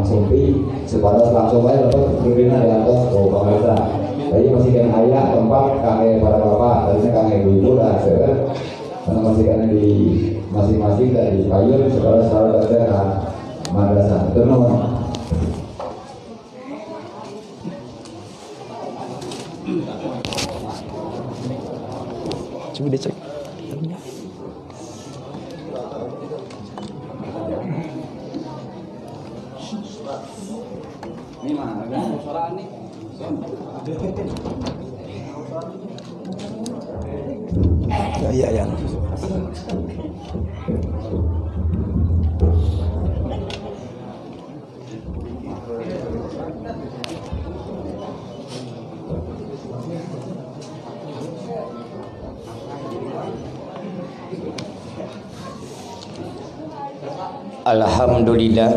sumpi sebatas langsung aja dapat pimpinan di atas ke pemerintah. Jadi masih kan ayah tempat kakek para bapak, tadinya kakek ibu lah, karena masih kan di masing-masing dari payung sebatas syarat ada madrasah. Betul nomor. Coba dicek. Ini mah ada suara nih. Ya. Alhamdulillah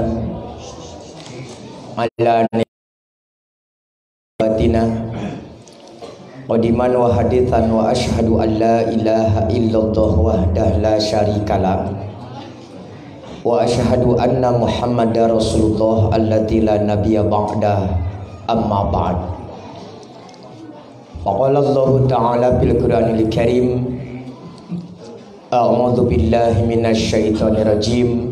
ala ni'matina qadiman wa hadithan wa ashhadu an la ilaha illallah wahdahu la syarikalah wa ashhadu anna muhammadar rasulullah allati la nabiyya ba'da amma ba'd. Faqala Allah ta'ala bil Qur'anil Karim a'udzu billahi minasy syaithanir rajim.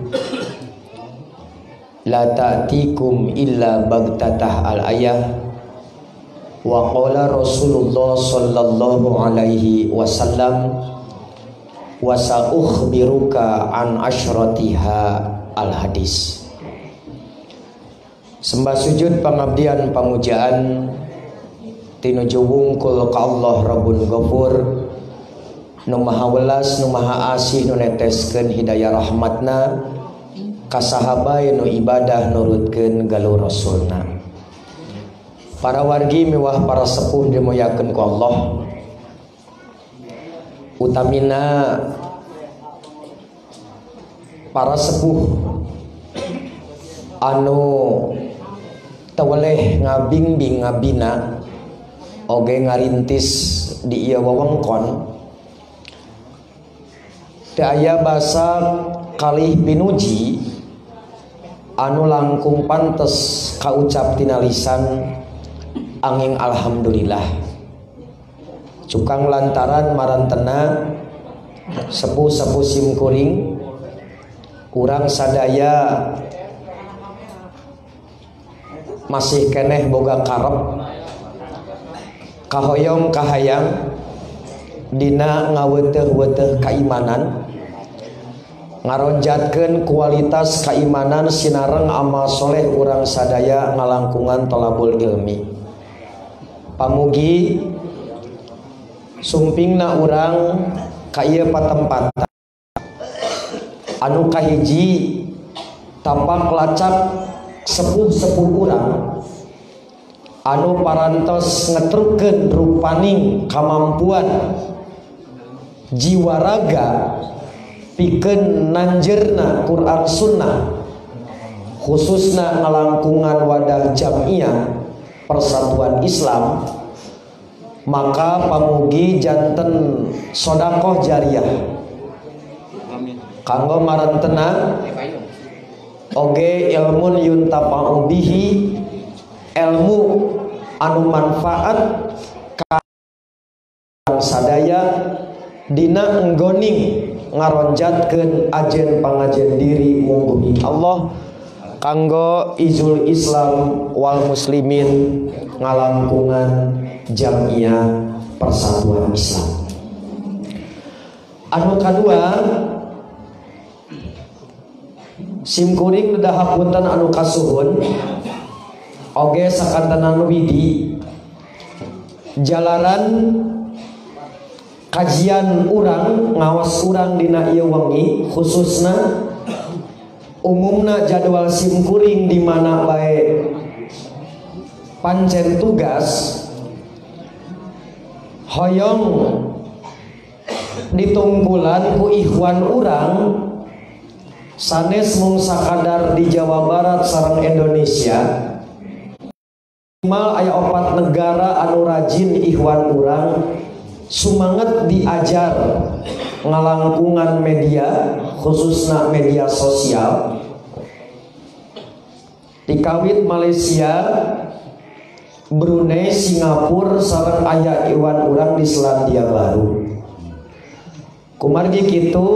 La ta'tikum illa bagtatah al-ayah. Wa qala Rasulullah sallallahu alaihi wasallam wa sa'ukhbiruka an asyratiha al-hadis. Sembah sujud pangabdian pamujaan tinuju wungkul ka Allah Rabbun Ghafur nu maha welas nu maha asih nu neteskeun hidayah rahmatna kasahabay nu ibadah nurutkeun galur rasulna. Para wargi mewah para sepuh dimuliakeun ku Allah. Utamina para sepuh anu teweleh ngabing-bing ngabina oge ngarintis di ieu wewengkon. Teu aya basa kalih pinuji anu langkung pantes kaucap tina lisan angin alhamdulillah. Cukang lantaran marantena sepuh-sepuh simkuring urang sadaya masih keneh boga karep kahoyong kahayang dina ngaweteh-weteh kaimanan, ngaronjatkeun kualitas keimanan sinareng amal soleh urang sadaya ngalangkungan tolabul ilmi. Pamugi sumpingna urang ka ieu patempatan anu kahiji tapak lacak sepuh-sepuh urang anu parantos ngetrukeun rupaning kamampuan jiwa raga pikeun nanjeurna Quran Sunnah khususna ngalangkungan wadah jamiah Persatuan Islam, maka pamugi janten sodakoh jariah kanggo marantena oge ilmun yuntafa'u bihi, ilmu anu manfaat ka sadaya dina enggoning ngaronjatkeun ajen pangajen diri mungguhi Allah kanggo izul Islam wal muslimin ngalangkungan jamiah Persatuan Islam. Anu kadua simkuring dahapunten anu kasuhun oge sakantenan widi jalaran kajian urang ngawas urang dina ieu wengi khususna umumna jadwal simkuring di mana bae pancen tugas hoyong ditunggulan ku ikhwan urang sanes mung sakadar di Jawa Barat sareng Indonesia minimal aya 4 negara anu rajin ikhwan urang sumanget diajar ngalangkungan media khususna media sosial di kawit Malaysia, Brunei, Singapura, sareng aya iwan urang di Selandia Baru. Kumargi kitu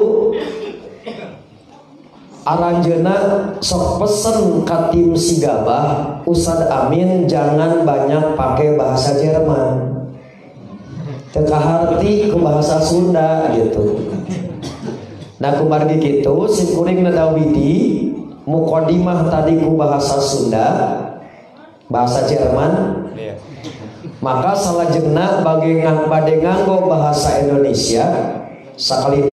aranjeuna sok pesen ka tim Sigabah, Ustad Amin jangan banyak pakai bahasa Jerman, teka harti ke bahasa Sunda gitu. Nah kumargi kitu simkuring nadawidi mukodimah tadi ku bahasa Sunda, bahasa Jerman. Maka salajengna bade nganggo bahasa Indonesia sakali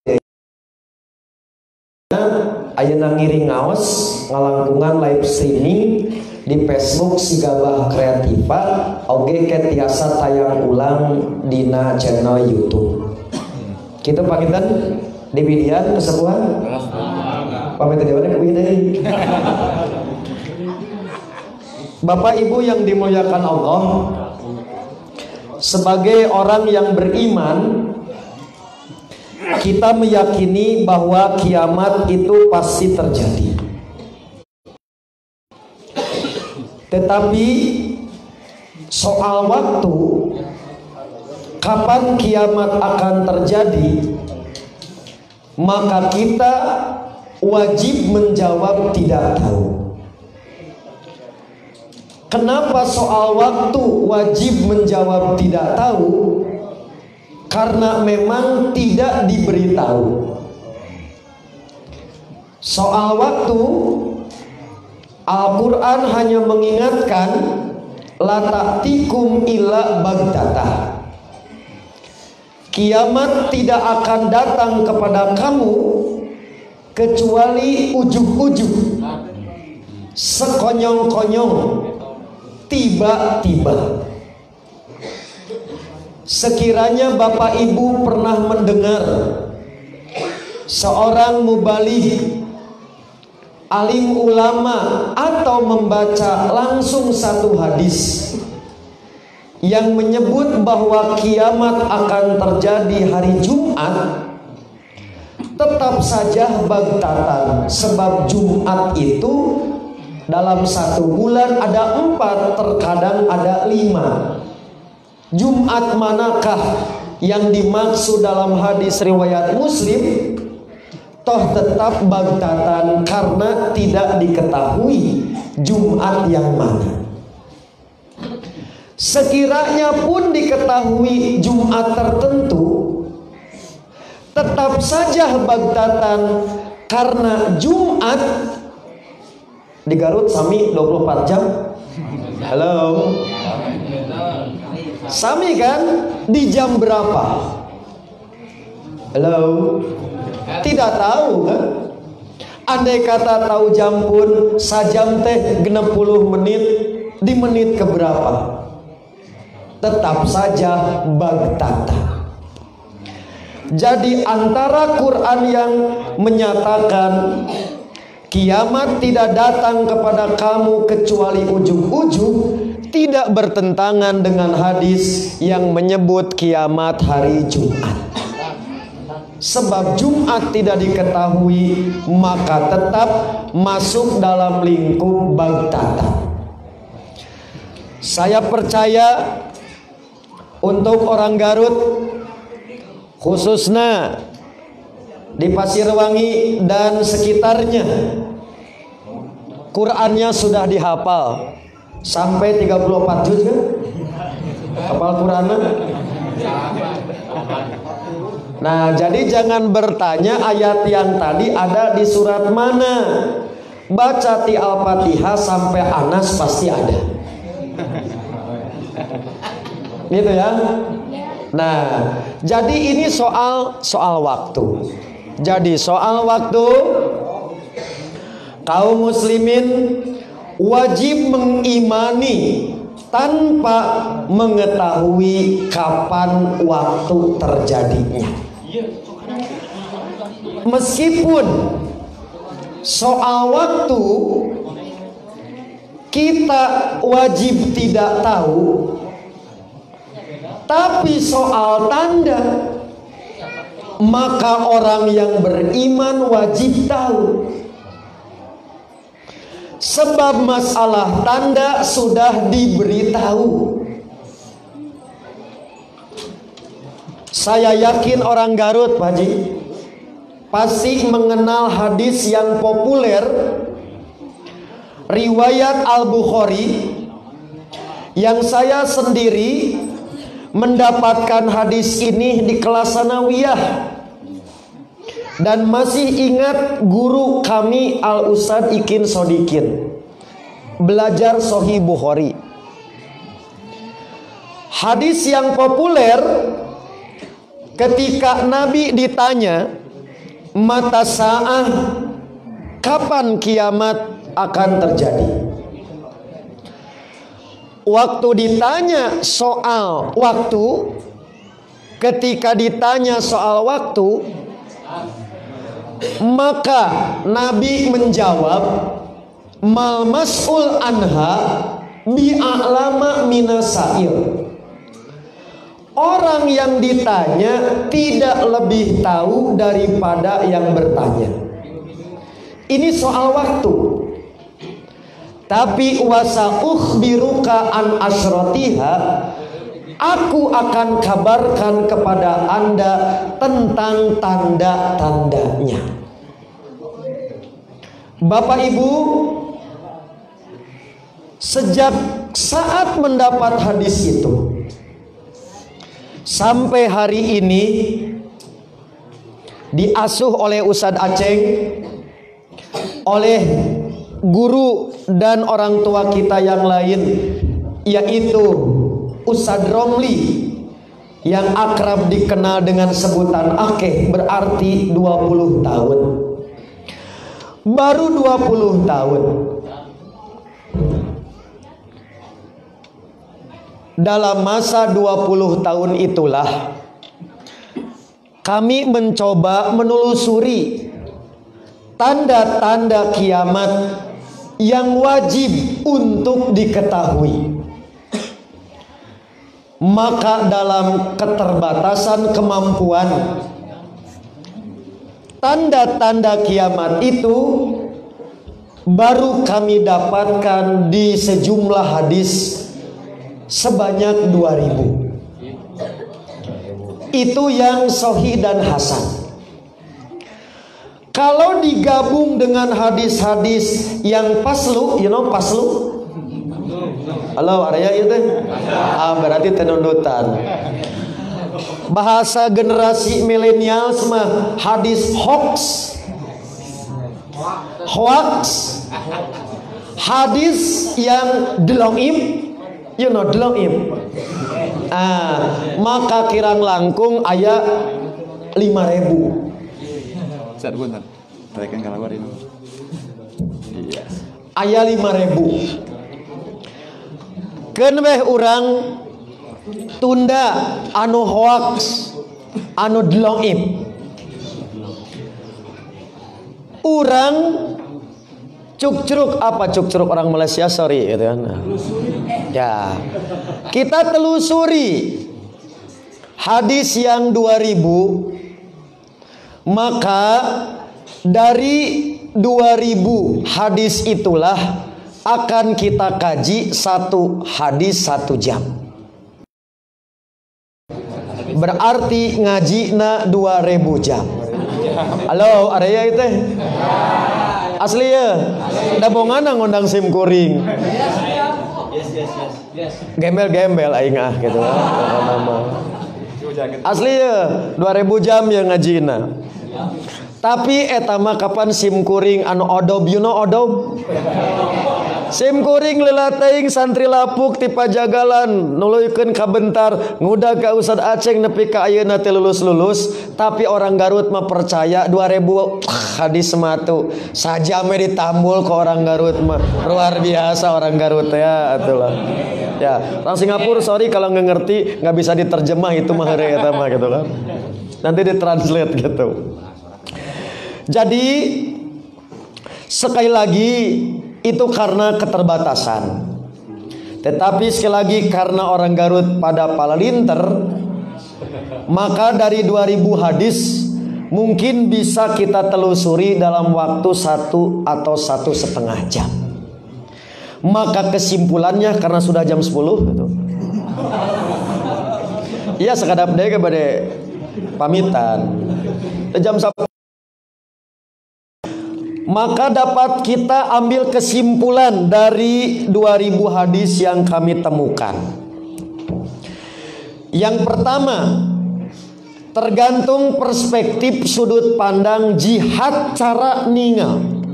ayeuna ngiring ngaos ngalangkungan live streaming di Facebook Sigabah Kreativa oge tiasa tayang ulang dina channel YouTube. Kita pangitan di bidian kesepuhan pamit dewana ke deui. Bapak Ibu yang dimuliakan Allah, sebagai orang yang beriman, kita meyakini bahwa kiamat itu pasti terjadi. Tetapi soal waktu, kapan kiamat akan terjadi, maka kita wajib menjawab tidak tahu. Kenapa soal waktu wajib menjawab tidak tahu? Karena memang tidak diberitahu. Soal waktu, Al-Quran hanya mengingatkan la ta'tikum illa baghtata. Kiamat tidak akan datang kepada kamu kecuali ujug-ujug, sekonyong-konyong, tiba-tiba. Sekiranya Bapak Ibu pernah mendengar seorang mubaligh, alim ulama, atau membaca langsung satu hadis yang menyebut bahwa kiamat akan terjadi hari Jumat, tetap saja baghtatan, sebab Jumat itu dalam satu bulan ada 4, terkadang ada 5. Jumat manakah yang dimaksud dalam hadis riwayat Muslim? Toh tetap baghtatan karena tidak diketahui Jumat yang mana. Sekiranya pun diketahui Jumat tertentu, tetap saja baghtatan karena Jumat di Garut sami 24 jam. Halo. Sami kan? Di jam berapa? Halo. Tidak tahu kan? Andai kata tahu jam pun sajam teh 60 menit, di menit keberapa? Tetap saja baghtata. Jadi antara Quran yang menyatakan kiamat tidak datang kepada kamu kecuali ujug-ujug, tidak bertentangan dengan hadis yang menyebut kiamat hari Jumat. Sebab Jumat tidak diketahui, maka tetap masuk dalam lingkup baghtata. Saya percaya untuk orang Garut, khususnya di Pasirwangi dan sekitarnya, Qurannya sudah dihafal sampai 34 juz kan? Hafal Qurannya. Nah, jadi jangan bertanya ayat yang tadi ada di surat mana. Baca ti Al-Fatihah sampai Anas pasti ada. Gitu ya. Nah, jadi ini soal waktu. Jadi soal waktu, kaum muslimin wajib mengimani tanpa mengetahui kapan waktu terjadinya. Meskipun soal waktu kita wajib tidak tahu, tapi soal tanda maka orang yang beriman wajib tahu. Sebab masalah tanda sudah diberitahu. Saya yakin orang Garut, Pak Haji, pasti mengenal hadis yang populer riwayat Al-Bukhari, yang saya sendiri mendapatkan hadis ini di kelas sanawiyah dan masih ingat guru kami Al-Ustadz Ikin Sodikin belajar Sahih Bukhari. Hadis yang populer ketika Nabi ditanya mata sa'ah, kapan kiamat akan terjadi. Waktu ditanya soal waktu, ketika ditanya soal waktu, maka Nabi menjawab, mal mas'ul anha bi'a'lama minasail. Orang yang ditanya tidak lebih tahu daripada yang bertanya. Ini soal waktu. Tapi wasa ukhbiruka an asrotiha, aku akan kabarkan kepada Anda tentang tanda-tandanya. Bapak Ibu, sejak saat mendapat hadis itu sampai hari ini diasuh oleh Ustadz Aceng, oleh guru dan orang tua kita yang lain, yaitu Ustadz Romli yang akrab dikenal dengan sebutan Akeh, berarti 20 tahun. Baru 20 tahun. Dalam masa 20 tahun itulah kami mencoba menelusuri tanda-tanda kiamat yang wajib untuk diketahui. Maka dalam keterbatasan kemampuan, tanda-tanda kiamat itu baru kami dapatkan di sejumlah hadis sebanyak 2000. Itu yang sahih dan hasan. Kalau digabung dengan hadis-hadis yang paslu, you know paslu? Halo, area itu? Berarti tenundutan. Bahasa generasi milenial mah hadis hoax. Hadis yang delongim. You know delongim. Maka kirang langkung aya 5.000. Saat guntan, terakan kalau ini. Iya. Aya 5.000. Keun weh urang tunda anu hoax, anu delongim. Urang cuk-curuk, apa cuk-curuk orang Malaysia, sorry gitu kan. Ya. Kita telusuri hadis yang 2000, maka dari 2000 hadis itulah akan kita kaji satu hadis 1 jam. Berarti ngaji na 2000 jam. Halo, area itu? Asli ya? Dabongan ngundang sim kuring. Gembel-gembel aing gitu. Asli ya, 2000 jam yang ngajina. Tapi eta mah kapan sim kuring anu odob, you know odob? Sim kuring leula teuing santri lapuk ti pajagalan nuluykeun kabentar ngudag ka Ustad Aceng nepi ka ayeuna teh lulus-lulus, tapi orang Garut mah percaya 2000 hadis sematu saja me ditambul ke orang Garut mah luar biasa orang Garut ya atulah. Ya, orang Singapura sorry kalau nggak ngerti nggak bisa diterjemah itu mah heureuy eta mah gitu kan. Nanti ditranslate gitu. Jadi sekali lagi itu karena keterbatasan. Tetapi sekali lagi karena orang Garut pada palalinter, maka dari 2000 hadis mungkin bisa kita telusuri dalam waktu 1 atau 1,5 jam. Maka kesimpulannya karena sudah jam 10 gitu. Iya sekadap deh kepada pamitan. Jam 10. Maka dapat kita ambil kesimpulan dari 2000 hadis yang kami temukan. Yang pertama, tergantung perspektif sudut pandang jihad cara ningal.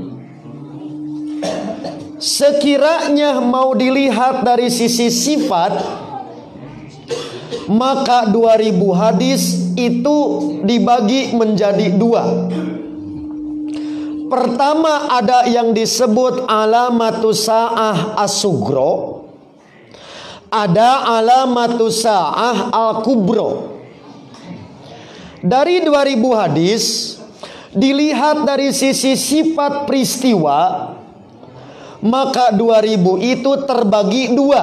Sekiranya mau dilihat dari sisi sifat, maka 2000 hadis itu dibagi menjadi dua. Pertama ada yang disebut alamatus sa'ah as-sugro, ada alamatus sa'ah al-kubro. Dari 2000 hadis dilihat dari sisi sifat peristiwa, maka 2000 itu terbagi dua.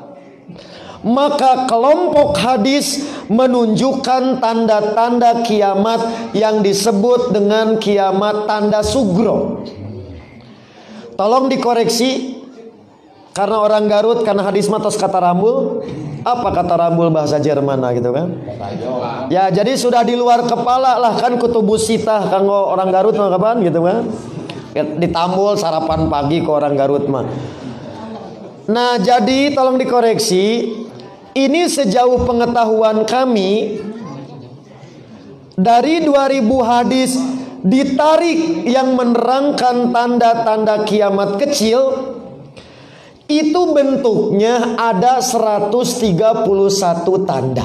Maka kelompok hadis menunjukkan tanda-tanda kiamat yang disebut dengan kiamat tanda sugro. Tolong dikoreksi, karena orang Garut, karena hadis matos kata rambul. Apa kata rambul bahasa Jerman gitu kan? Ya jadi sudah di luar kepala lah kan kutubus sitah kanggo orang Garut mah kapan gitu kan? Ditambul sarapan pagi ke orang Garut mah. Nah jadi tolong dikoreksi. Ini sejauh pengetahuan kami, dari 2000 hadis ditarik yang menerangkan tanda-tanda kiamat kecil, itu bentuknya ada 131 tanda.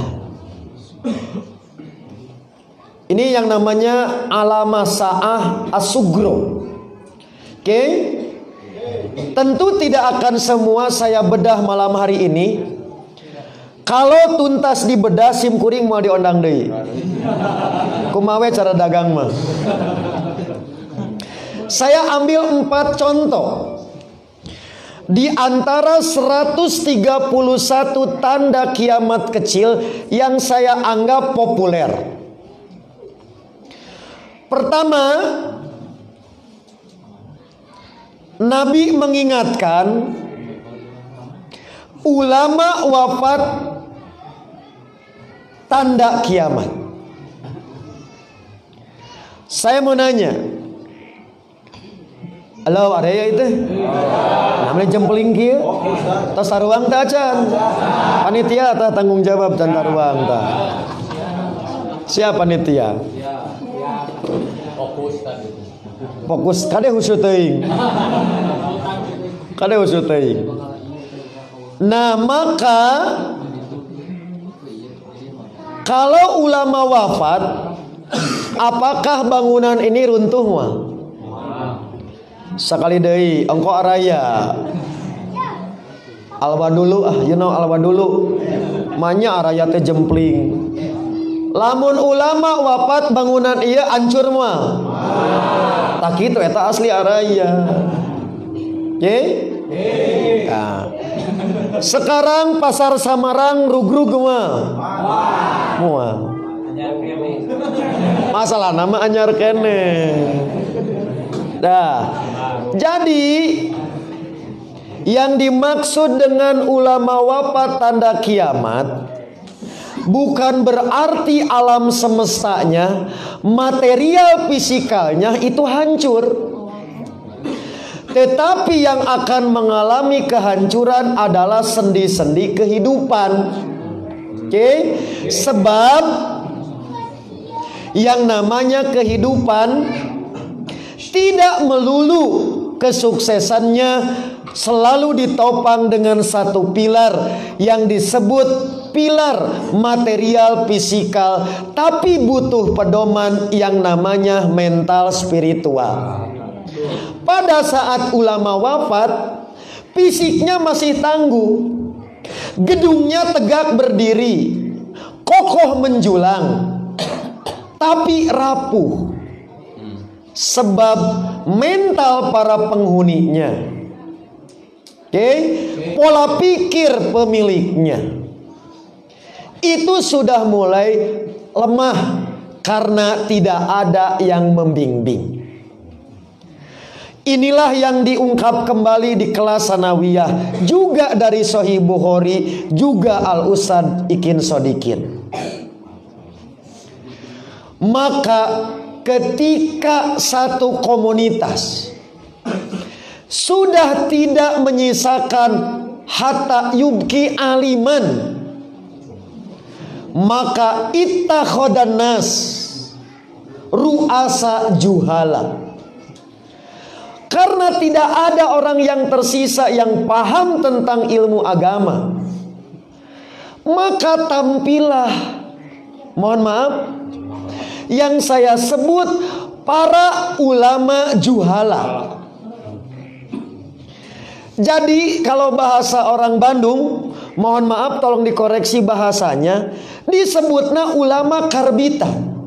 Ini yang namanya alamah sa'ah as-sugro. Oke? Tentu tidak akan semua saya bedah malam hari ini. Kalau tuntas dibedah sim kuring mau diondang deui. Kumawe cara dagang mah. Saya ambil 4 contoh. Di antara 131 tanda kiamat kecil yang saya anggap populer. Pertama, Nabi mengingatkan ulama wafat tanda kiamat. Saya mau nanya, halo ada ya itu? Namanya jempling kieu. Tos taruang teh acan. Panitia teh tanggung jawab dan taruang teh. Siapa panitia? Fokus kade husu teuing. Kade husu teuing. Nah, maka kalau ulama wafat, apakah bangunan ini runtuh mah? Sekali deui engko araya. Alwa dulu you know alwa dulu. Manya araya teh jempling. Lamun ulama wafat bangunan ieu hancur mah. Tak kitu eta asli araya. Ye? Nah. Sekarang pasar Samarang rugrug mah. Moal. Masalah nama anyar kene. Dah. Jadi yang dimaksud dengan ulama wafat tanda kiamat bukan berarti alam semestanya, material fisikalnya itu hancur. Tetapi yang akan mengalami kehancuran adalah sendi-sendi kehidupan. Oke? Sebab yang namanya kehidupan tidak melulu kesuksesannya selalu ditopang dengan satu pilar yang disebut pilar material fisikal, tapi butuh pedoman yang namanya mental spiritual. Pada saat ulama wafat, fisiknya masih tangguh, gedungnya tegak berdiri, kokoh menjulang, tapi rapuh. Sebab mental para penghuninya, pola pikir pemiliknya itu sudah mulai lemah karena tidak ada yang membimbing. Inilah yang diungkap kembali di kelas sanawiyah, juga dari Sahih Bukhari, juga Al-Ustad Ikin Sodikin. Maka ketika satu komunitas sudah tidak menyisakan hatta yubki aliman, maka ittakhadan nas ru'asa juhala. Karena tidak ada orang yang tersisa yang paham tentang ilmu agama, maka tampillah, mohon maaf, yang saya sebut para ulama juhala. Jadi kalau bahasa orang Bandung, mohon maaf tolong dikoreksi bahasanya, disebutnya ulama karbitan.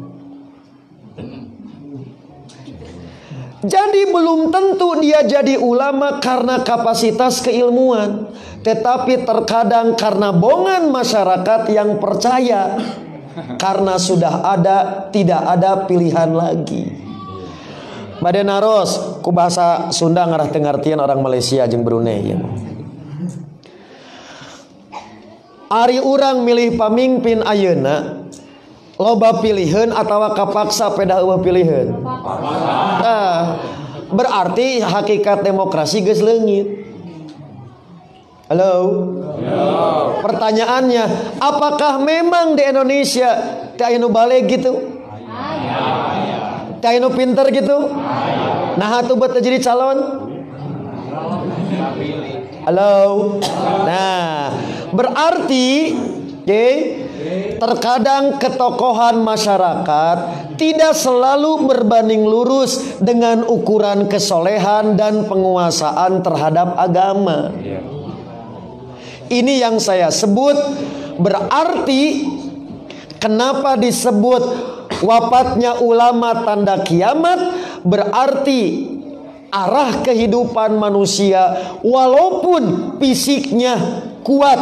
Jadi belum tentu dia jadi ulama karena kapasitas keilmuan, tetapi terkadang karena bongan masyarakat yang percaya, karena sudah tidak ada pilihan lagi. Bade naros ku bahasa Sunda ngarah tengartian orang Malaysia jeung Brunei ya. Ari urang milih pamimpin ayeuna loba pilihan atau kapaksa peda eueuh pilihan. Berarti hakikat demokrasi geus leungit. Halo. Pertanyaannya, apakah memang di Indonesia teu aya nu baleg gitu? Teu aya nu pinter gitu? Nah, atuh buat jadi calon? Halo. Nah, berarti terkadang ketokohan masyarakat tidak selalu berbanding lurus dengan ukuran kesolehan dan penguasaan terhadap agama. Ini yang saya sebut, berarti kenapa disebut wafatnya ulama tanda kiamat, berarti arah kehidupan manusia walaupun fisiknya kuat,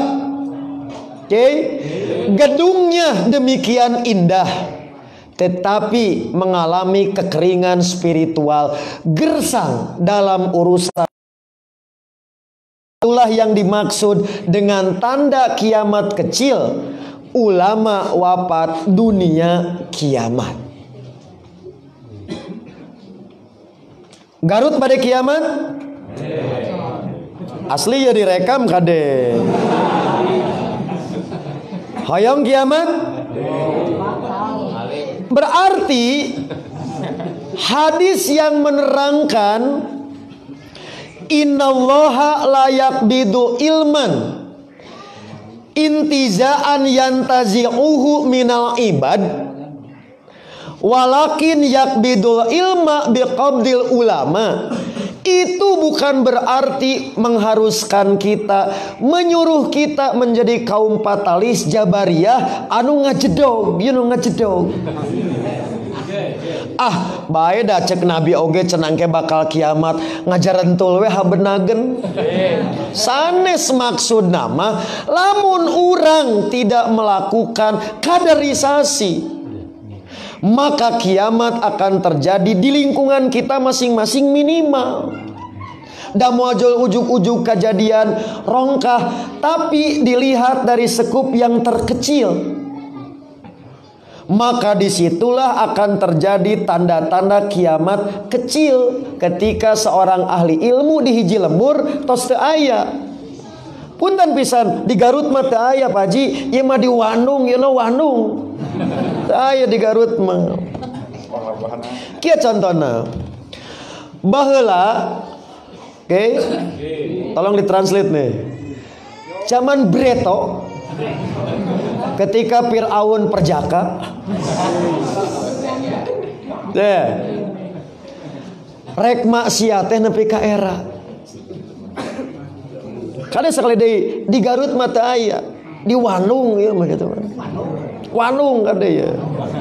gedungnya demikian indah, tetapi mengalami kekeringan spiritual, gersang dalam urusan. Itulah yang dimaksud dengan tanda kiamat kecil. Ulama wafat, dunia kiamat. Garut pada kiamat? Asli ya direkam kade. Hayang kiamat? Berarti hadis yang menerangkan innallaha la yaqbidu ilman intizaan yantazi'uhu minal ibad walakin yaqbidul ilma biqabdil ulama. Itu bukan berarti mengharuskan kita, menyuruh kita menjadi kaum fatalis jabariyah anu ngajedog, you know ngajedog. Bae da cek Nabi oge cenah ke bakal kiamat ngajaran tul we habenagen. Sanes maksud nama lamun urang tidak melakukan kaderisasi, maka kiamat akan terjadi di lingkungan kita masing-masing minimal. Da muajul ujuk-ujuk kejadian rongkah, tapi dilihat dari sekup yang terkecil, maka disitulah akan terjadi tanda-tanda kiamat kecil. Ketika seorang ahli ilmu di hiji lembur tos teu aya. Punten pisan di Garut mah teu aya Pak Haji, ieu mah di Wandung, you know Wandung. Teu aya di Garut mah. Kieu contohna. Baheula, oke? Tolong ditranslate nih. Zaman Breto, ketika Fir'aun perjaka, rek maksiat teh nepi ka era. Kada sekali di Garut mah teu aya, di Wandung ya mah kitu. Wandung kada ya.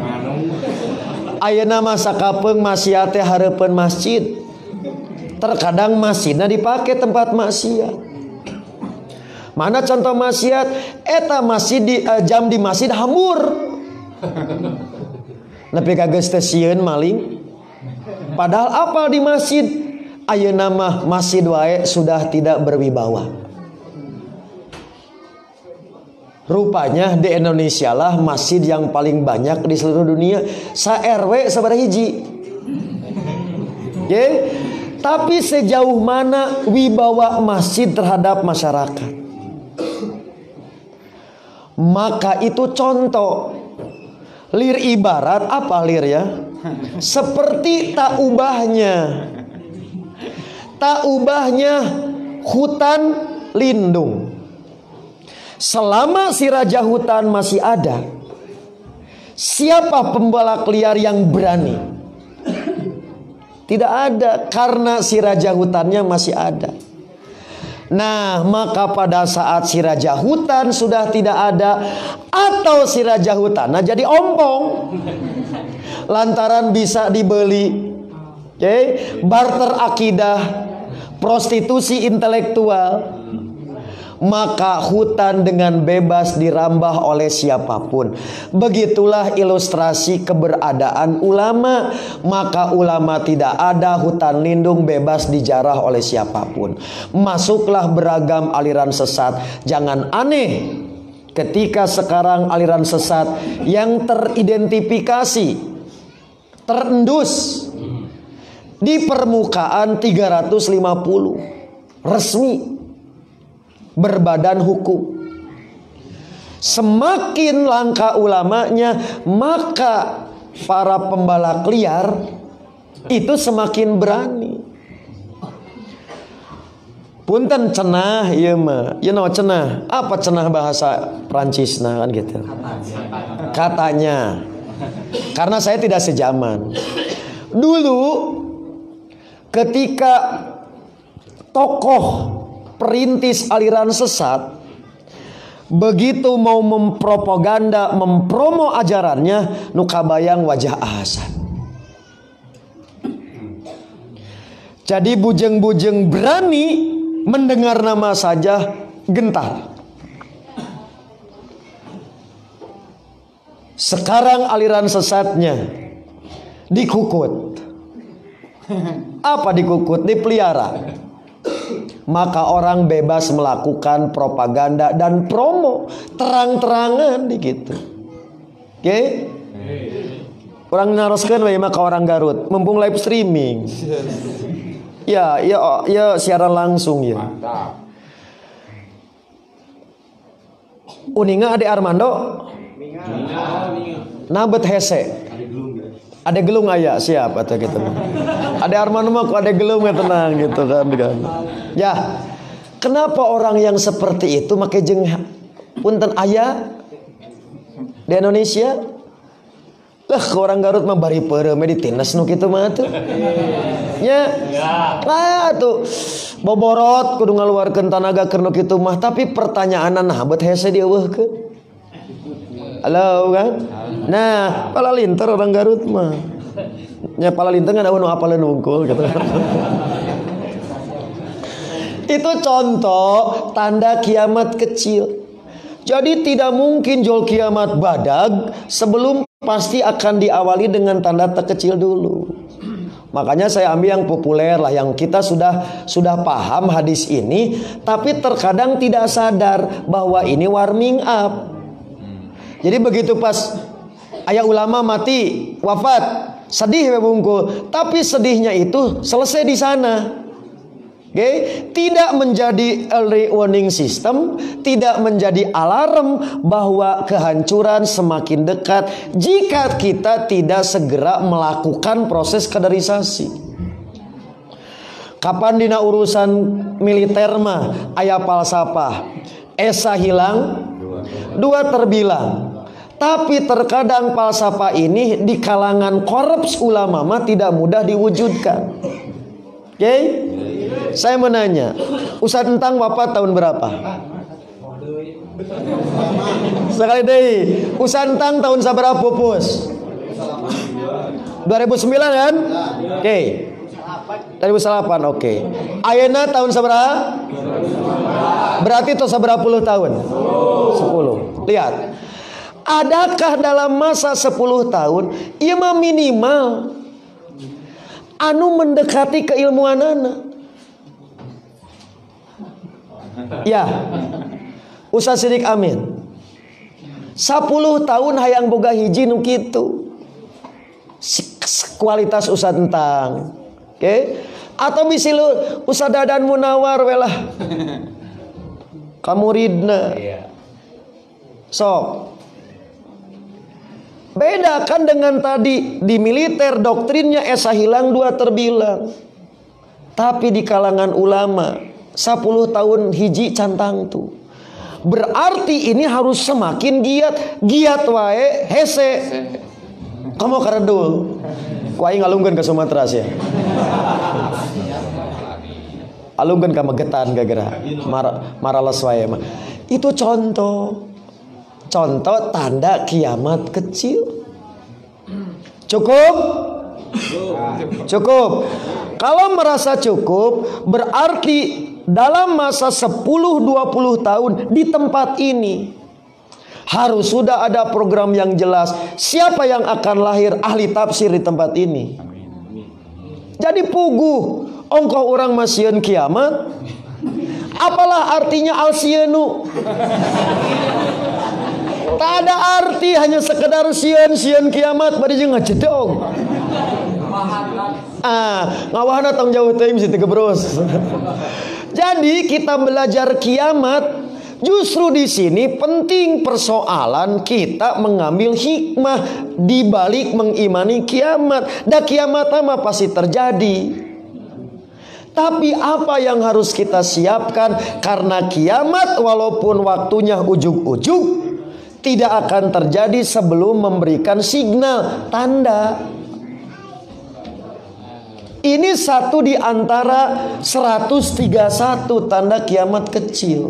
Ayeuna mah sakapeung maksiat teh hareupeun masjid. Terkadang masjidna dipake tempat maksiat. Mana contoh maksiat? Eta masjid di jam di masjid hambur. Nepi ka geus teu sieun maling. Padahal apal di masjid ayeuna mah masjid wae sudah tidak berwibawa. Rupanya di Indonesia lah masjid yang paling banyak di seluruh dunia. Sa RW sabaraha hiji. Oke? Tapi sejauh mana wibawa masjid terhadap masyarakat? Maka itu contoh. Lir ibarat apa lir ya? Seperti tak ubahnya hutan lindung. Selama si raja hutan masih ada, siapa pembalak liar yang berani? Tidak ada, karena si raja hutannya masih ada. Nah, maka pada saat si raja hutan sudah tidak ada, atau si raja hutan jadi ompong, lantaran bisa dibeli, barter akidah, prostitusi intelektual, maka hutan dengan bebas dirambah oleh siapapun. Begitulah ilustrasi keberadaan ulama. Maka ulama tidak ada, hutan lindung bebas dijarah oleh siapapun. Masuklah beragam aliran sesat. Jangan aneh ketika sekarang aliran sesat yang teridentifikasi, terendus di permukaan 350 resmi berbadan hukum. Semakin langka ulamanya, maka para pembalak liar itu semakin berani. Punten cenah ieu mah. You know cenah. Apa cenah bahasa Prancisna kan gitu. Katanya. Karena saya tidak sejaman. Dulu ketika tokoh perintis aliran sesat begitu mau mempropaganda, mempromo ajarannya, nu kabayang wajah Hasan. Jadi bujeng-bujeng berani mendengar nama saja gentar. Sekarang aliran sesatnya dikukut. Apa dikukut? Dipelihara. Maka orang bebas melakukan propaganda dan promo terang-terangan gitu. Oke? Orang naroskeun we maka orang Garut, mumpung live streaming. Ya siaran langsung ya. Mantap. Uninga Ade Armando. Nabet hese. Ada gelung aya siap atau gitu. Ada Armando mah kok ada gelung ya tenang gitu kan. Ya, kenapa orang yang seperti itu make jeung punten aya di Indonesia? Lah orang Garut mah bari peureum di tinas nu kitu mah tuh. Nya. Ah tuh boborot kudu ngaluarkeun tanaga keur nu kitu mah, tapi pertanyaanna nah bet hese dieuweuhkeun. Halo kan? Nah, pala linter orang Garut mah. Nya pala linter kan nu apaleun unggul gitu. Itu contoh tanda kiamat kecil. Jadi tidak mungkin jol kiamat badag sebelum pasti akan diawali dengan tanda terkecil dulu. Makanya saya ambil yang populer lah, yang kita sudah paham hadis ini, tapi terkadang tidak sadar bahwa ini warming up. Jadi begitu pas ayah ulama mati, wafat, sedih ya bungkul, tapi sedihnya itu selesai di sana. Tidak menjadi early warning system, tidak menjadi alarm bahwa kehancuran semakin dekat jika kita tidak segera melakukan proses kaderisasi. Kapan dina urusan militer mah aya falsafah, esa hilang, dua terbilang. Tapi terkadang falsafah ini di kalangan korps ulama mah tidak mudah diwujudkan. Oke? Saya menanya, Ustaz Entang wafat tahun berapa? Sekali deh, Ustaz Entang tahun sabaraha pupus? 2009 kan? Oke. 2008, oke. Ayeuna tahun sabaraha? Berarti itu sabaraha puluh tahun? 10. Lihat. Adakah dalam masa 10 tahun ia minimal anu mendekati keilmuanana. Ya, Ustaz Sidik Amin 10 tahun hayang boga hiji nu kitu. Kualitas Ustaz entang. Oke? Atau bisi lu Ustaz Dadan Munawar we lah. Kamuridna. Sok. Beda kan dengan tadi di militer doktrinnya esa hilang dua terbilang. Tapi di kalangan ulama 10 tahun hiji cantang tuh. Berarti ini harus semakin giat wae hese. Kamu karedul. Ku aing ngalungkeun ka Sumatera sia. Alungkeun ka Magetan gara-gara marales wae mah. Itu contoh tanda kiamat kecil. Cukup? Cukup. Kalau merasa cukup, berarti dalam masa 10-20 tahun di tempat ini harus sudah ada program yang jelas. Siapa yang akan lahir ahli tafsir di tempat ini? Jadi puguh ongkoh orang masieun kiamat. Apalah artinya alsienu? Tak ada arti, hanya sekedar sieun kiamat bari jeung ngajedog. Ngawahna tong jauh teuing mesti gebros. Jadi kita belajar kiamat, justru di sini penting persoalan kita mengambil hikmah di balik mengimani kiamat. Da kiamat mah pasti terjadi. Tapi apa yang harus kita siapkan? Karena kiamat walaupun waktunya ujug-ujug tidak akan terjadi sebelum memberikan signal tanda. Ini satu di antara 131 tanda kiamat kecil.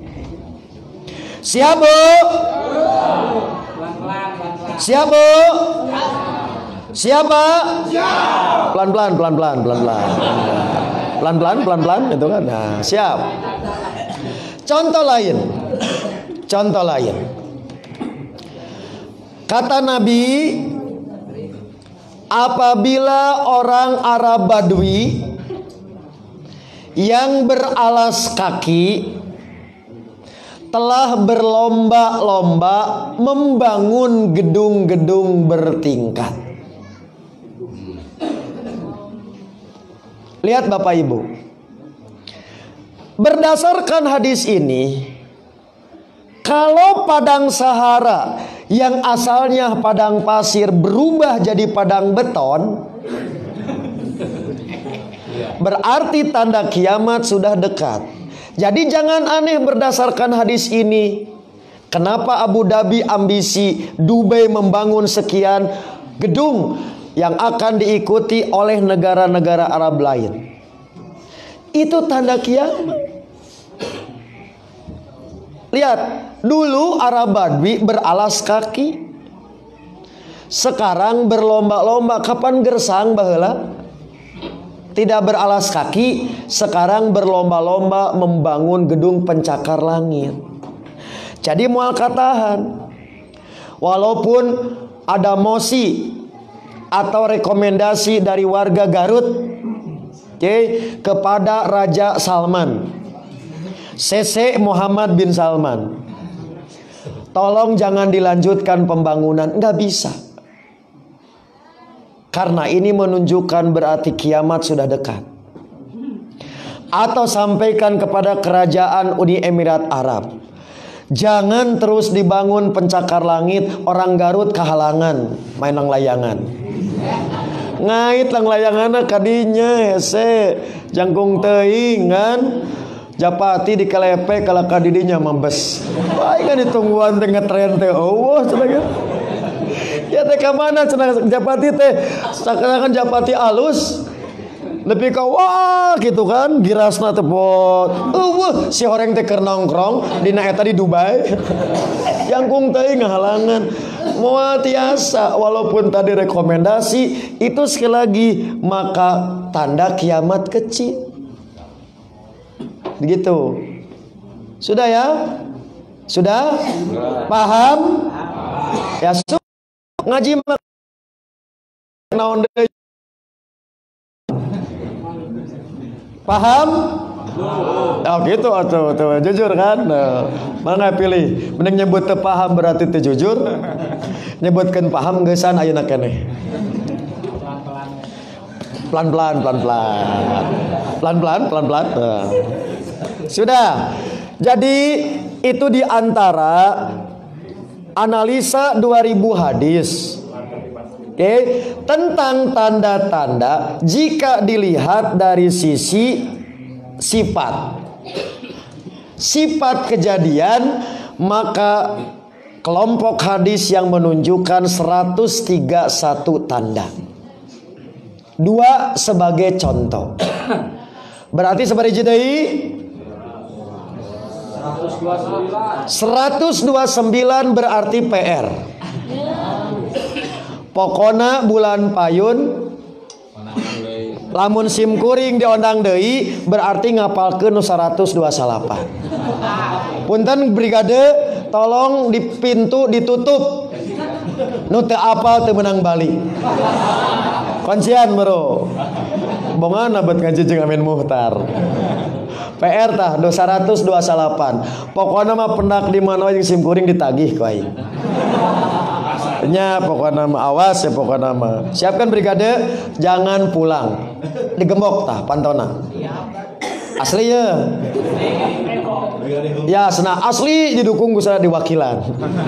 Siap Bu? Siap Bu? Siapa? Pelan-pelan itu kan. Nah, siap. Contoh lain. Kata Nabi, apabila orang Arab Badui yang beralas kaki telah berlomba-lomba membangun gedung-gedung bertingkat. Lihat Bapak Ibu, berdasarkan hadis ini, kalau padang Sahara yang asalnya padang pasir berubah jadi padang beton, berarti tanda kiamat sudah dekat. Jadi jangan aneh berdasarkan hadis ini. Kenapa Abu Dhabi ambisi Dubai membangun sekian gedung yang akan diikuti oleh negara-negara Arab lain? Itu tanda kiamat. Lihat, dulu Arab Badui beralas kaki. Sekarang berlomba-lomba kapan gersang baheula? Tidak beralas kaki, sekarang berlomba-lomba membangun gedung pencakar langit. Jadi moal katahan, walaupun ada mosi atau rekomendasi dari warga Garut kepada Raja Salman, CC Muhammad bin Salman, tolong jangan dilanjutkan pembangunan. Nggak bisa. Karena ini menunjukkan berarti kiamat sudah dekat. Atau sampaikan kepada kerajaan Uni Emirat Arab, jangan terus dibangun pencakar langit, orang Garut kehalangan main lang layangan. Ngait lang layanganna kadinya hese jangkung teuing kan. Japati dikelepe kalau kadidinya membes. Baik kan ditungguan teh ngetren teh eueuh cenah. Ya teh ka mana cenah Japati teh sakan Japati alus lebih ka wah gitu kan girasna teh pot. Si horeng teh keur nongkrong dina eta di Dubai. Jangkung teuing ngahalangan. Moal tiasa walaupun tadi rekomendasi itu sekali lagi maka tanda kiamat kecil. Begitu. Sudah ya? Sudah? Paham? Ya ngaji naon deui Paham? Oh gitu tuh jujur kan. Mana pilih? Mending nyebut teu paham berarti teu jujur. Nyebutkeun paham geusan ayeuna keneh. Pelan-pelan. Sudah. Jadi itu di antara analisa 2000 hadis. Oke, tentang tanda-tanda jika dilihat dari sisi sifat kejadian, maka kelompok hadis yang menunjukkan 131 tanda. 2 sebagai contoh. Berarti sebagai jadai 129 berarti PR. Pokona bulan payun lamun sim kuring diondang deui berarti ngapalkeun 128. Punten brigade tolong di pintu ditutup. Nu teu apal teu menang balik. Kuncian bro. Bongan abet ngaji jeung Amin Muhtar. PR tah 128. Pokona mah pendak di mana jeung sim kuring ditagih ku aing. Nya pokoknya mah awas ya pokoknya mah. Siapkan brigade, jangan pulang. Digembok tah pantona. Asli ya. Ya senang asli didukung gusana diwakilan.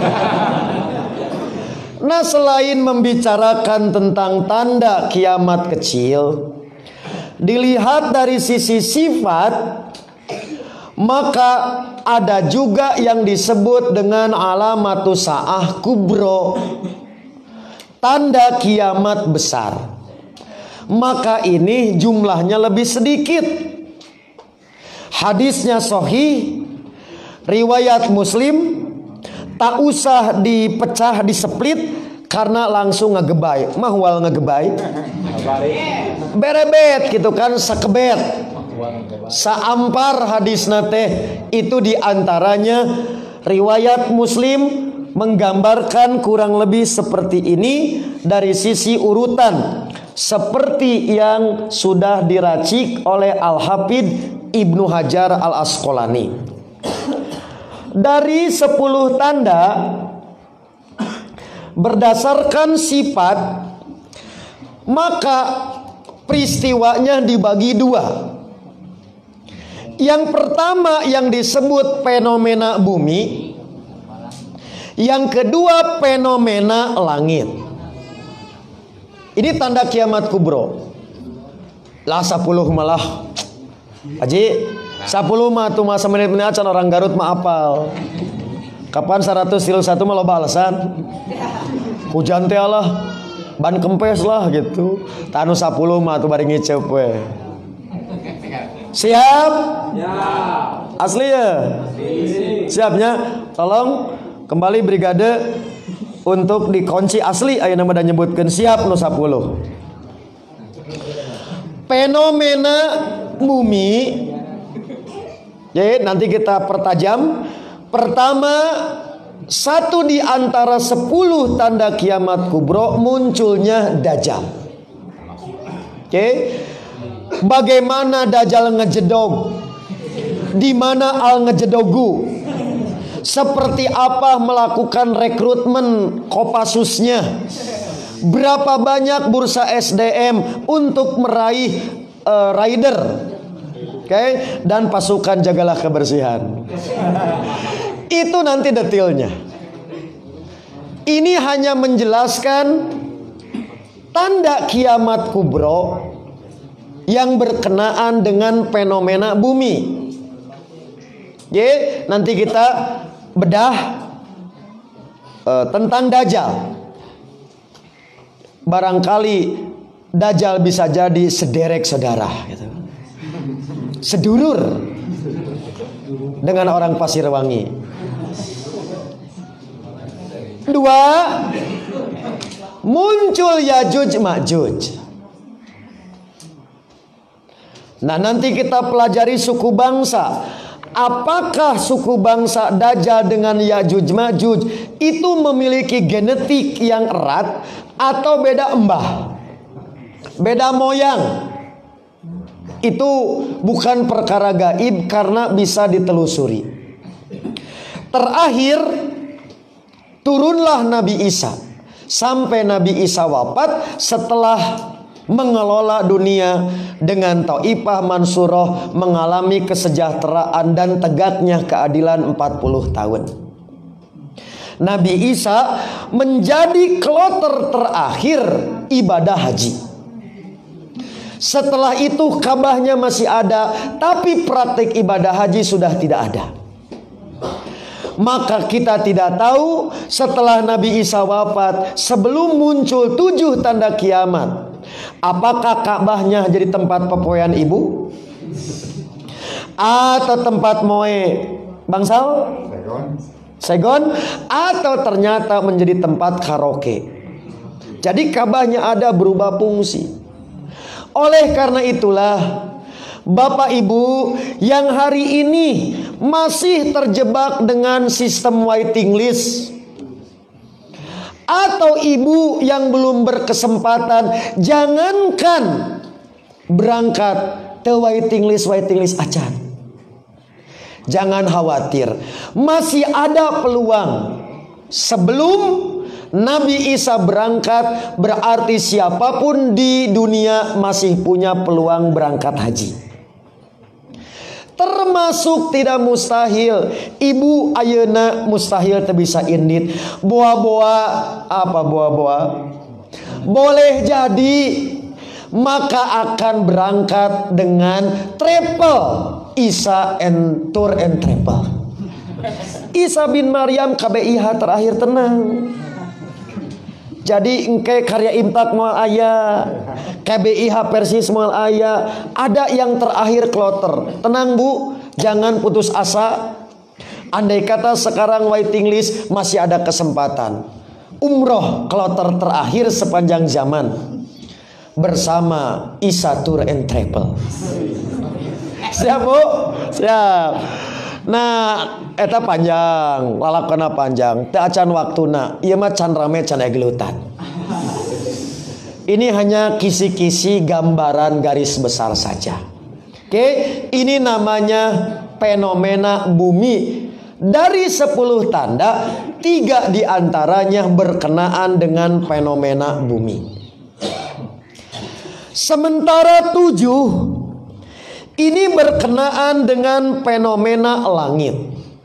Nah selain membicarakan tentang tanda kiamat kecil, dilihat dari sisi sifat, maka ada juga yang disebut dengan alamatus saah kubro, tanda kiamat besar. Maka ini jumlahnya lebih sedikit. Hadisnya sahih, riwayat Muslim, tak usah dipecah diseplit karena langsung ngegebay. Mahwal ngegebay, berebet gitu kan, sakebet. Saampar hadis nate itu diantaranya riwayat Muslim menggambarkan kurang lebih seperti ini dari sisi urutan seperti yang sudah diracik oleh Al-Hafidz Ibnu Hajar Al-Asqalani. Dari 10 tanda berdasarkan sifat, maka peristiwanya dibagi 2. Yang pertama yang disebut fenomena bumi, yang kedua fenomena langit. Ini tanda kiamat kubro. Lah 10 malah Haji 10 mah tuh masa menit-menit acan orang Garut mah apal. Kapan 101 mah loba alasan. Hujan teh lah, ban kempes lah gitu. Tanu 10 mah tuh bari ngiceup we. Siap? Ya. Asli ya? Siapnya? Tolong kembali brigade untuk dikunci asli ayeuna mah da nyebutkeun siap nu 10. Fenomena bumi. Jadi nanti kita pertajam. Pertama, satu di antara 10 tanda kiamat kubro munculnya Dajjal. Oke. Bagaimana Dajjal ngejedog? Di mana al ngejedogu? Seperti apa melakukan rekrutmen Kopassusnya? Berapa banyak bursa SDM untuk meraih rider? Oke, dan pasukan jagalah kebersihan. Itu nanti detailnya. Ini hanya menjelaskan tanda kiamat kubro yang berkenaan dengan fenomena bumi. Oke, nanti kita bedah tentang Dajjal. Barangkali Dajjal bisa jadi sederek saudara gitu. Sedulur dengan orang Pasirwangi. 2, muncul Yajuj Majuj. Nah nanti kita pelajari suku bangsa. Apakah suku bangsa Dajjal dengan Yajuj Majuj itu memiliki genetik yang erat atau beda embah, beda moyang? Itu bukan perkara gaib karena bisa ditelusuri. Terakhir turunlah Nabi Isa. Sampai Nabi Isa wafat setelah mengelola dunia dengan Thaifah Mansurah, mengalami kesejahteraan dan tegaknya keadilan 40 tahun. Nabi Isa menjadi kloter terakhir ibadah haji. Setelah itu Ka'bahnya masih ada, tapi praktik ibadah haji sudah tidak ada. Maka kita tidak tahu setelah Nabi Isa wafat, sebelum muncul 7 tanda kiamat, apakah Ka'bahnya jadi tempat pepoyan ibu? Atau tempat moe bangsal? Segon? Atau ternyata menjadi tempat karaoke? Jadi Ka'bahnya ada, berubah fungsi. Oleh karena itulah Bapak Ibu yang hari ini masih terjebak dengan sistem waiting list, atau ibu yang belum berkesempatan, jangankan berangkat ke waiting list acan. Jangan khawatir, masih ada peluang. Sebelum Nabi Isa berangkat, berarti siapapun di dunia masih punya peluang berangkat haji. Termasuk tidak mustahil, ibu ayeuna mustahil teu bisa indit. Boa-boa apa boa-boa? Boleh jadi maka akan berangkat dengan travel Isa and Tour and Travel. Isa bin Maryam KBIH terakhir tenang. Jadi engke karya imtak moal aya, KBIH Persis moal aya, ada yang terakhir kloter. Tenang Bu, jangan putus asa. Andai kata sekarang waiting list masih ada kesempatan. Umroh kloter terakhir sepanjang zaman bersama Isa Tour and Travel. Siap Bu? Siap. Nah, eta panjang, lalakona panjang, teu acan waktuna. Ieu mah can rame can egelutan. Ini hanya kisi-kisi gambaran garis besar saja. Oke, ini namanya fenomena bumi. Dari 10 tanda, 3 diantaranya berkenaan dengan fenomena bumi. Sementara 7 ini berkenaan dengan fenomena langit.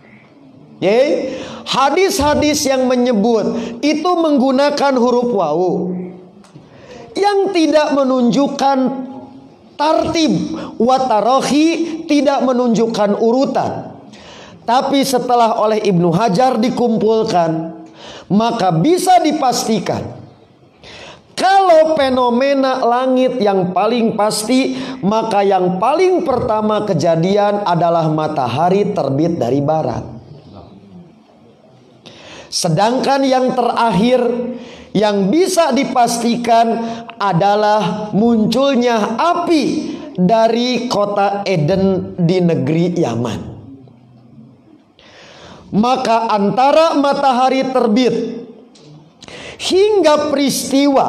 Hadis-hadis yang menyebut itu menggunakan huruf wawu yang tidak menunjukkan tartib wa tarahi, tidak menunjukkan urutan. Tapi setelah oleh Ibnu Hajar dikumpulkan, maka bisa dipastikan kalau fenomena langit yang paling pasti, maka yang paling pertama kejadian adalah matahari terbit dari barat. Sedangkan yang terakhir yang bisa dipastikan adalah munculnya api dari kota Eden di negeri Yaman. Maka antara matahari terbit hingga peristiwa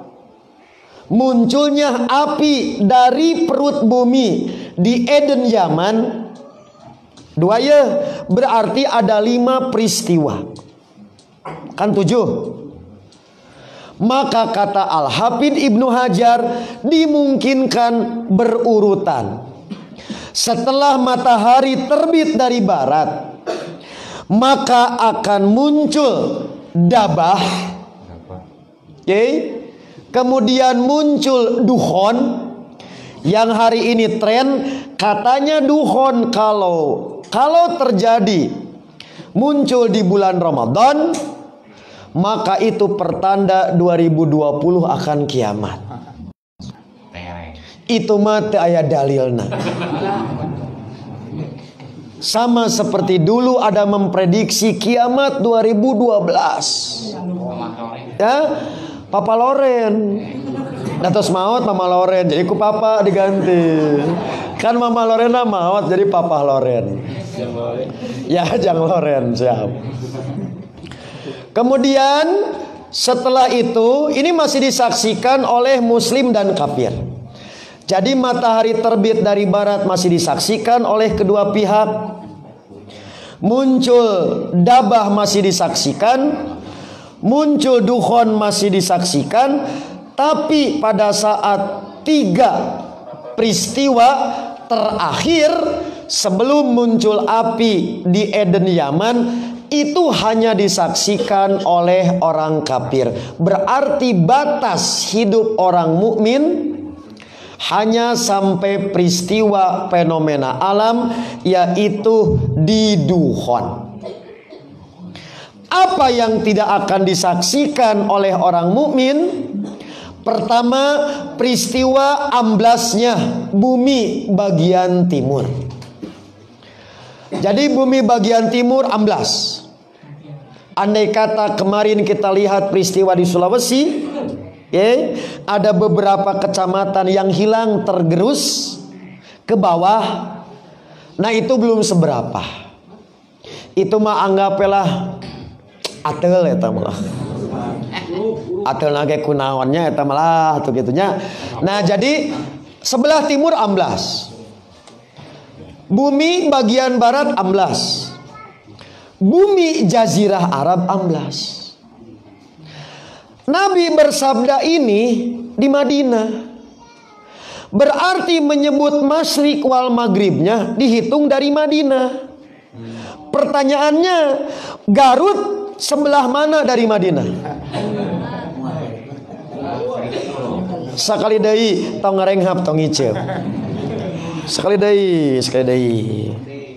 munculnya api dari perut bumi di Eden Yaman, berarti ada 5 peristiwa. Kan 7. Maka kata Al-Hafidz Ibnu Hajar dimungkinkan berurutan. Setelah matahari terbit dari barat, maka akan muncul dabah. Kemudian muncul dukhon, yang hari ini tren katanya dukhon kalau terjadi muncul di bulan Ramadan, maka itu pertanda 2020 akan kiamat. Itu mah teu aya dalilna. Sama seperti dulu ada memprediksi kiamat 2012. Ya, Papa Loren. Datos maut Mama Loren, jadi ku Papa diganti. Kan Mama Loren maut jadi Papa Loren. Ya, Jang Loren, siap. Kemudian setelah itu ini masih disaksikan oleh muslim dan kafir. Jadi matahari terbit dari barat masih disaksikan oleh kedua pihak. Muncul dabah masih disaksikan. Muncul dukhon masih disaksikan. Tapi pada saat 3 peristiwa terakhir sebelum muncul api di Eden Yaman, itu hanya disaksikan oleh orang kafir. Berarti batas hidup orang mukmin hanya sampai peristiwa fenomena alam, yaitu di dukhon. Apa yang tidak akan disaksikan oleh orang mukmin? Pertama, peristiwa amblasnya bumi bagian timur. Jadi bumi bagian timur amblas. Andai kata kemarin kita lihat peristiwa di Sulawesi, ada beberapa kecamatan yang hilang tergerus ke bawah. Nah itu belum seberapa. Itu mah anggaplah atel eta mah. Atel nage kunaonnya eta malah tuh gitunya. Nah jadi sebelah timur amblas. Bumi bagian barat amblas. Bumi Jazirah Arab amblas. Nabi bersabda ini di Madinah. Berarti menyebut masyrik wal maghribnya dihitung dari Madinah. Pertanyaannya, Garut sebelah mana dari Madinah? Sekali deui tong ngarenghap tong ngiceu. Sekali deui.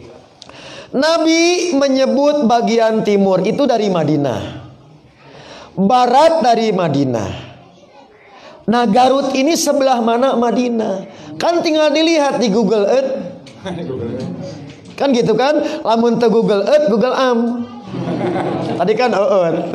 Nabi menyebut bagian timur itu dari Madinah. Barat dari Madinah. Nah Garut ini sebelah mana Madinah? Kan tinggal dilihat di Google Earth. Kan gitu kan? Lamun te Google Earth, Google Am. Tadi kan Earth.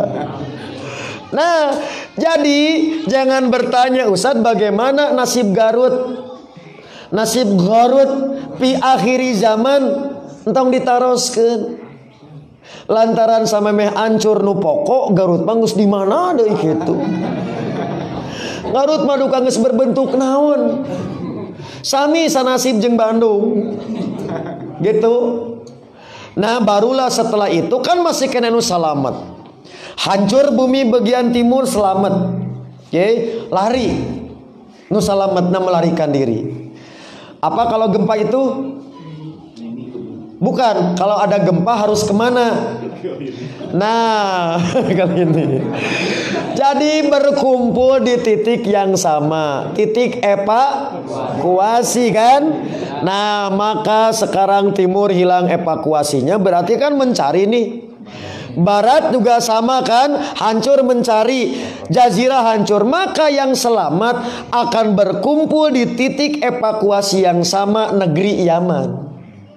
Nah jadi jangan bertanya, Ustadz bagaimana nasib Garut? Nasib Garut pi akhiri zaman entong ditaroskeun. Lantaran sama meh ancur nu pokok, Garut mah geus di mana deui kitu. Garut mah duka geus berbentuk naon. Sami sanasib jeung Bandung. Gitu. Nah, barulah setelah itu kan masih kena nu salamet. Hancur bumi bagian timur selamat. Lari. Nu salametna melarikan diri. Apa kalau gempa itu? Bukan, kalau ada gempa harus kemana? Nah, kali ini. Jadi berkumpul di titik yang sama, titik evakuasi kan? Nah, maka sekarang timur hilang evakuasinya, berarti kan mencari nih. Barat juga sama kan, hancur mencari, jazirah hancur. Maka yang selamat akan berkumpul di titik evakuasi yang sama, negeri Yaman.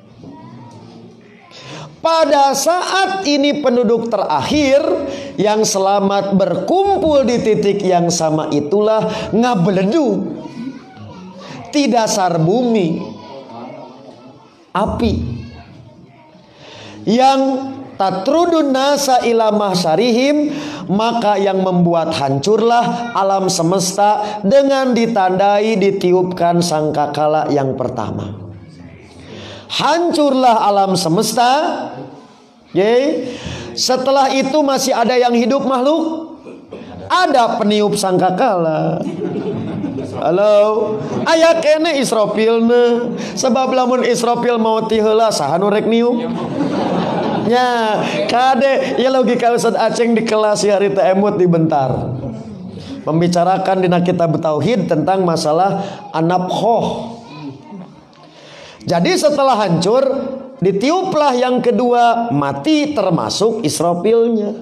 Pada saat ini penduduk terakhir yang selamat berkumpul di titik yang sama itulah ngabeledu di dasar bumi api yang tatrudun nasa ila mahsyarihim, maka yang membuat hancurlah alam semesta dengan ditandai ditiupkan sangkakala yang pertama. Hancurlah alam semesta. Setelah itu masih ada yang hidup makhluk. Ada peniup sangkakala. Halo, aya kene Israfilna. Sebab lamun Israfil mau ti heula saha nu rek niup? Nya, kade ya logika Ustaz Aceng di kelas hari teh emut di Bentar. Membicarakan dina kitab tauhid tentang masalah anabkhoh. Jadi setelah hancur, ditiuplah yang kedua, mati termasuk Israfilnya.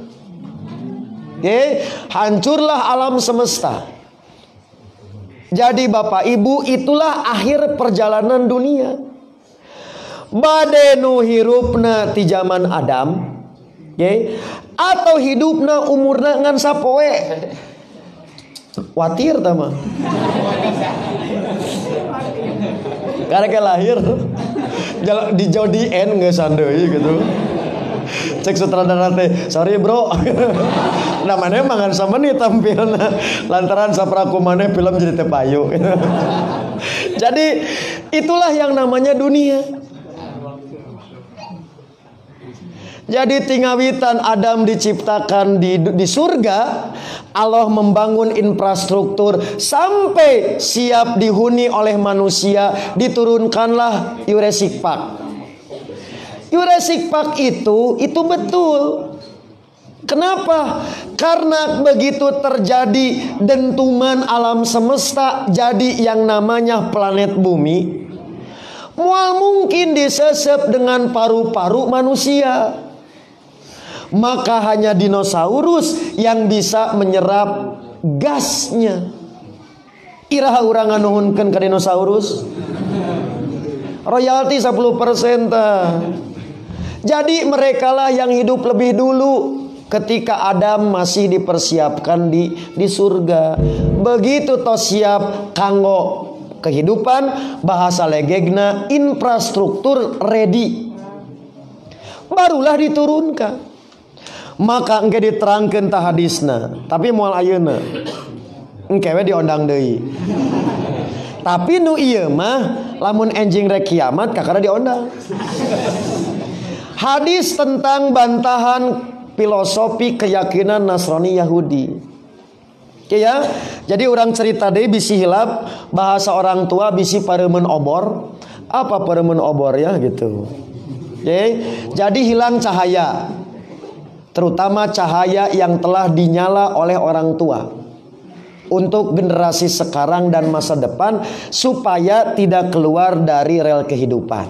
Hancurlah alam semesta. Jadi Bapak Ibu, itulah akhir perjalanan dunia. Badenu hirupna ti zaman Adam, atau hidupna umurna ngan sapoe. Watir tama. Karena lahir dijodien nggak sandai gitu. Cek sutradara teh, sorry bro. Namanya mangan sama nih tampilna. Lantaran sapraku maneh film jadi teh payu. Jadi itulah yang namanya dunia. Jadi tingawitan Adam diciptakan di surga, Allah membangun infrastruktur sampai siap dihuni oleh manusia, diturunkanlah Jurassic Park. Jurassic Park itu betul. Kenapa? Karena begitu terjadi dentuman alam semesta, jadi yang namanya planet bumi mual mungkin disesep dengan paru-paru manusia. Maka hanya dinosaurus yang bisa menyerap gasnya. Iraha urang nganuhunkeun ka dinosaurus royalti 10% tah. Jadi merekalah yang hidup lebih dulu ketika Adam masih dipersiapkan di surga. Begitu tos siap kanggo kehidupan, bahasa legegna infrastruktur ready, barulah diturunkan. Maka engke diterangkeun tah hadisna, tapi moal ayeuna engke we diondang deui. Tapi nu ieu mah lamun enjing rek kiamat kakara diondang. Hadis tentang bantahan filosofi keyakinan Nasrani Yahudi. Oke ya. Jadi orang cerita deui bisi hilap bahasa orang tua bisi pareumeun obor. Apa pareumeun obor ya gitu. Oke. Jadi hilang cahaya. Terutama cahaya yang telah dinyala oleh orang tua untuk generasi sekarang dan masa depan supaya tidak keluar dari rel kehidupan.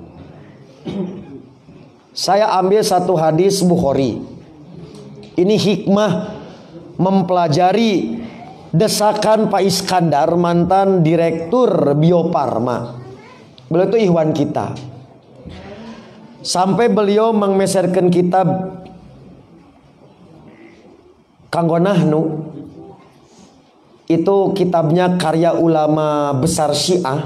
Saya ambil satu hadis Bukhari. Ini hikmah mempelajari desakan Pak Iskandar, mantan direktur Bio Farma. Beliau itu ikhwan kita. Sampai beliau mengmeserkan kitab kanggo nahnu, itu kitabnya karya ulama besar Syiah,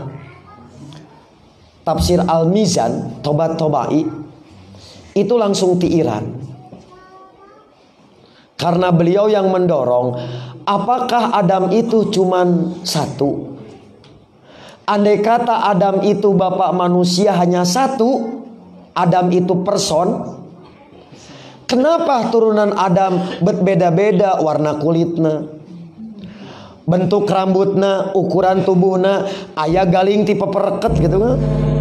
Tafsir Al-Mizan, Tobat Tobai, itu langsung ti Iran. Karena beliau yang mendorong, apakah Adam itu cuman satu? Andai kata Adam itu bapak manusia hanya satu, Adam itu person, kenapa turunan Adam berbeda-beda warna kulitna, bentuk rambutna, ukuran tubuhna, aya galing tipe pereket gitu kan?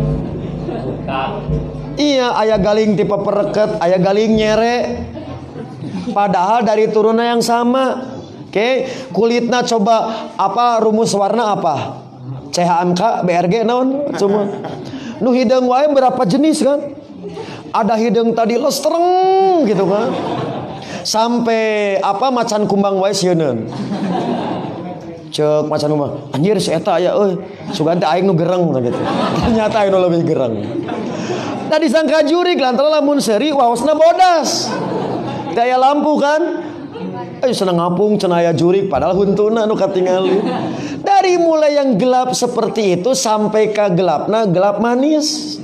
Iya, aya galing tipe pereket, aya galing nyere. Padahal dari turunan yang sama. Oke, kulitna coba apa rumus warna apa? CHMK, BRG naon semua. Nu hideung wae berapa jenis kan? Ada hidung tadi lestreng gitu kan, sampai apa macan kumbang wae sieun. Cek macan kumbang, anjir si eta aya euy, sugan teh aing nu gereng gitu. Ternyata aing nu lebih gereng. Tadi sangka jurig lantaran lamun seri waosna bodas. Daya lampu kan? Seneng ngapung cenah aya jurig padahal huntuna nu katingali. Dari mulai yang gelap seperti itu sampai ke gelapna gelap manis.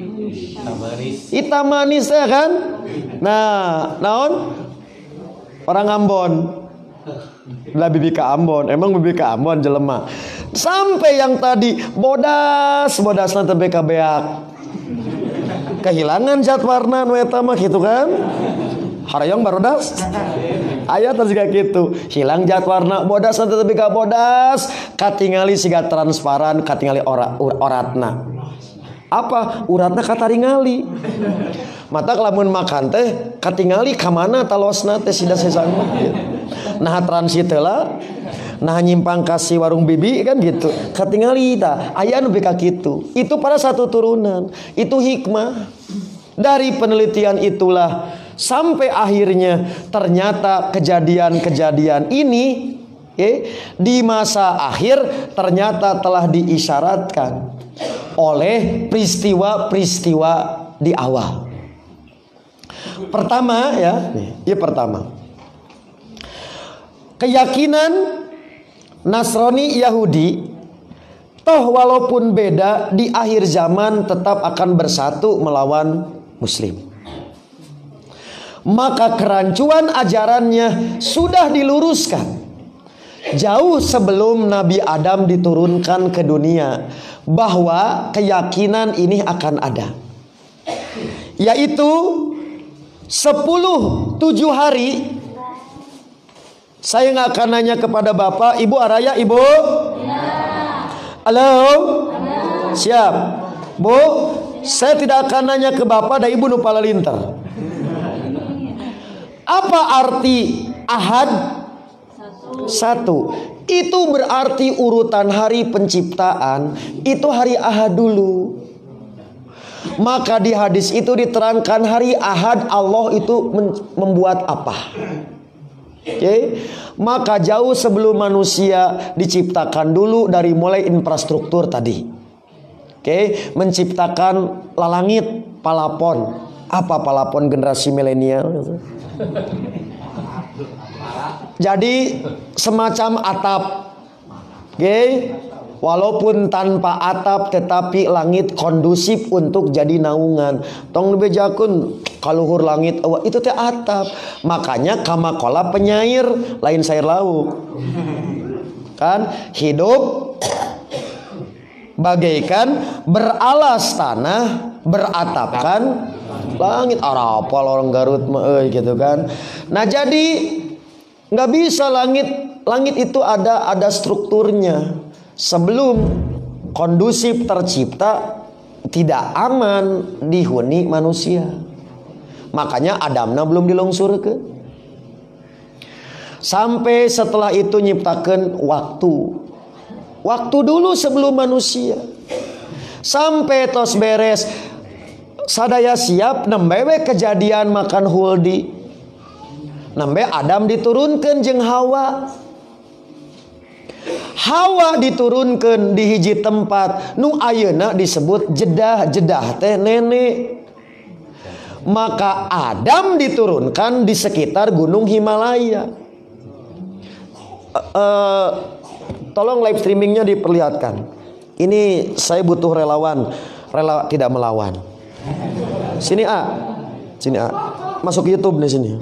Hitam manis ya kan? Nah, naon? Orang Ambon. Lah bibi ka Ambon, emang bibi ka Ambon jelema. Sampai yang tadi bodasna teh beka beak. Kehilangan zat warna nu eta mah kitu kan? Harayong barodas. Aya teh siga kitu. Hilang zat warna, bodasna teh beka bodas, katingali siga transparan, katingali oratna. Apa uratna kataringali. Mata lamun makan teh katingali ka mana talosna teh sida sesanggup gitu. Nah transit heula, nah nyimpang kasih warung bibi kan gitu. Katingali tah aya nu beka kitu. Itu pada satu turunan. Itu hikmah. Dari penelitian itulah sampai akhirnya ternyata kejadian-kejadian ini di masa akhir ternyata telah diisyaratkan oleh peristiwa-peristiwa di awal. Pertama pertama. Keyakinan Nasrani Yahudi toh walaupun beda di akhir zaman tetap akan bersatu melawan Muslim. maka kerancuan ajarannya sudah diluruskan jauh sebelum Nabi Adam diturunkan ke dunia, bahwa keyakinan ini akan ada, yaitu 10-7 hari. Saya nggak akan nanya kepada Bapak, Ibu Araya, Ibu? Halo? Siap. Bu, saya tidak akan nanya ke Bapak dan Ibu Nupala Lintar. Apa arti Ahad? 1. Itu berarti urutan hari penciptaan itu hari Ahad dulu. Maka di hadis itu diterangkan hari Ahad Allah itu membuat apa? Oke, maka jauh sebelum manusia diciptakan dulu, dari mulai infrastruktur tadi. Oke, menciptakan langit, palapon. Apa palapon generasi milenial? Jadi semacam atap. Oke, walaupun tanpa atap tetapi langit kondusif untuk jadi naungan. Tong bejakun kaluhur langit itu teh atap. Makanya kamakola penyair lain sayur lauk. Kan hidup bagaikan beralas tanah, beratapkan langit. Arapal orang Garut mah gitu kan. Nah, jadi nggak bisa langit itu ada strukturnya. Sebelum kondusif tercipta, tidak aman dihuni manusia. Makanya Adamna belum dilongsurkeun. Sampai setelah itu nyiptakeun waktu. Waktu dulu sebelum manusia. Sampai tos beres sadaya siap nembe kejadian makan huldi. Nembe Adam diturunkeun jeung Hawa. Hawa diturunkan di hiji tempat nu ayeuna disebut jedah teh nenek. Maka Adam diturunkan di sekitar gunung Himalaya. Tolong live streamingnya diperlihatkan. Ini saya butuh relawan, rela tidak melawan. Sini sini masuk YouTube di sini.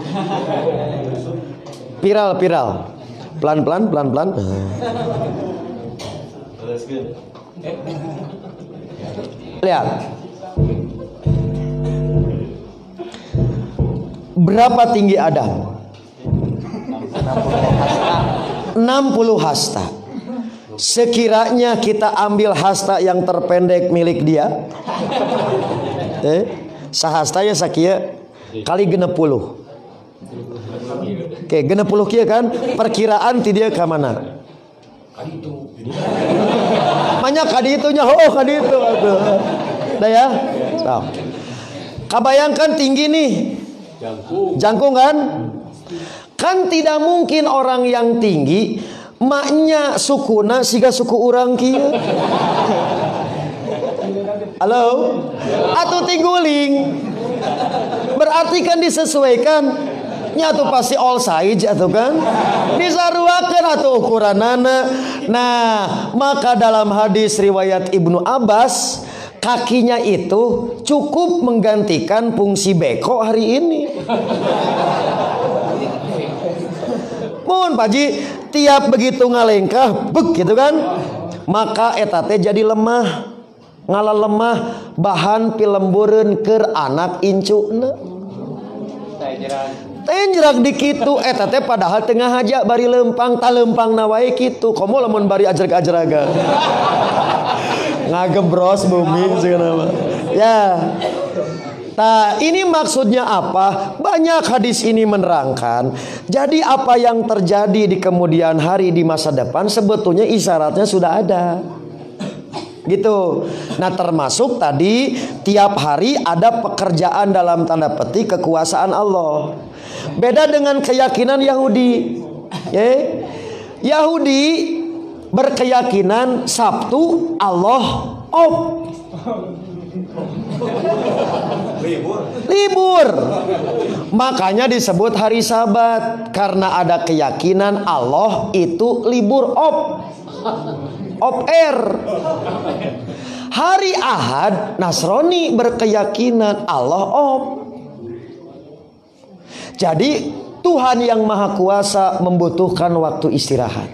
Viral. Pelan-pelan. Lihat. Berapa tinggi Adam? 60 hasta. Sekiranya kita ambil hasta yang terpendek milik dia, sahasta ya sakia kali 60. Oke, 60 kia kan perkiraan ti dia ke mana? Banyak kaditunya, kaditu atuh. Dah ya. So. Kabayangkan tinggi nih. Jangkung kan? Kan tidak mungkin orang yang tinggi maknya sukuna siga suku urang kieu. Halo? Atuh tingguling. Berarti kan disesuaikan. Nya tuh pasti all size atuh kan. Disaruakeun atuh ukuranana. Nah, maka dalam hadis riwayat Ibnu Abbas, kakinya itu cukup menggantikan fungsi beko hari ini. Mun Paji tiap begitu ngalengkah bek gitu kan, maka eta teh jadi lemah. Ngala lemah bahan pilembureun keur anak incuna. Tenjerak di kitu eta teh padahal tengah haja bari lempang talempangna wae kitu. Komo lamun bari ajrag-ajraga. Ngagebros bumi segala. Ya. Nah, ini maksudnya apa? Banyak hadis ini menerangkan. Jadi apa yang terjadi di kemudian hari di masa depan sebetulnya isyaratnya sudah ada. Gitu. Nah, termasuk tadi tiap hari ada pekerjaan dalam tanda petik kekuasaan Allah. Beda dengan keyakinan Yahudi. Yahudi berkeyakinan Sabtu Allah libur. Makanya disebut hari Sabat karena ada keyakinan Allah itu libur off-air. Hari Ahad Nasrani berkeyakinan Allah off. Jadi Tuhan yang Maha Kuasa membutuhkan waktu istirahat.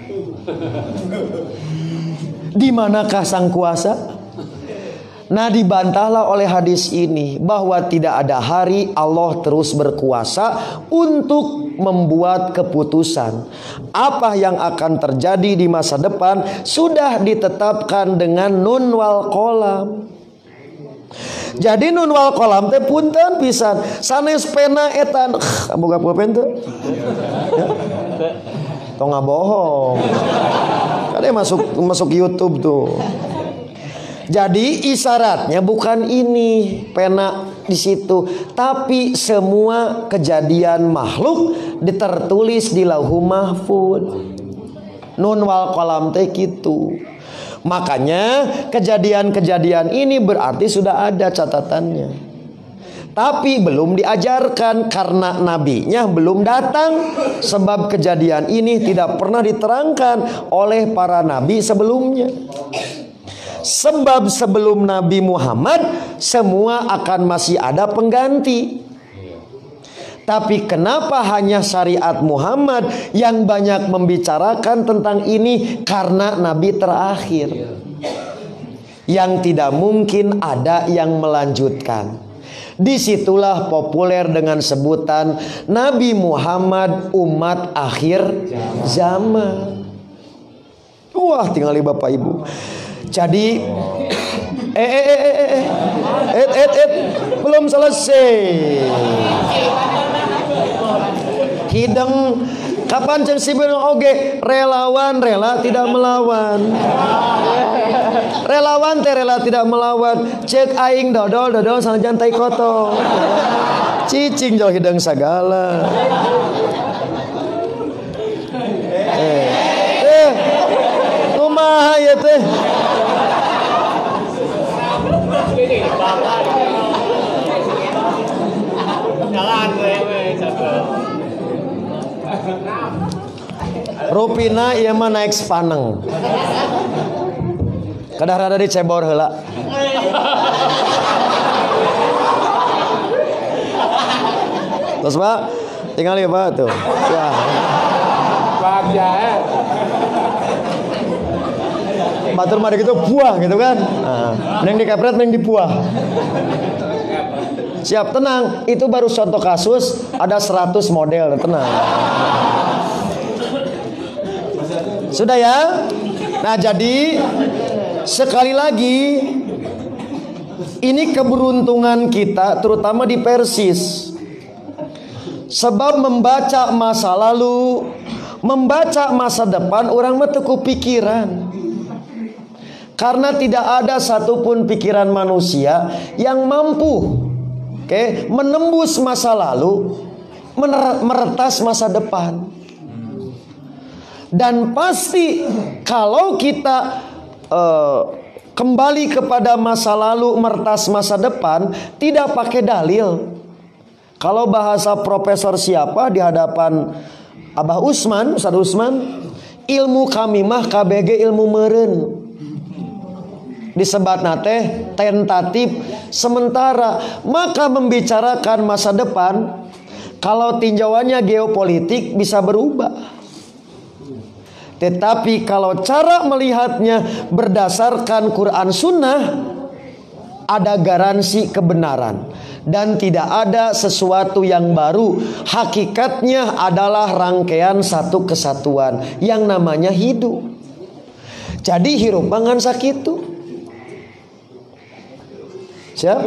Di manakah Sang Kuasa? Nah, dibantahlah oleh hadis ini bahwa tidak ada hari Allah terus berkuasa untuk membuat keputusan. Apa yang akan terjadi di masa depan sudah ditetapkan dengan nun wal qalam. Jadi nun wal qalam teh punten pisan sanes pena etan boga pulpen teu. Tong ngabohong. Kade masuk YouTube tuh. Jadi isyaratnya bukan ini pena di situ, tapi semua kejadian makhluk ditertulis di Lauhul Mahfuz. Nun wal qalam teh kitu. Makanya kejadian-kejadian ini berarti sudah ada catatannya. Tapi belum diajarkan karena nabinya belum datang. Sebab kejadian ini tidak pernah diterangkan oleh para nabi sebelumnya. Sebab sebelum Nabi Muhammad semua akan masih ada pengganti. Tapi kenapa hanya syariat Muhammad yang banyak membicarakan tentang ini? Karena Nabi terakhir yang tidak mungkin ada yang melanjutkan. Disitulah populer dengan sebutan Nabi Muhammad umat akhir zaman. Wah, tinggali Bapak Ibu. Jadi belum selesai. Hideng kapan ceng sibeun oge relawan rela tidak melawan. Relawan teh rela tidak melawan. Cek aing dodol sanajan tai koto. Cicing jauh hideng sagala. Kumaha ya teh? Rupina ieu mah naik sepaneng. Kadah rada dicebor heula. Terus Pak, tinggal ya Pak tuh. Ya. Pak jae. Batur mah gitu buah gitu kan. Nah, mending dikepret mending dibuah. Siap, tenang. Itu baru contoh kasus, ada 100 model, tenang. Sudah ya? Nah, jadi sekali lagi ini keberuntungan kita terutama di Persis. Sebab membaca masa lalu, membaca masa depan orang mah teu pikiran. Karena tidak ada satupun pikiran manusia yang mampu menembus masa lalu, meretas masa depan. Dan pasti kalau kita kembali kepada masa lalu, meretas masa depan, tidak pakai dalil. Kalau bahasa profesor siapa di hadapan Abah Usman, Ustaz Usman, ilmu kami mah KBG ilmu meureun. Disebat nate tentatif sementara. Maka membicarakan masa depan, kalau tinjauannya geopolitik bisa berubah. Tetapi kalau cara melihatnya berdasarkan Quran Sunnah, ada garansi kebenaran. Dan tidak ada sesuatu yang baru. Hakikatnya adalah rangkaian satu kesatuan yang namanya hidup. Jadi hirup mangan sakitu. Siap?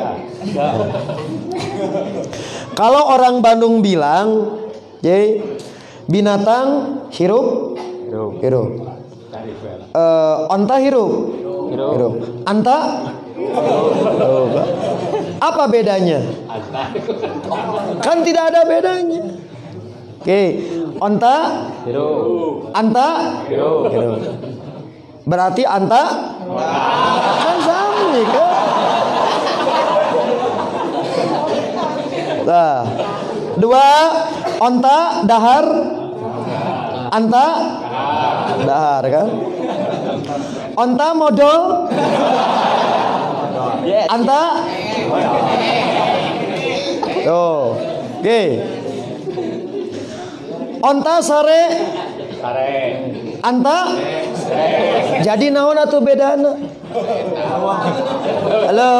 Kalau orang Bandung bilang, binatang hirup. Onta hirup. Anta? Apa bedanya? Kan tidak ada bedanya. Oke, onta hirup. Anta hirup. Berarti anta kan sama kan? Nah, 2 onta dahar, anta dahar kan? Onta modal, anta tuh, oke. Onta sare. Anta. Jadi naon atuh bedana? Halo.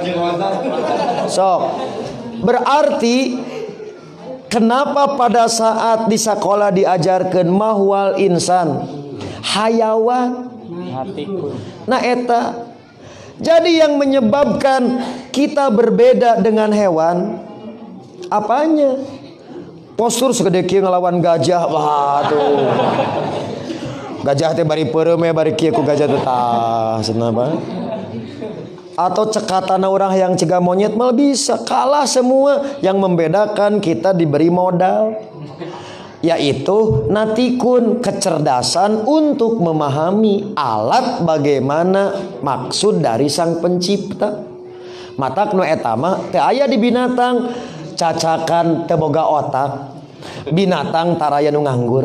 Sok. Berarti kenapa pada saat di sekolah diajarkan mahwal insan hayawan? Nah eta. Jadi yang menyebabkan kita berbeda dengan hewan apanya? Postur segede kieu ngelawan gajah. Waduh. Gajah teh bari peureum bari kieu ku gajah teh tah cenah. Atau cekatan orang yang cegah monyet malah bisa kalah semua. Yang membedakan kita diberi modal, yaitu natikun kecerdasan untuk memahami alat bagaimana maksud dari sang pencipta. Matak nu eta mah teu aya di binatang cacakan teu boga otak. Binatang taraya nu nganggur.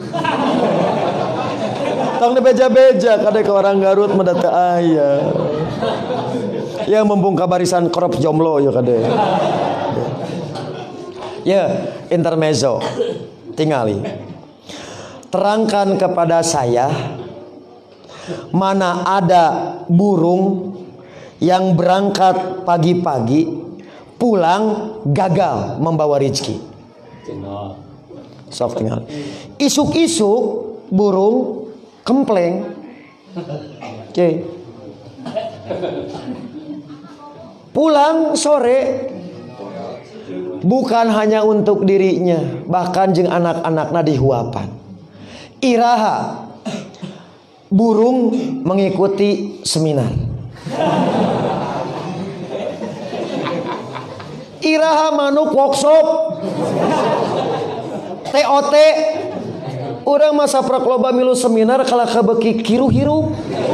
Tong dibeja-beja kade ke orang Garut mah teu aya. Ya membungka barisan krop jomblo ya kade. Ya, intermezzo. Tingali. Terangkan kepada saya mana ada burung yang berangkat pagi-pagi pulang gagal membawa rezeki. Sok tinggal. Isuk-isuk burung kempleng. Oke. Pulang sore bukan hanya untuk dirinya, bahkan jeung anak-anakna dihuapan. Iraha burung mengikuti seminar. Iraha manuk workshop. TOT. Urang masa prokloba milu seminar kalah kabeki kiru hirup.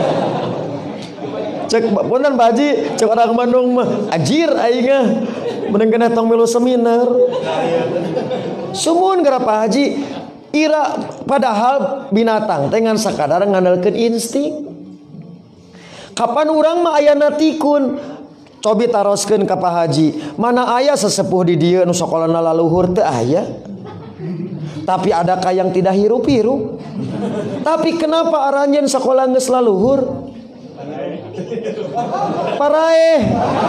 Cek punten Pak Haji, cek orang Bandung mah ajir aing mah mending kena tong milu seminar. Sumun gara Pak Haji ira padahal binatang teh ngan sakadar ngandalkeun insting. Kapan urang mah aya natikun cobi taroskeun ka Pak Haji, mana aya sesepuh di dieu nu sakolana laluhur teu aya. Tapi adakah yang tidak hirup-hirup? Tapi kenapa aranjeun sakola geus laluhur? Paraeh.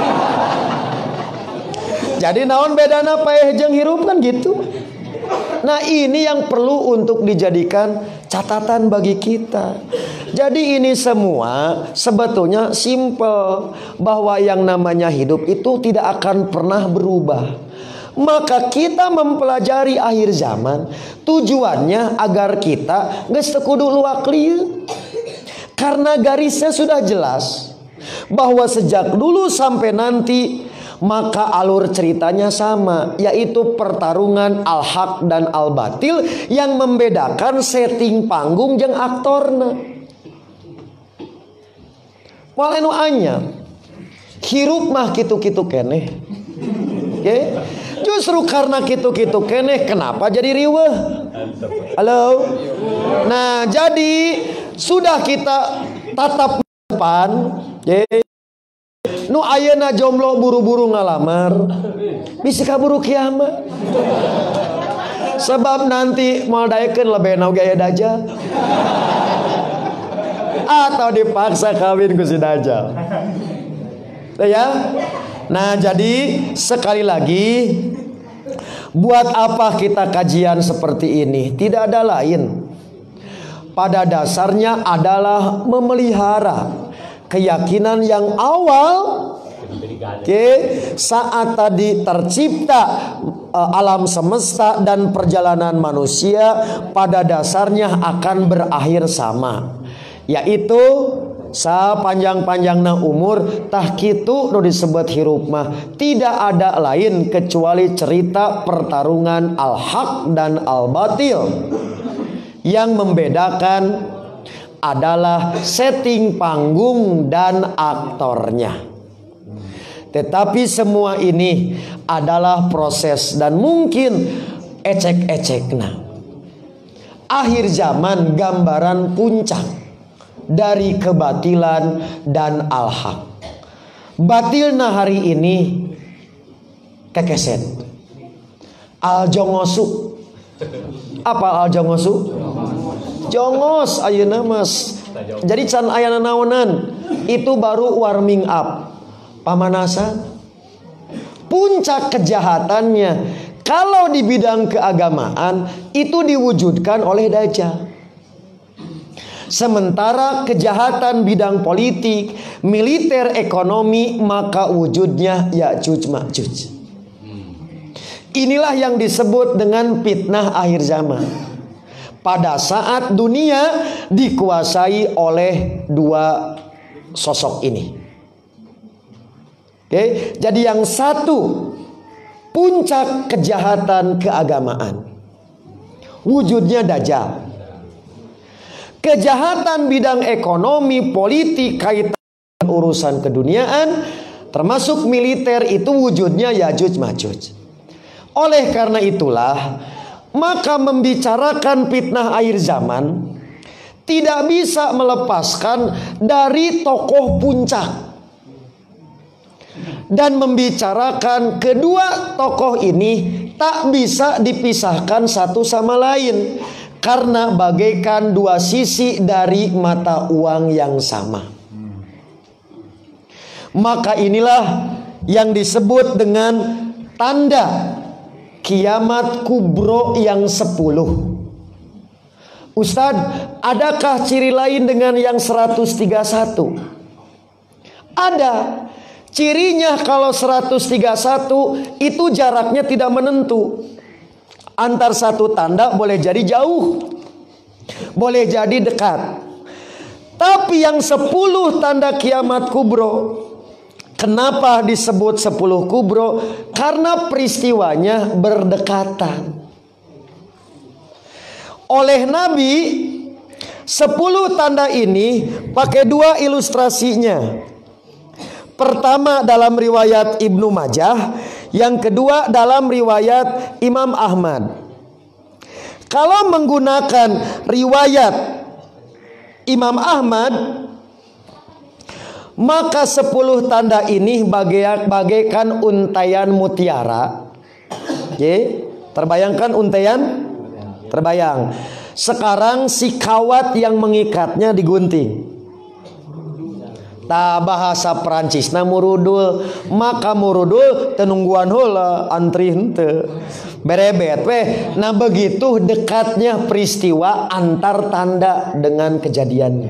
Jadi naon bedana paeh jeung hirup kan gitu. Nah ini yang perlu untuk dijadikan catatan bagi kita. Jadi ini semua sebetulnya simple, bahwa yang namanya hidup itu tidak akan pernah berubah. Maka kita mempelajari akhir zaman tujuannya agar kita geus teu kudu luak lieu. Karena garisnya sudah jelas bahwa sejak dulu sampai nanti maka alur ceritanya sama, yaitu pertarungan al-haq dan al-batil yang membedakan setting panggung jeung aktorna. Wal anu anyar hirup mah kitu-kitu keneh. Oke? Justru karena kitu-kitu keneh kenapa jadi riweuh? Halo. Nah, jadi sudah kita tatap depan, nu ayeuna jomblo buru-buru ngalamar, bisi kaburu kiamat. Sebab nanti moal daekeun lebena oge aya dajal. Atau dipaksa kawin ku si dajal. Ya. Nah, jadi sekali lagi, buat apa kita kajian seperti ini? Tidak ada lain. Pada dasarnya adalah memelihara keyakinan yang awal. Saat tadi tercipta alam semesta dan perjalanan manusia pada dasarnya akan berakhir sama, yaitu sapanjang-panjangna umur tah kitu nu disebut hirup mah tidak ada lain kecuali cerita pertarungan al-haq dan al-batil. Yang membedakan adalah setting panggung dan aktornya. Tetapi semua ini adalah proses dan mungkin ecek-ecekna. Akhir zaman gambaran puncak dari kebatilan dan al-haq. Batilna hari ini kekeset, al-jongosu, Apa al jongosu? Jongos ayeuna mas. Jadi can ayana naonan itu baru warming up, pamanasan. Puncak kejahatannya kalau di bidang keagamaan itu diwujudkan oleh Dajjal. Sementara kejahatan bidang politik, militer, ekonomi, maka wujudnya Ya'juj Ma'juj. Inilah yang disebut dengan fitnah akhir zaman. Pada saat dunia dikuasai oleh dua sosok ini. Oke, jadi yang satu puncak kejahatan keagamaan, wujudnya Dajjal. Kejahatan bidang ekonomi, politik, kaitan urusan keduniaan, termasuk militer, itu wujudnya Ya'juj Ma'juj. Oleh karena itulah, maka membicarakan fitnah akhir zaman tidak bisa melepaskan dari tokoh puncak. Dan membicarakan kedua tokoh ini tak bisa dipisahkan satu sama lain, karena bagaikan dua sisi dari mata uang yang sama. Maka inilah yang disebut dengan tanda kiamat kubro yang 10. Ustadz, adakah ciri lain dengan yang 131? Ada. Cirinya kalau 131 itu jaraknya tidak menentu. Antar satu tanda boleh jadi jauh, boleh jadi dekat. Tapi yang 10 tanda kiamat kubro, kenapa disebut 10 kubro? Karena peristiwanya berdekatan. Oleh Nabi, 10 tanda ini pakai dua ilustrasinya. Pertama dalam riwayat Ibnu Majah, yang kedua dalam riwayat Imam Ahmad. Kalau menggunakan riwayat Imam Ahmad, maka 10 tanda ini bagaikan untaian mutiara. Oke, terbayangkan untaian? Terbayang. Sekarang si kawat yang mengikatnya digunting. Ta bahasa Perancisna murudul, maka murudul tenungguan heula antri henteu berebet weh. Nah begitu dekatnya peristiwa antar tanda dengan kejadiannya.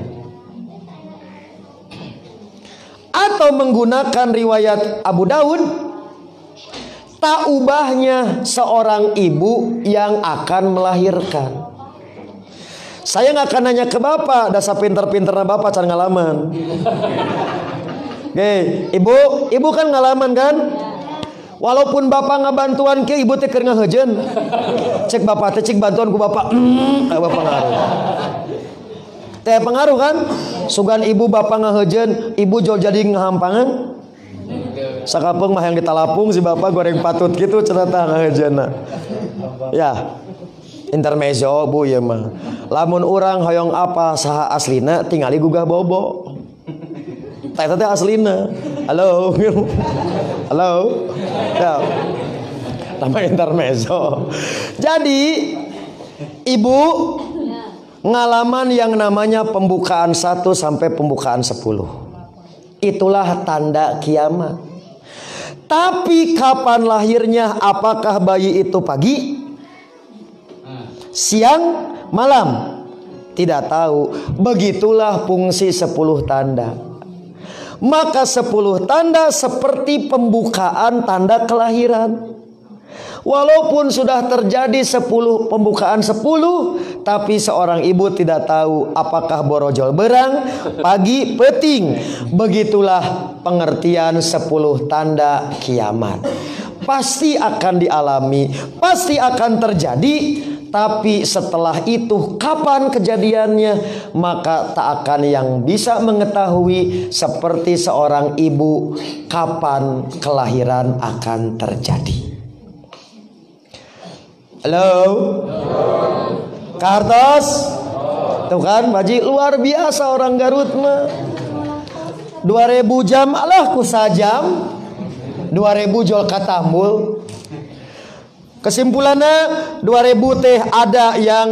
Atau menggunakan riwayat Abu Daud, tak ubahnya seorang ibu yang akan melahirkan. Saya nggak akan nanya ke bapak, dasar pinter-pinternya bapak cara ngalaman. Oke, ibu kan ngalaman kan? Walaupun bapak ngabantuan ke ibu teh keur ngahejeun. Cek bapak teh cek bantuan ku bapak. Bapak ngaruh. Teh pengaruh kan? Sugan ibu bapak ngahejeun, ibu jol jadi ngahampangan. Sakapeung mah yang ditalapung si bapak goreng patut gitu cerita ngahejeunna. Ya. Intermezzo bu ya mah. Lamun urang hoyong apa saha aslina tingali gugah bobo. Teh teh aslina. Halo. Halo. Ya. Nama intermezzo. Jadi ibu ngalaman yang namanya pembukaan 1 sampai pembukaan 10. Itulah tanda kiamat. Tapi kapan lahirnya? Apakah bayi itu pagi, siang, malam? Tidak tahu. Begitulah fungsi 10 tanda. Maka 10 tanda seperti pembukaan tanda kelahiran. Walaupun sudah terjadi 10 pembukaan 10, tapi seorang ibu tidak tahu apakah borojol berang, pagi, peting. Begitulah pengertian 10 tanda kiamat. Pasti akan dialami, pasti akan terjadi. Tapi setelah itu kapan kejadiannya, maka tak akan yang bisa mengetahui seperti seorang ibu kapan kelahiran akan terjadi. Halo, Kartos, tuh kan Baji luar biasa orang Garut mah. 2000 jam alah ku sajam, 2000 jol katambul. Kesimpulannya 2000 teh ada yang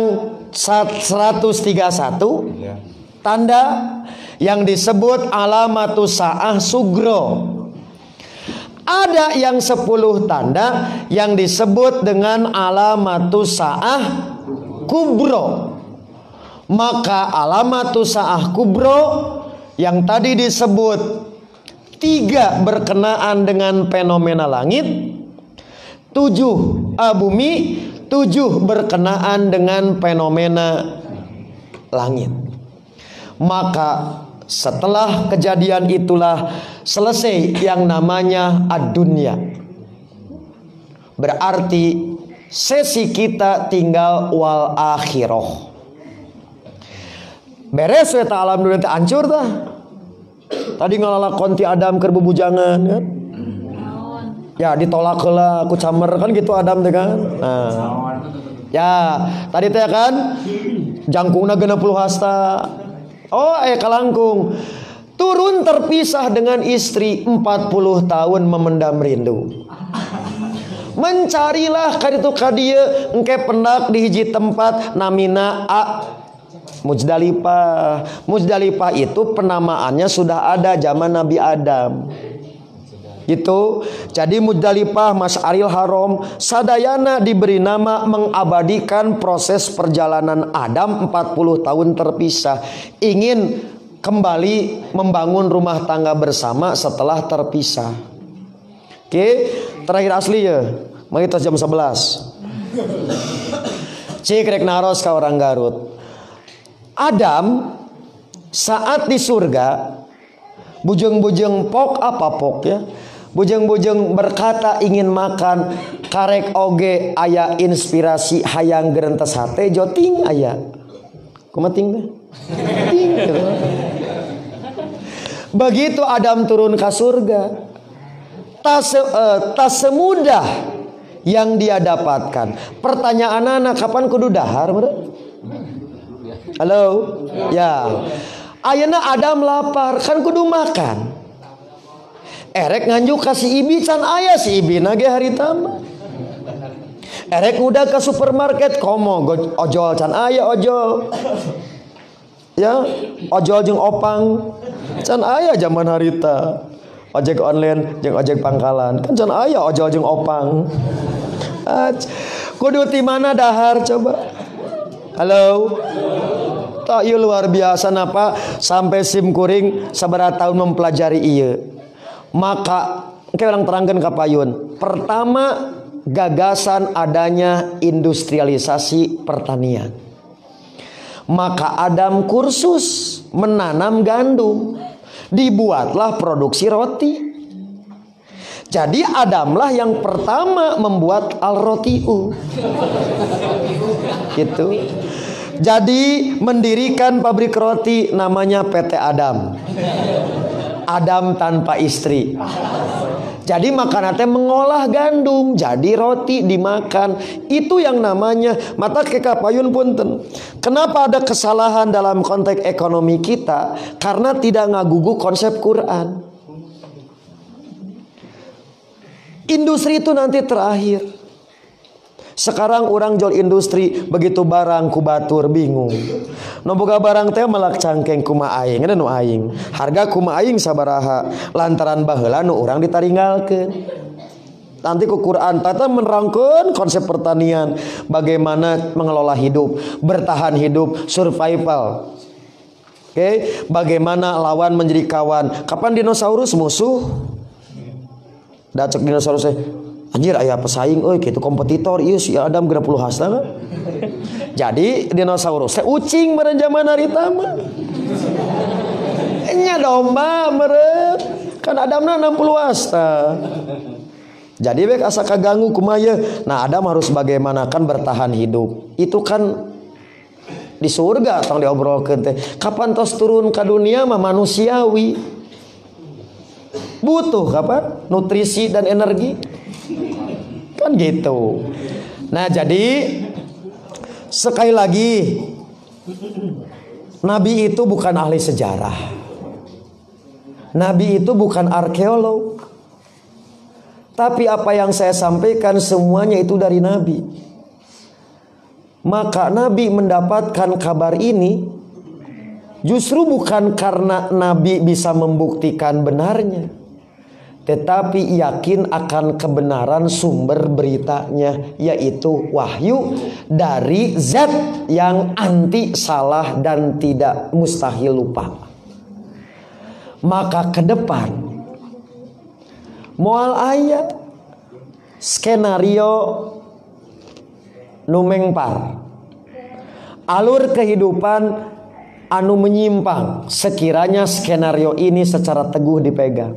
131 tanda yang disebut alamatus sa'ah sugro. Ada yang 10 tanda yang disebut dengan alamatus sa'ah kubro. Maka alamatus sa'ah kubro yang tadi disebut 3 berkenaan dengan fenomena langit, 7 bumi, 7 berkenaan dengan fenomena langit. Maka setelah kejadian itulah selesai yang namanya ad-dunya. Berarti sesi kita tinggal wal akhirah. Beres we ta alam dunia teh hancur tah. Tadi ngalakon ti Adam keur bebujangan kan. Ya ditolak heula ku camer kan gitu Adam teh kan. Nah. Ya, tadi teh kan jangkungna 60 hasta. Oh, kalangkung. Turun terpisah dengan istri 40 tahun memendam rindu. Mencarilah kaditu kadieu engke pendak di hiji tempat namina Muzdalifah. Muzdalifah itu penamaannya sudah ada zaman Nabi Adam. Gitu. Jadi Muzdalifah Masyaril Haram sadayana diberi nama mengabadikan proses perjalanan Adam 40 tahun terpisah. Ingin kembali membangun rumah tangga bersama setelah terpisah. Oke, terakhir asli ya. Mari tos jam 11. Cik rek naros ka orang Garut. Adam saat di surga bujeng-bujeng pok apa pok ya. Bujeng-bujeng berkata ingin makan karek oge aya inspirasi hayang gerentes hate joting aya. Kumaha ting teh? Ting gitu. Begitu Adam turun ke surga, tak semudah yang dia dapatkan. Pertanyaan anak kapan kudu dahar? Halo, ya. Ayeuna Adam lapar, kan kudu makan. Erek nganjuk kasih ibi can aya si ibi nage harita mah. Erek udah ke supermarket komo ojol can aya ojol. Ya, ojol jeung opang can aya zaman harita. Ojek online jeung ojek pangkalan kan can aya ojol jeung opang. Kudu ti mana dahar coba? Halo. Tak ieu luar biasa napa sampai sim kuring sabaraha tahun mempelajari ieu. Maka kayak orang terangkan ke payun. Pertama gagasan adanya industrialisasi pertanian. Maka Adam kursus menanam gandum. Dibuatlah produksi roti. Jadi Adamlah yang pertama membuat al-rotiu. Gitu. Jadi mendirikan pabrik roti namanya PT Adam. Adam tanpa istri. Jadi makanannya mengolah gandum jadi roti dimakan. Itu yang namanya mata kekapayun punten. Kenapa ada kesalahan dalam konteks ekonomi kita? Karena tidak ngagugu konsep Quran. Industri itu nanti terakhir. Sekarang orang jual industri begitu barang kubatur bingung. Noboga barang teh melak cangkeng kuma aing ada nu aing. Harga kuma aing sabaraha lantaran baheula nu urang ditaringgalkeun. Nanti ku Quran tata menerangkeun konsep pertanian, bagaimana mengelola hidup, bertahan hidup, survival. Oke, bagaimana lawan menjadi kawan. Kapan dinosaurus musuh? Dacek dinosaurus anjir aya pesaing euy kitu kompetitor ieu si Adam 30 hasta kan. Jadi dinosaurus teh ucing meureun zaman harita mah. Nya domba meureun kan Adamna 60 hasta. Jadi bek asa kaganggu kumaha. Nah Adam harus bagaimanakan bertahan hidup. Itu kan di surga tong diobrolkeun teh. Kapan tos turun ke dunia mah manusiawi. Butuh kapan? Nutrisi dan energi. Kan gitu. Nah jadi sekali lagi Nabi itu bukan ahli sejarah. Nabi itu bukan arkeolog. Tapi apa yang saya sampaikan semuanya itu dari Nabi. Maka Nabi mendapatkan kabar ini justru bukan karena Nabi bisa membuktikan benarnya, tetapi yakin akan kebenaran sumber beritanya, yaitu wahyu dari zat yang anti salah dan tidak mustahil lupa. Maka ke depan moal aya skenario numengpar, alur kehidupan anu menyimpang, sekiranya skenario ini secara teguh dipegang.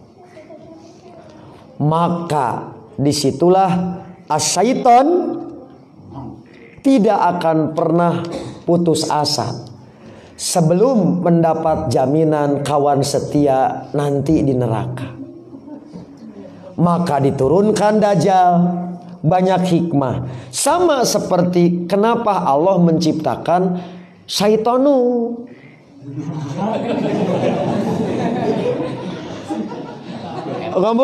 Maka disitulah asyaiton tidak akan pernah putus asa sebelum mendapat jaminan kawan setia nanti di neraka. Maka diturunkan Dajjal, banyak hikmah. Sama seperti kenapa Allah menciptakan syaitonu. Kamu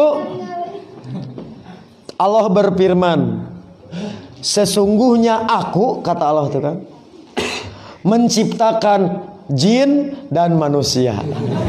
Allah berfirman, sesungguhnya aku, kata Allah itu kan, menciptakan jin dan manusia.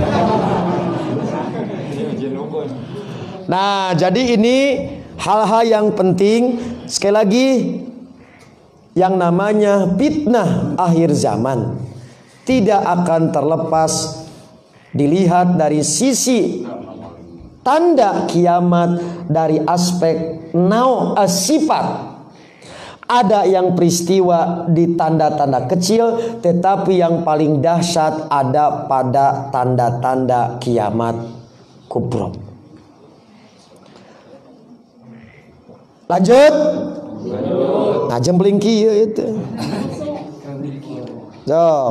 Nah, jadi ini hal-hal yang penting. Sekali lagi, yang namanya fitnah akhir zaman tidak akan terlepas dilihat dari sisi tanda kiamat dari aspek sifat. Ada yang peristiwa di tanda-tanda kecil, tetapi yang paling dahsyat ada pada tanda-tanda kiamat kubro. Lanjut. Ngajem belingki itu. So.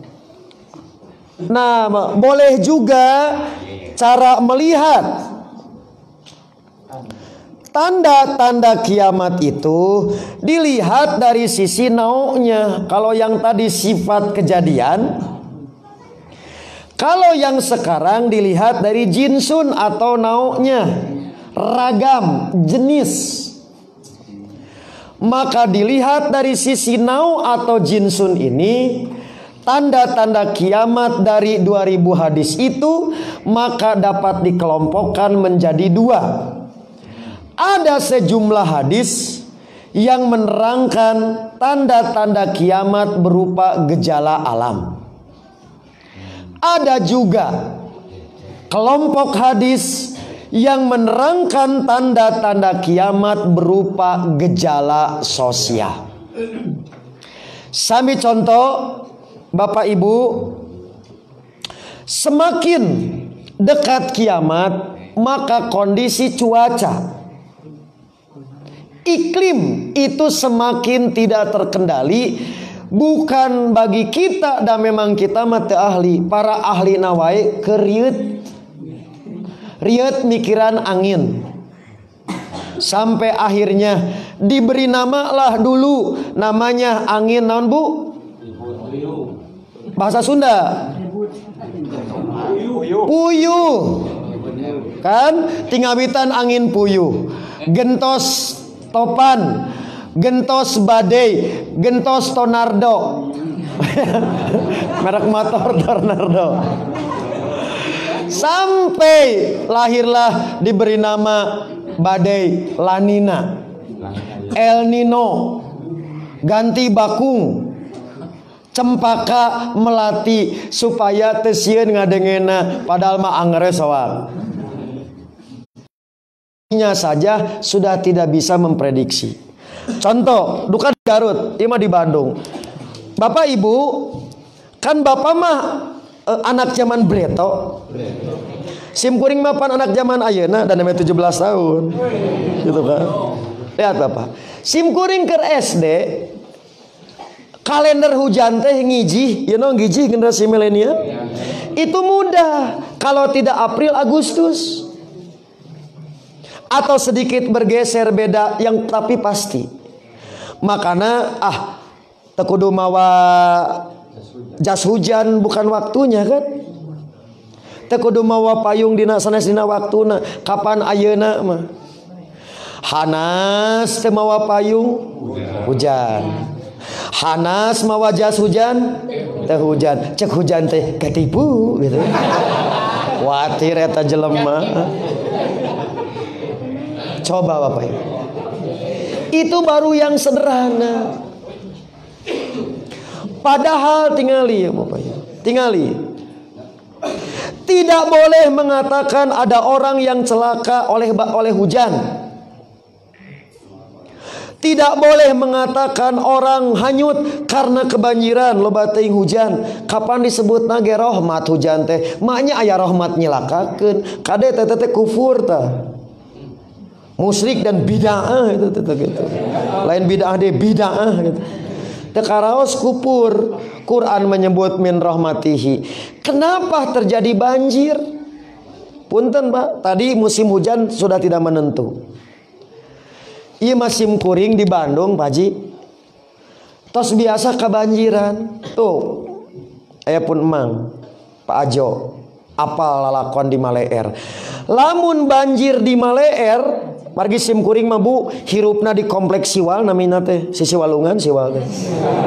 Nah, boleh juga cara melihat tanda-tanda kiamat itu dilihat dari sisi nau'nya. Kalau yang tadi sifat kejadian, kalau yang sekarang dilihat dari jinsun atau nau'nya, ragam jenis. Maka dilihat dari sisi nau atau jinsun ini, tanda-tanda kiamat dari 2000 hadis itu maka dapat dikelompokkan menjadi dua. Ada sejumlah hadis yang menerangkan tanda-tanda kiamat berupa gejala alam. Ada juga kelompok hadis yang menerangkan tanda-tanda kiamat berupa gejala sosial. Sami contoh, Bapak Ibu, semakin dekat kiamat, maka kondisi cuaca, iklim itu semakin tidak terkendali. Bukan bagi kita, dan memang kita mati ahli. Para ahli nawai keriut mikiran angin. Sampai akhirnya diberi nama lah dulu, namanya angin naon Bu? Bahasa Sunda puyuh. Kan tinggawitan angin puyuh, gentos topan, gentos badai, gentos tornado. Merek motor tornado. Sampai lahirlah diberi nama badai La Nina, El Nino, ganti bakung, cempaka melati, supaya tesieun ngadengena padahal mah angere soal. Saja sudah tidak bisa memprediksi. Contoh, duka di Garut, ini mah di Bandung. Bapak Ibu, kan Bapak mah anak zaman Breto. Sim kuring mapan anak zaman ayeuna dan namanya 17 tahun. Gitu kan. Lihat Bapak. Sim kuring ke SD, kalender hujan teh ngiji, you know ngiji generasi milenial. Itu mudah. Kalau tidak April, Agustus. Atau sedikit bergeser beda yang tapi pasti. Makanya tekudu mawa jas hujan bukan waktunya kan. Teu kudu mawa payung dina sanes dina waktuna. Kapan ayeuna mah? Hanas teu mawa payung hujan. Hanas mawa jas hujan teh hujan. Cek hujan teh katipu gitu. Watir eta jelema. Coba Bapak Ibu. Itu baru yang sederhana. Padahal tingali ya Bapak Ibu. Tingali. Tidak boleh mengatakan ada orang yang celaka oleh hujan. Tidak boleh mengatakan orang hanyut karena kebanjiran loba teuing hujan. Kapan disebutna ge rahmat hujan teh? Maknya aya rahmat nyelakakeun. Kade teh kufur tah. Musyrik dan bid'ah itu gitu. Lain bid'ah deh bid'ah gitu. Teu karaos kufur. Quran menyebut min rahmatihi. Kenapa terjadi banjir? Punten Pak, tadi musim hujan sudah tidak menentu. Iya musim kuring di Bandung Pak Haji. Tos biasa kebanjiran. Tuh. Aya pun emang Pak Ajo apal lalakon di Maleer. Lamun banjir di Maleer, margi sim kuring mah Bu, hirupna di kompleks Siwal namina teh, si Siwalungan Siwal teh.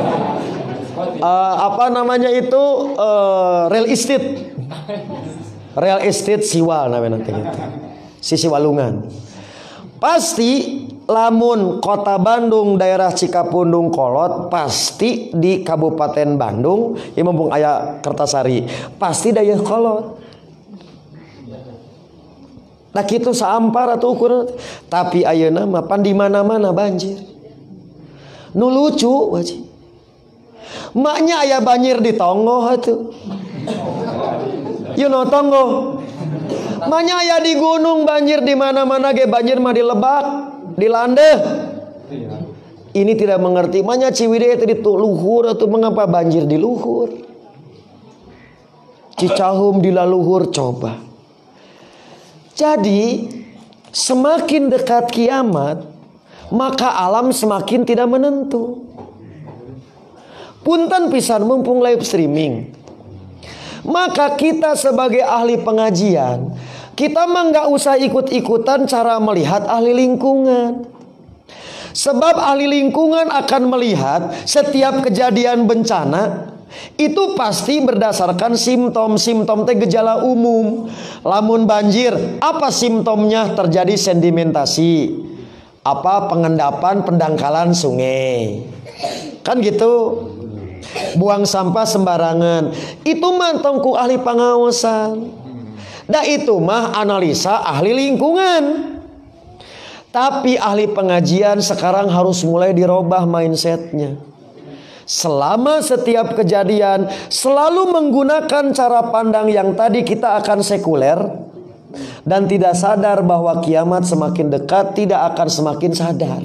Apa namanya itu? Real estate. Real estate Siwal namanya teh gitu. Si Siwalungan. Pasti lamun kota Bandung daerah Cikapundung Kolot pasti di Kabupaten Bandung ieu mumpung aya Kertasari pasti daya kolot. Nah kitu saampar atuh ukur tapi ayeuna mah pan di mana-mana banjir. Nu lucu waji. Maknya aya banjir di Tonggo atuh. You know Tonggo. Maknya aya di gunung banjir di mana-mana ge banjir mah di Lebak. Di Landeh. Ini tidak mengerti. Makanya Ciwidey tadi di luhur atau mengapa banjir di luhur? Cicahum di laluhur coba. Jadi semakin dekat kiamat maka alam semakin tidak menentu. Punten pisan mumpung live streaming. Maka kita sebagai ahli pengajian kita mah nggak usah ikut-ikutan cara melihat ahli lingkungan. Sebab ahli lingkungan akan melihat setiap kejadian bencana itu pasti berdasarkan simptom teh gejala umum. Lamun banjir, apa simptomnya? Terjadi sedimentasi. Apa pengendapan pendangkalan sungai. Kan gitu. Buang sampah sembarangan. Itu mah tongku ahli pengawasan. Nah itu mah analisa ahli lingkungan. Tapi ahli pengajian sekarang harus mulai dirubah mindsetnya. Selama setiap kejadian selalu menggunakan cara pandang yang tadi kita akan sekuler. Dan tidak sadar bahwa kiamat semakin dekat tidak akan semakin sadar.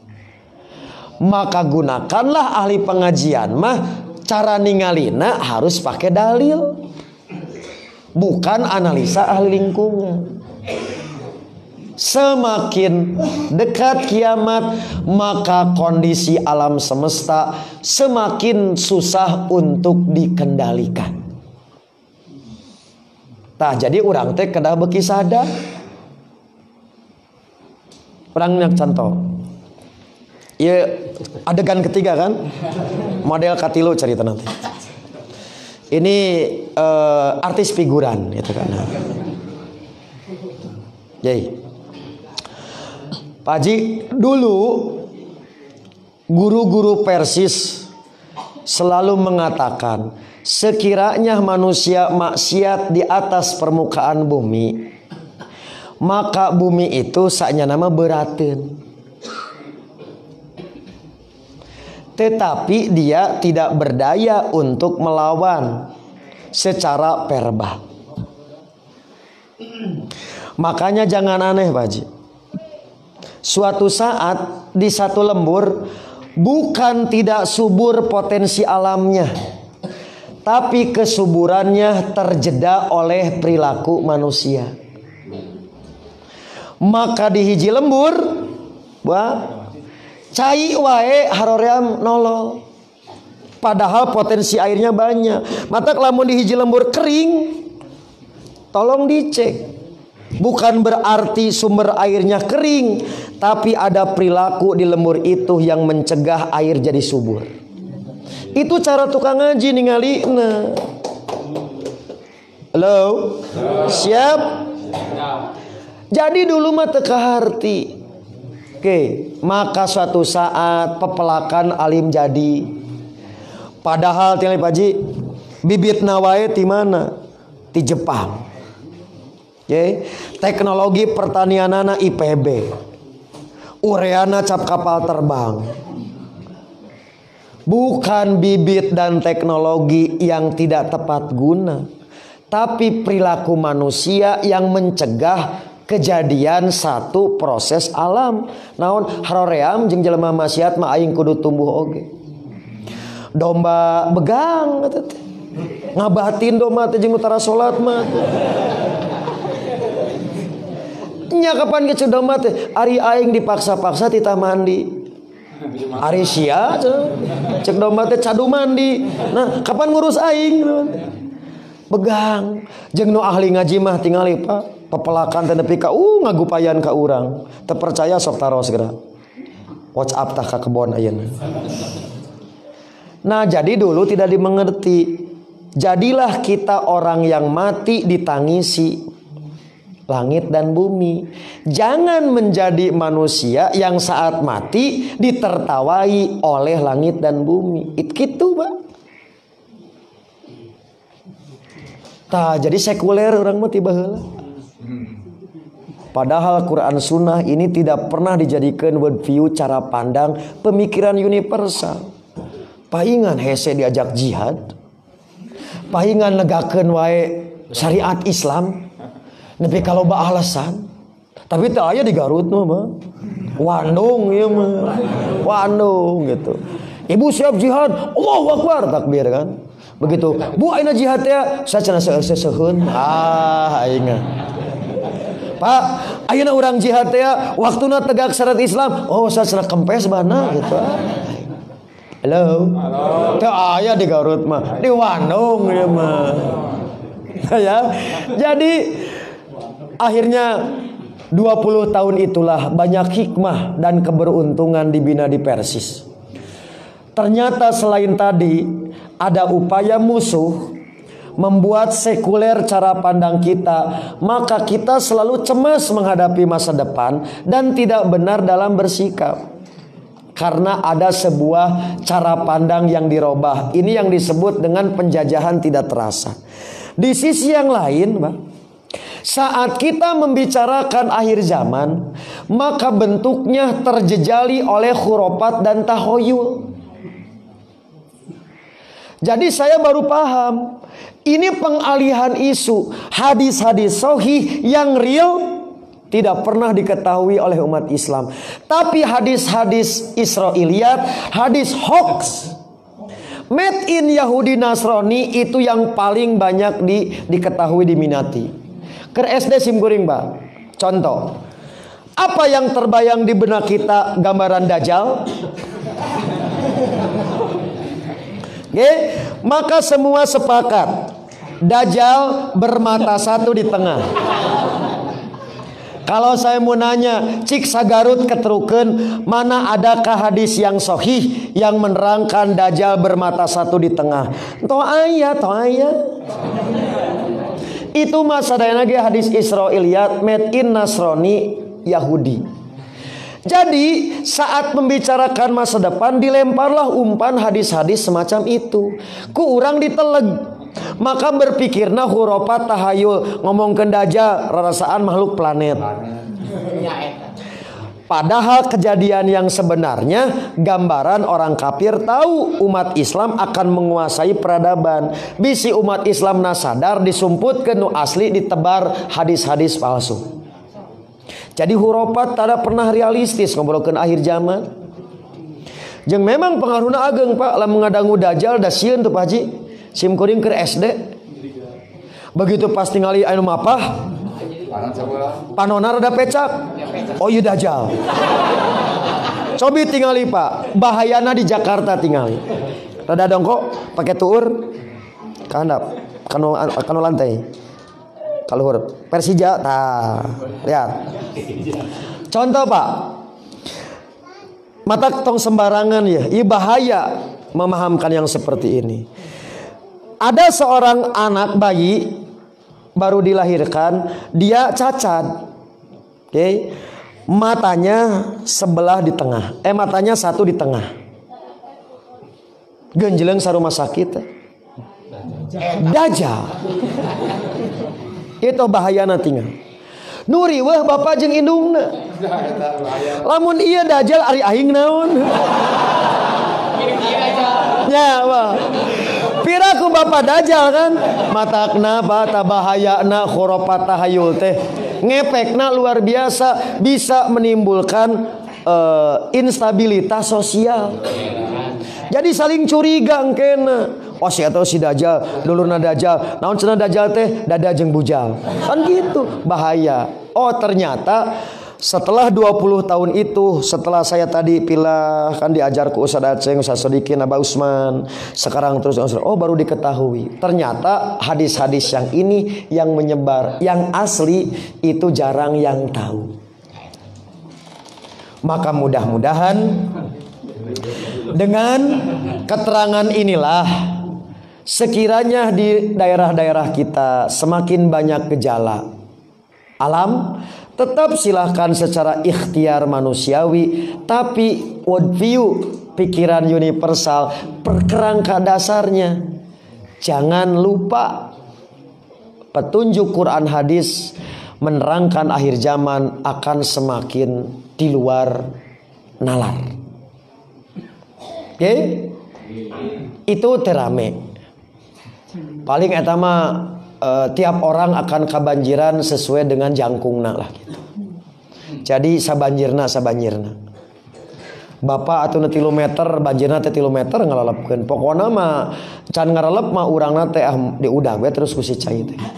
Maka gunakanlah ahli pengajian mah cara ningalina harus pakai dalil. Bukan analisa ahli lingkungan. Semakin dekat kiamat maka kondisi alam semesta semakin susah untuk dikendalikan. Tah jadi urang teh kedah beuki sadar. Urang nya contoh. Ieu adegan ketiga kan? Model katilu cerita nanti. Ini artis figuran gitu kan. Jadi Pak Haji dulu guru-guru Persis selalu mengatakan sekiranya manusia maksiat di atas permukaan bumi maka bumi itu saknya nama berateun. Tetapi dia tidak berdaya untuk melawan secara verbal. Makanya jangan aneh Pak Haji. Suatu saat di satu lembur bukan tidak subur potensi alamnya, tapi kesuburannya terjeda oleh perilaku manusia. Maka di hiji lembur, cai wae haroream nolol. Padahal potensi airnya banyak. Mata lamun di hiji lembur kering, tolong dicek. Bukan berarti sumber airnya kering, tapi ada perilaku di lemur itu yang mencegah air jadi subur. Itu cara tukang ngaji ningalina. Halo? Siap? Jadi dulu mah teka harti. Oke, maka suatu saat pepelakan alim jadi. Padahal tinggal Pak Haji, bibit nawae di mana? Di Jepang. Oke, teknologi pertanianana IPB. Ureana cap kapal terbang. Bukan bibit dan teknologi yang tidak tepat guna, tapi perilaku manusia yang mencegah kejadian satu proses alam. Naon haroream jeung jelema maksiat mah aing kudu tumbuh oge. Domba begang ngabatin domba teh jeung utara salat mah. Nya kapan ke domba teh ari aing dipaksa-paksa titah mandi. Ari sia cek domba teh cadu mandi. Nah, kapan ngurus aing? Begang. Jeung nu ahli ngaji mah tingali Pak, pepelakan teh nepi ka ngagupayan ka urang. Teu percaya sok taros geura. WhatsApp tah ka kebon ayeuna. Nah, jadi dulu tidak dimengerti. Jadilah kita orang yang mati ditangisi langit dan bumi. Jangan menjadi manusia yang saat mati ditertawai oleh langit dan bumi. Itu gitu, Pak. Tah, jadi sekuler orang mah tiba heula. Padahal Quran Sunnah ini tidak pernah dijadikan worldview, cara pandang, pemikiran universal. Pahingan hese diajak jihad. Pahingan negakeun wae syariat Islam. Nepi kalau alasan. Tapi teu aya di Garut mah. Wandung ieu mah. Wandung gitu. Ibu siap jihad, Allahu Akbar, takbir kan. Begitu. Bu ayeuna jihad teh saya cenah seueur-seueun. Aing. Pak, ayeuna urang jihad teh waktuna tegak syariat Islam. Oh, saya cenah kempes bana gitu. Halo. Teu aya di Garut mah. Di Wandung ieu mah. Ya. Jadi akhirnya 20 tahun itulah banyak hikmah dan keberuntungan dibina di Persis. Ternyata selain tadi ada upaya musuh membuat sekuler cara pandang kita, maka kita selalu cemas menghadapi masa depan dan tidak benar dalam bersikap. Karena ada sebuah cara pandang yang dirubah. Ini yang disebut dengan penjajahan tidak terasa. Di sisi yang lain, Pak, saat kita membicarakan akhir zaman, maka bentuknya terjejali oleh khurafat dan tahoyul. Jadi saya baru paham, ini pengalihan isu hadis-hadis sahih yang real tidak pernah diketahui oleh umat Islam. Tapi hadis-hadis Israiliyat, hadis hoax, made in Yahudi Nasrani itu yang paling banyak diketahui, diminati. Ke SD simkuring, Pak. Contoh, apa yang terbayang di benak kita gambaran Dajjal? Oke, maka semua sepakat Dajjal bermata satu di tengah. Kalau saya mau nanya, cik sagarut keterukeun, mana adakah hadis yang sahih yang menerangkan Dajjal bermata satu di tengah? Toh aya. Itu masa dayana ge hadis Israiliyat made in Nasrani Yahudi. Jadi saat membicarakan masa depan dilemparlah umpan hadis-hadis semacam itu. Ku urang diteleg. Maka berpikirna hurufat tahayul, ngomongkeun Dajjal rarasaan makhluk planet. Padahal kejadian yang sebenarnya gambaran orang kafir tahu umat Islam akan menguasai peradaban. Bisi umat Islam nasadar disumputkeun nu asli ditebar hadis-hadis palsu. Jadi hurufat tidak pernah realistis ngobrolkeun akhir zaman. Jeung memang pengaruhna ageng, Pak, lamun ngadangu Dajjal da sieun tuh Pak Haji. Sim kuring keur SD. Begitu pas tingali anu mapah, panona rada pecak. Oh ieu Dajjal. Cobi tingali, Pak. Bahayana di Jakarta tingali. Rada dongkok pakai tuur. Ka handap, kanu lantai. Kaluhur Persija tah. Lihat. Contoh Pak. Mata tong sembarangan ya. Ieu bahaya memahamkan yang seperti ini. Ada seorang anak bayi baru dilahirkan, dia cacat. Oke. Matanya sebelah di tengah. Matanya satu di tengah. Genjeleng sarumah sakit. Dajal. Itu bahayana tinggal. Nuri wah bapak jeung indungna. Lamun ieu dajal ari aing naon? Ya, wah. Piraku bapak dajal kan? Matakna bata bahayana khurafat tahayul teh. Ngepekna luar biasa, bisa menimbulkan instabilitas sosial. Jadi saling curiga engkena. Oh si atau si dajal, dulurna dajal. Naon cenah dajal teh? Dada jeung bujal. Kan gitu, bahaya. Oh ternyata setelah 20 tahun itu, setelah saya tadi pilah kan diajar ku Ustaz Aceng, Ustaz Sodikin, Abah Usman, sekarang terus oh baru diketahui. Ternyata hadis-hadis yang ini yang menyebar, yang asli itu jarang yang tahu. Maka mudah-mudahan dengan keterangan inilah sekiranya di daerah-daerah kita semakin banyak gejala alam, tetap silahkan secara ikhtiar manusiawi, tapi worldview, pikiran universal, perkerangka dasarnya. Jangan lupa petunjuk Quran hadis menerangkan akhir zaman akan semakin di luar nalar. Oke? Itu terame. Paling etama tiap orang akan kebanjiran sesuai dengan jangkungna lah gitu. Jadi sabanjirna. Bapak atau 3 meter banjirna teh 3 meter ngalalepkeun. Pokona mah can ngarelep mah urangna teh diudah we terus ku si cai teh.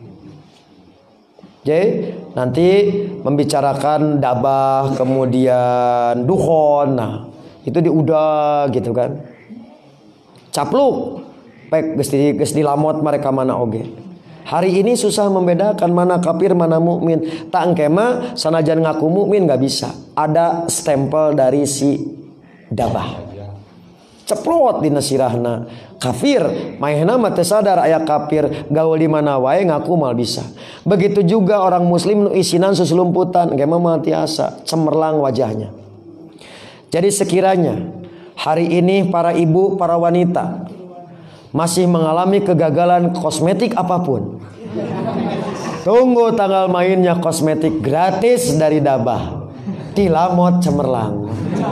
Jadi nanti membicarakan dabah kemudian dukhon. Nah, itu diudah gitu kan. Capluk pek geus dilamot mereka mana oge. Hari ini susah membedakan mana kafir mana mukmin. Tak engke mah sanajan ngaku mukmin enggak bisa. Ada stempel dari si dabah. Ceplot dina sirahna. Kafir, maehna mah teu sadar aya kafir, gaul di mana wae ngaku mal bisa. Begitu juga orang muslim nu isinan susulumputan, engke mah tiasa cemerlang wajahnya. Jadi sekiranya hari ini para ibu, para wanita masih mengalami kegagalan kosmetik apapun, tunggu tanggal mainnya kosmetik gratis dari dabah. Tilamot cemerlang.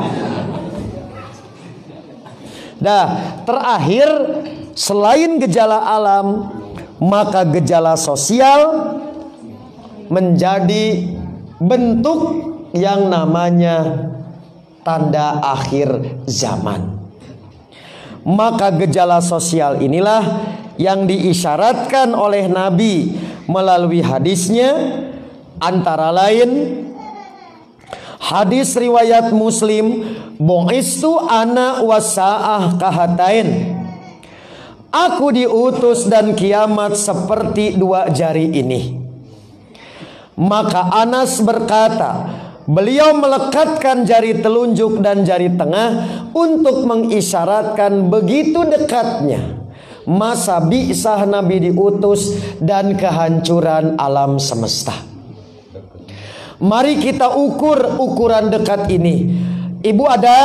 Dah, terakhir selain gejala alam, maka gejala sosial menjadi bentuk yang namanya tanda akhir zaman. Maka gejala sosial inilah yang diisyaratkan oleh Nabi melalui hadisnya, antara lain hadis riwayat Muslim, bu'istu ana wasaah kahatain. Aku diutus dan kiamat seperti 2 jari ini. Maka Anas berkata, beliau melekatkan jari telunjuk dan jari tengah untuk mengisyaratkan begitu dekatnya masa bi'sah Nabi diutus dan kehancuran alam semesta. Mari kita ukur ukuran dekat ini. Ibu ada?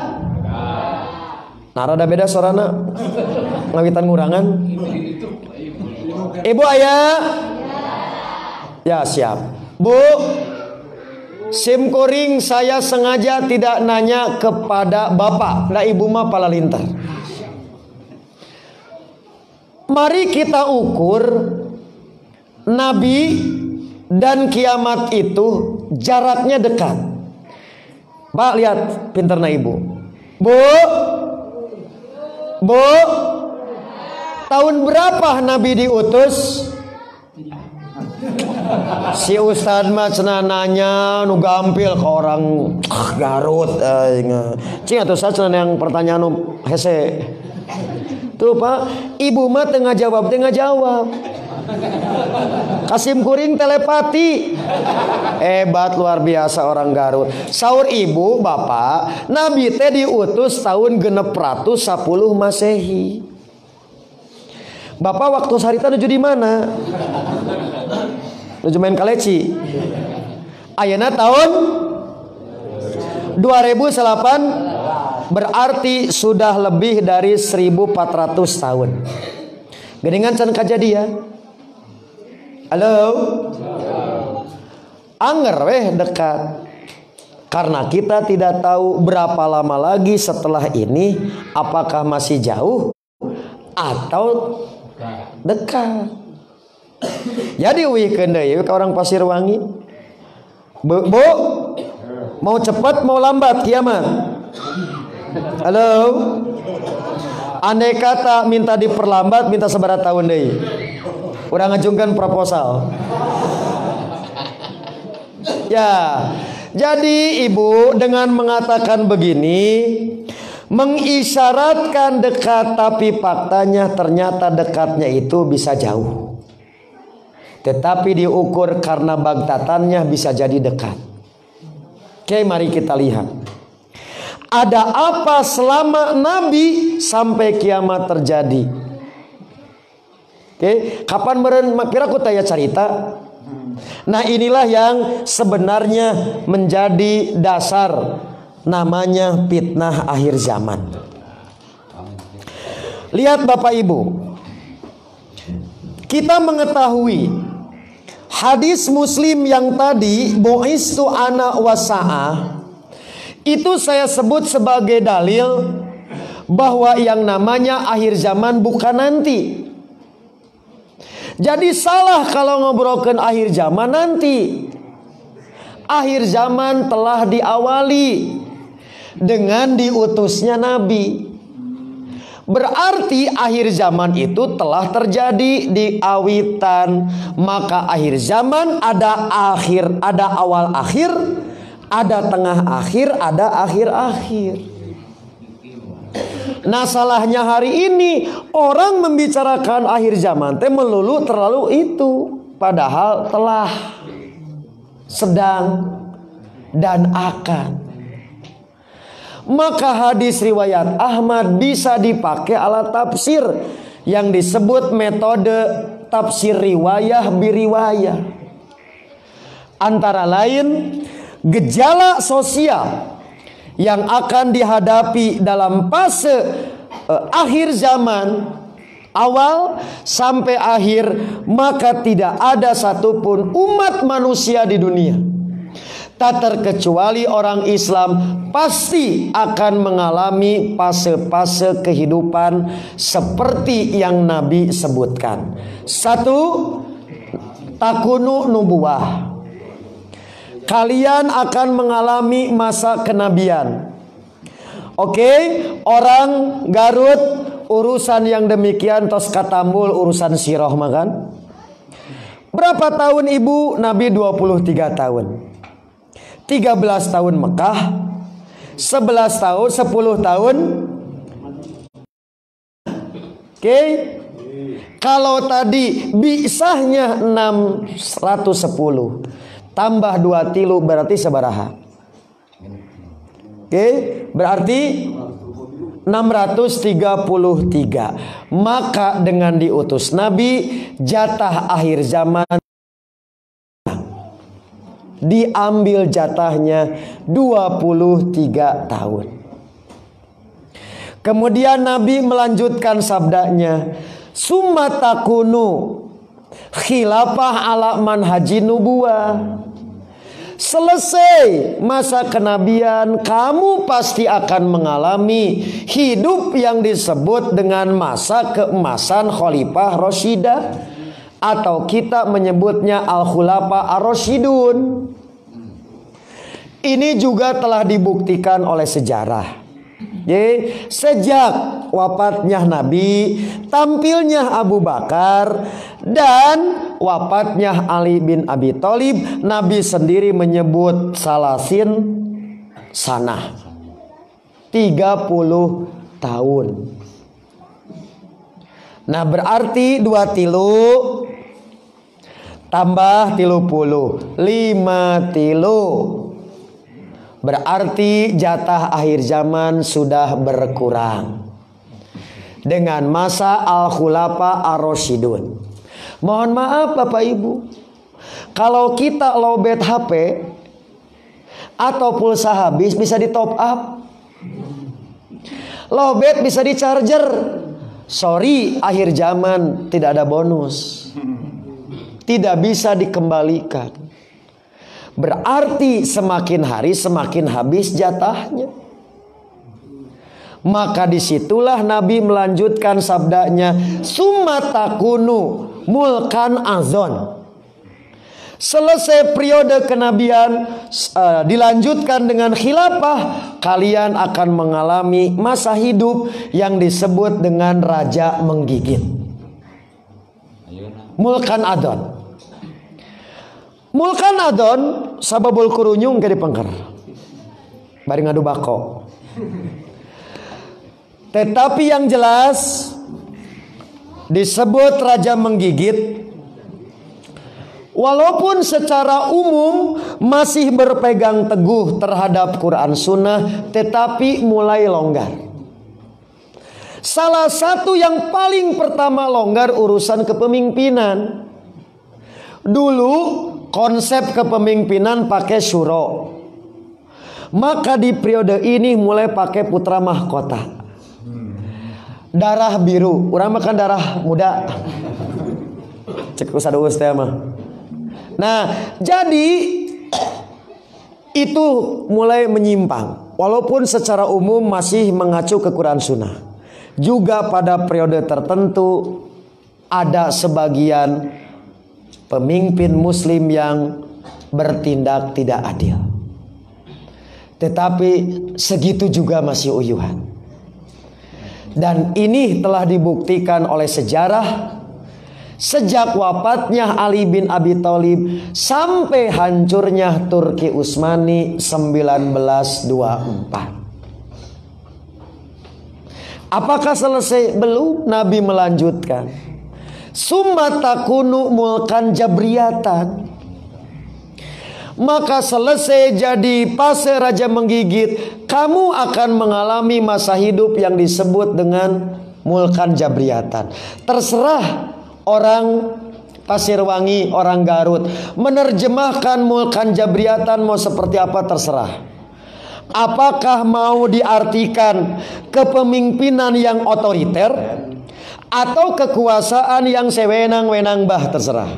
Narada beda sorana. Ngawitan ngurangan. Ibu ayah? Ya siap. Bu, SIM kuring saya sengaja tidak nanya kepada bapak. Nah ibu mah palalintar. Mari kita ukur Nabi dan kiamat itu jaraknya dekat. Pak lihat pinterna ibu. Bu, tahun berapa Nabi diutus? Si Ustad mah cenah nanya nu gampil ke orang Garut. Cing atuh sa cenah yang pertanyaan nu hese. Tuh Pak, ibu mah tengah jawab. Kasim Kuring telepati. Hebat luar biasa orang Garut. Saur ibu bapak, Nabi teh diutus tahun 610 Masehi. Bapak waktu sarita nuju di mana? Nuju main kaleci. Ayeuna tahun 2008, berarti sudah lebih dari 1400 tahun. Geningan can kajadian. Halo. Anger weh dekat. Karena kita tidak tahu berapa lama lagi setelah ini, apakah masih jauh atau dekat. Jadi wihkeun deui ka orang Pasirwangi. Bu, mau cepat mau lambat kiamat? Halo. Andai kata minta diperlambat, minta seberapa tahun deui? Urang ngajungkeun proposal. Ya, jadi ibu dengan mengatakan begini mengisyaratkan dekat, tapi faktanya ternyata dekatnya itu bisa jauh. Tetapi diukur karena bagtatannya bisa jadi dekat. Oke, mari kita lihat. Ada apa selama Nabi sampai kiamat terjadi? Oke, kapan meureun piraku taya carita? Nah, inilah yang sebenarnya menjadi dasar namanya fitnah akhir zaman. Lihat Bapak Ibu, kita mengetahui hadis Muslim yang tadi bu'istu ana wasa'ah, itu saya sebut sebagai dalil bahwa yang namanya akhir zaman bukan nanti. Jadi salah kalau ngobrolkan akhir zaman nanti. Akhir zaman telah diawali dengan diutusnya Nabi. Berarti akhir zaman itu telah terjadi di awitan. Maka akhir zaman ada akhir, ada awal akhir, ada tengah akhir, ada akhir-akhir. Nah, salahnya hari ini orang membicarakan akhir zaman teh melulu terlalu itu, padahal telah, sedang, dan akan. Maka hadis riwayat Ahmad bisa dipakai alat tafsir yang disebut metode tafsir riwayah biriwayah. Antara lain gejala sosial yang akan dihadapi dalam fase akhir zaman, awal sampai akhir, maka tidak ada satupun umat manusia di dunia, tak terkecuali orang Islam, pasti akan mengalami fase-fase kehidupan seperti yang Nabi sebutkan. Satu, takunu nubuwah. Kalian akan mengalami masa kenabian. Oke, orang Garut urusan yang demikian tos katambul urusan siroh makan. Berapa tahun ibu? Nabi 23 tahun. 13 tahun Mekah, 11 tahun, 10 tahun. Oke. Kalau tadi bisahnya 610 tambah 2 tilu berarti sabaraha? Oke, berarti 633. Maka dengan diutus Nabi, jatah akhir zaman diambil jatahnya 23 tahun. Kemudian Nabi melanjutkan sabdanya, summa takunu khilafah ala manhaji nubuwah. Selesai masa kenabian, kamu pasti akan mengalami hidup yang disebut dengan masa keemasan Khalifah Rasyidah, atau kita menyebutnya Al-Khulafa Ar-Rasyidun. Ini juga telah dibuktikan oleh sejarah. Sejak wafatnya Nabi, tampilnya Abu Bakar, dan wafatnya Ali bin Abi Thalib, Nabi sendiri menyebut salasin sanah, 30 tahun. Nah, berarti 2 tilu tambah 30 53, berarti jatah akhir zaman sudah berkurang dengan masa al-khulafa ar-rasyidun. Mohon maaf Bapak Ibu, kalau kita lowbat HP atau pulsa habis bisa di top up, lowbat bisa di charger. Sorry, akhir zaman tidak ada bonus, tidak bisa dikembalikan. Berarti semakin hari semakin habis jatahnya. Maka disitulah Nabi melanjutkan sabdanya, summa takunu mulkan azon. Selesai periode kenabian, dilanjutkan dengan khilafah, kalian akan mengalami masa hidup yang disebut dengan raja menggigit. Mulkan adon. Mulkan adon sababul kurunyung ke dipengker. Bari ngadu bako. Tetapi yang jelas disebut raja menggigit, walaupun secara umum masih berpegang teguh terhadap Quran Sunnah, tetapi mulai longgar. Salah satu yang paling pertama longgar urusan kepemimpinan. Dulu konsep kepemimpinan pakai syuro. Maka di periode ini mulai pakai putra mahkota. Darah biru, orang makan darah muda. Cek usah teh mah. Nah, jadi itu mulai menyimpang. Walaupun secara umum masih mengacu ke Quran Sunnah. Juga pada periode tertentu ada sebagian pemimpin muslim yang bertindak tidak adil. Tetapi segitu juga masih uyuhan. Dan ini telah dibuktikan oleh sejarah. Sejak wafatnya Ali bin Abi Thalib sampai hancurnya Turki Utsmani 1924. Apakah selesai? Belum. Nabi melanjutkan, summa takunu mulkan jabriyatan. Maka selesai jadi fase raja menggigit, kamu akan mengalami masa hidup yang disebut dengan mulkan jabriyatan. Terserah orang Pasirwangi, orang Garut menerjemahkan mulkan jabriyatan mau seperti apa, terserah. Apakah mau diartikan kepemimpinan yang otoriter atau kekuasaan yang sewenang-wenang, bah, terserah.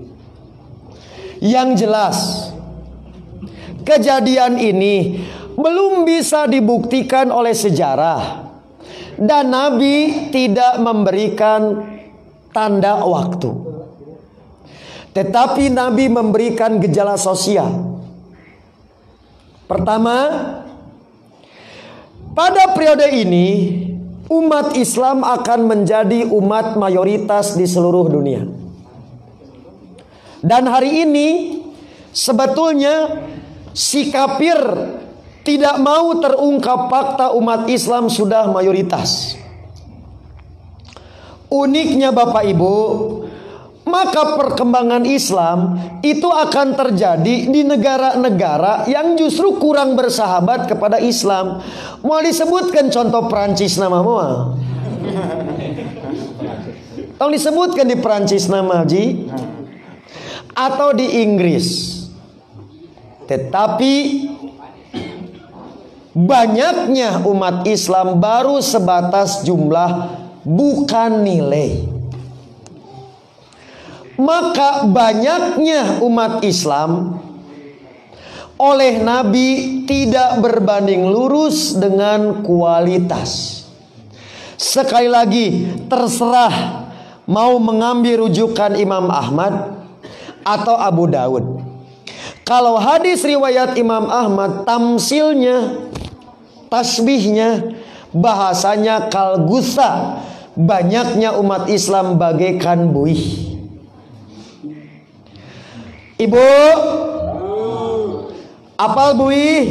Yang jelas, kejadian ini belum bisa dibuktikan oleh sejarah, dan Nabi tidak memberikan tanda waktu. Tetapi Nabi memberikan gejala sosial. Pertama, pada periode ini umat Islam akan menjadi umat mayoritas di seluruh dunia. Dan hari ini sebetulnya si kafir tidak mau terungkap fakta umat Islam sudah mayoritas. Uniknya Bapak Ibu, maka perkembangan Islam itu akan terjadi di negara-negara yang justru kurang bersahabat kepada Islam. Mau disebutkan contoh Perancis nama mau? Tolong disebutkan di Perancis nama, Ji, atau di Inggris. Tetapi banyaknya umat Islam baru sebatas jumlah, bukan nilai. Maka banyaknya umat Islam oleh Nabi tidak berbanding lurus dengan kualitas. Sekali lagi, terserah mau mengambil rujukan Imam Ahmad atau Abu Daud. Kalau hadis riwayat Imam Ahmad, tamsilnya, tasbihnya, bahasanya kalgusa, banyaknya umat Islam bagaikan buih. Ibu, apal buih?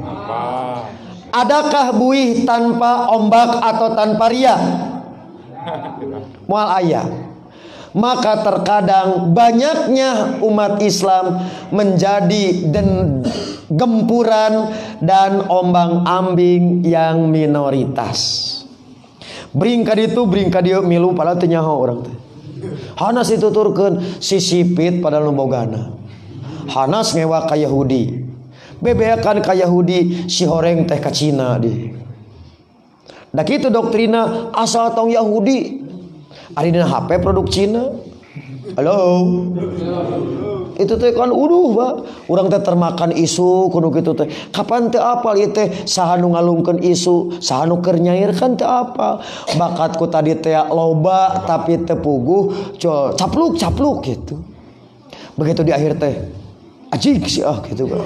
Adakah buih tanpa ombak atau tanpa riak? Mual ayah. Maka terkadang banyaknya umat Islam menjadi gempuran dan ombang-ambing yang minoritas. Bring ka ditu, bring ka dieu milu padahal teu nyaho urang teh. Hanas dituturkeun sisipit padahal nu bogana. Hanas ngewa ka Yahudi. Bebeakan ka Yahudi si horeng teh ka Cina di. Da kitu doktrina asal tong Yahudi. Ari dina HP produk Cina. Halo. Itu teh kan Pak. Urang teh termakan isu kudu kitu teh. Kapan teh apal ieu teh saha nu ngalungkeun isu, saha nu keur nyairkeun teh apal. Bakatku tadi teh loba tapi teu puguh, capluk gitu. Begitu di akhir teh ajig sih gitu kan.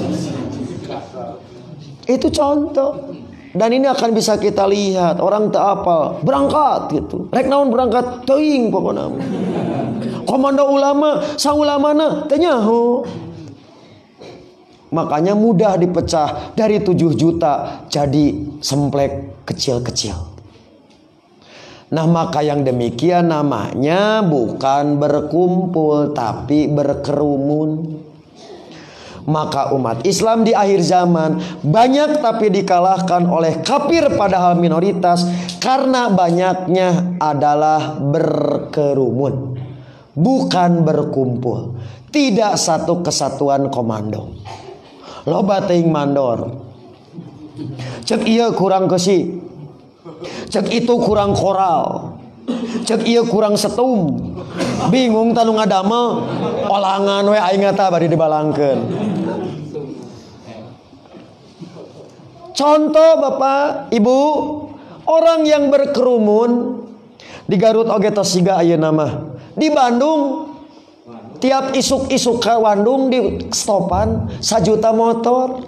Itu contoh. Dan ini akan bisa kita lihat orang teu apal berangkat gitu. Rek naon berangkat teuing pokona. Komando ulama, saulamana teu nyaho. Makanya mudah dipecah dari 7 juta jadi semplek kecil-kecil. Nah, maka yang demikian namanya bukan berkumpul tapi berkerumun. Maka umat Islam di akhir zaman banyak tapi dikalahkan oleh kafir padahal minoritas karena banyaknya adalah berkerumun, bukan berkumpul. Tidak satu kesatuan komando. Loba teuing mandor. Cek ieu kurang keusi. Cek itu kurang koral. Cek ieu kurang setum. Bingung tanu ngadamel olangan we aing eta bari dibalangkeun. Contoh Bapak, Ibu, orang yang berkerumun di Garut oge tos siga ayeuna mah. Di Bandung tiap isuk-isuk ka Bandung di stopan 1 juta motor.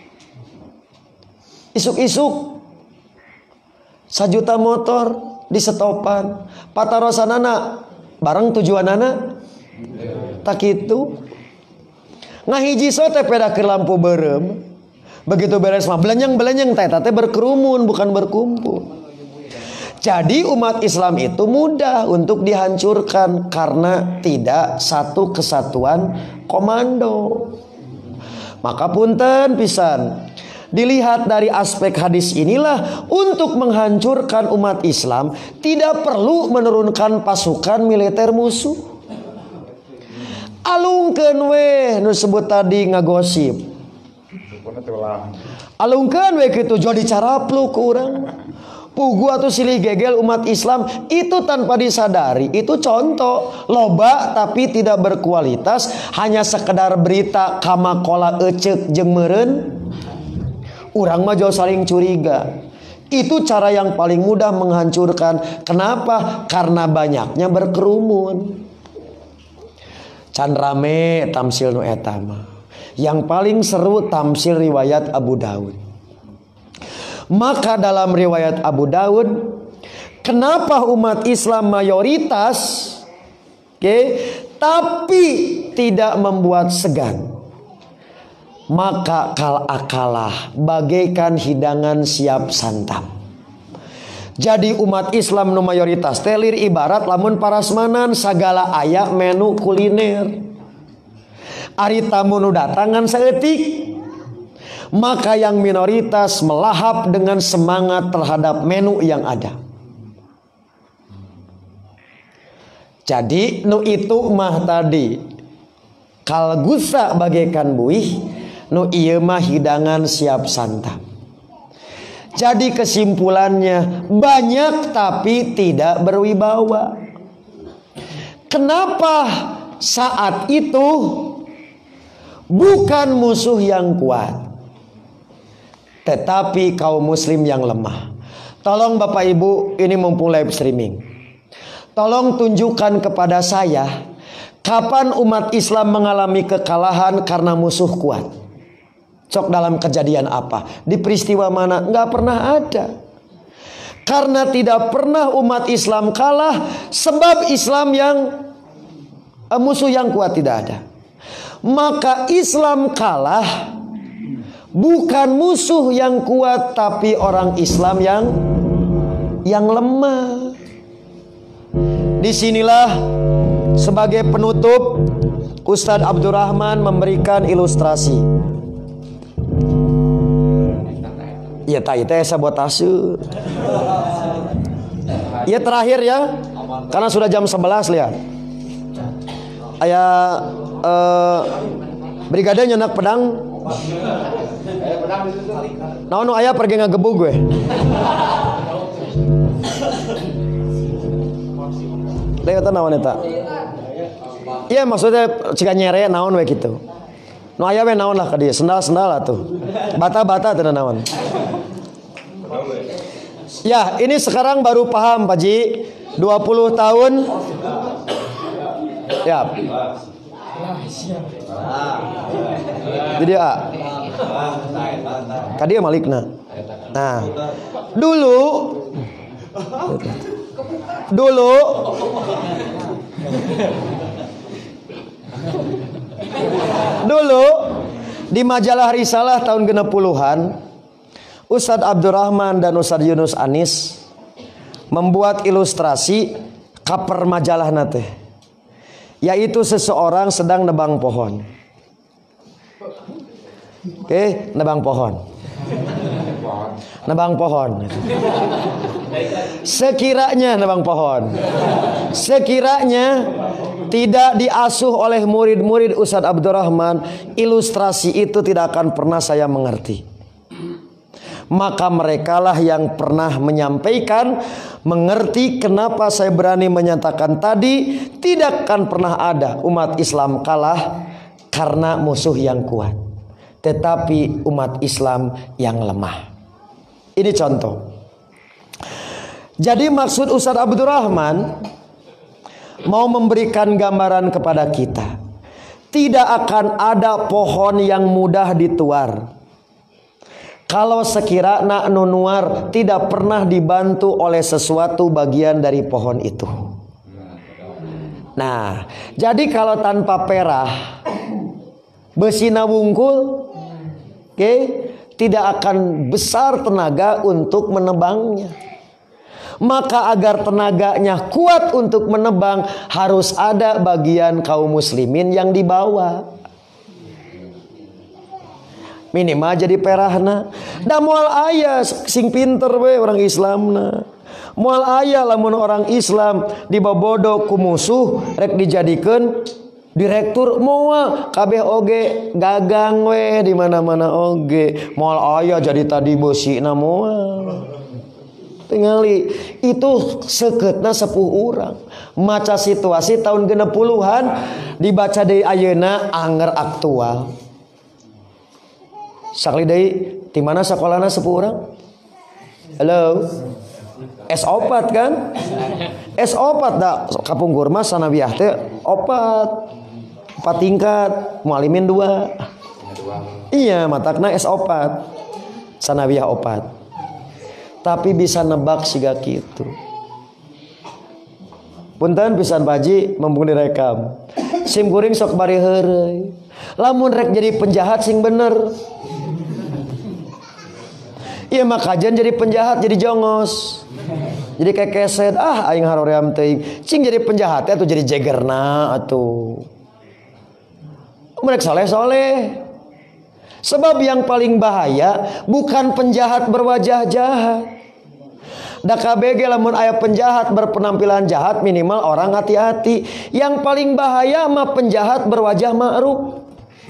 Isuk-isuk 1 juta motor di stopan. Patarosanana bareng tujuanana tak kitu. Ngahiji sote peda ke lampu berem. Begitu beres mah belenjeng teh berkerumun bukan berkumpul. Jadi umat Islam itu mudah untuk dihancurkan karena tidak satu kesatuan komando. Maka punten pisan. Dilihat dari aspek hadis inilah untuk menghancurkan umat Islam tidak perlu menurunkan pasukan militer musuh. Alungkeun we nu sebut tadi ngagosip. Alungkeun we kitu jadi carapluk ku urang. Pugu atau silih gegel umat Islam itu tanpa disadari. Itu contoh loba tapi tidak berkualitas, hanya sekedar berita kamakola ecek jeung meureun. Urang mah jauh saling curiga. Itu cara yang paling mudah menghancurkan. Kenapa? Karena banyaknya berkerumun. Can rame tamsil nu eta mah. Yang paling seru tamsil riwayat Abu Daud. Maka dalam riwayat Abu Daud, kenapa umat Islam mayoritas, tapi tidak membuat segan? Maka kalah bagaikan hidangan siap santap. Jadi umat Islam nu mayoritas telir ibarat lamun parasmanan sagala aya menu kuliner. Ari tamu nu datangan saeutik. Maka yang minoritas melahap dengan semangat terhadap menu yang ada. Jadi nu itu mah tadi kalgusa bagaikan buih, nu ieu mah hidangan siap santap. Jadi kesimpulannya banyak tapi tidak berwibawa. Kenapa saat itu bukan musuh yang kuat, tetapi kaum muslim yang lemah. Tolong Bapak Ibu, ini mumpung live streaming, tolong tunjukkan kepada saya kapan umat Islam mengalami kekalahan karena musuh kuat. Cok dalam kejadian apa? Di peristiwa mana? Nggak pernah ada. Karena tidak pernah umat Islam kalah sebab Islam yang musuh yang kuat tidak ada. Maka Islam kalah bukan musuh yang kuat, tapi orang Islam yang lemah. Disinilah Sebagai penutup, Ustadz Abdurrahman memberikan ilustrasi. Ya teh sabotase. Ya terakhir ya, karena sudah jam 11 lihat. Aya brigade nyenak pedang. Naon nu aya pergi ngagebug gue. Lewat naon eta? Iya maksudnya cika nyere naon we kitu. Nu aya we naon lah ka dieu, sendal-sendal atuh. Bata-bata teh naon. Ya, ini sekarang baru paham Pak Ji. 20 tahun. Ya. Jadi Kadia malikna. Nah, dulu di majalah Risalah tahun 60-an, Ustadz Abdurrahman dan Ustadz Yunus Anis membuat ilustrasi cover majalah nate, yaitu seseorang sedang nebang pohon. Oke, nebang pohon. Nebang pohon. Sekiranya nebang pohon. Sekiranya tidak diasuh oleh murid-murid Ustadz Abdurrahman, ilustrasi itu tidak akan pernah saya mengerti. Maka merekalah yang pernah menyampaikan, mengerti kenapa saya berani menyatakan tadi, tidak akan pernah ada umat Islam kalah karena musuh yang kuat, tetapi umat Islam yang lemah. Ini contoh. Jadi maksud Ustadz Abdurrahman mau memberikan gambaran kepada kita, tidak akan ada pohon yang mudah dituar kalau sekiranya nunuar tidak pernah dibantu oleh sesuatu bagian dari pohon itu. Nah, jadi kalau tanpa perah, besina wungkul, oke, tidak akan besar tenaga untuk menebangnya. Maka agar tenaganya kuat untuk menebang, harus ada bagian kaum muslimin yang dibawa. Minimal jadi perahna. Da moal aya sing pinter we orang Islamna. Moal aya lamun orang Islam dibobodo ku musuh rek dijadikeun direktur, moal kabeh oge gagang we di mana-mana oge. Moal aya jadi tadi bosina moal. Tingali itu sekeutna sepuh urang. Maca situasi tahun 60-an dibaca deui ayeuna anger aktual. Sakali deui di mana sekolahna sepuh urang? Halo. S4 kan? S4 da kapungkur mah sanabiah teh 4 tingkat, mualimin 2. Iya, matakna S4. Sanabiah 4. Tapi bisa nebak siga kitu. Punten pisan Baji membung direkam. Sim kuring sok bari heureuy. Lamun rek jadi penjahat sing bener. Iya makajan jadi penjahat jadi jongos. Jadi kayak keset, aing haroream teuing. Cing jadi penjahat atuh jadi jegerna atuh. Mereka soleh-soleh. Sebab yang paling bahaya bukan penjahat berwajah jahat. Da KBG lamun aya penjahat berpenampilan jahat, minimal orang hati-hati. Yang paling bahaya mah penjahat berwajah ma'ruf.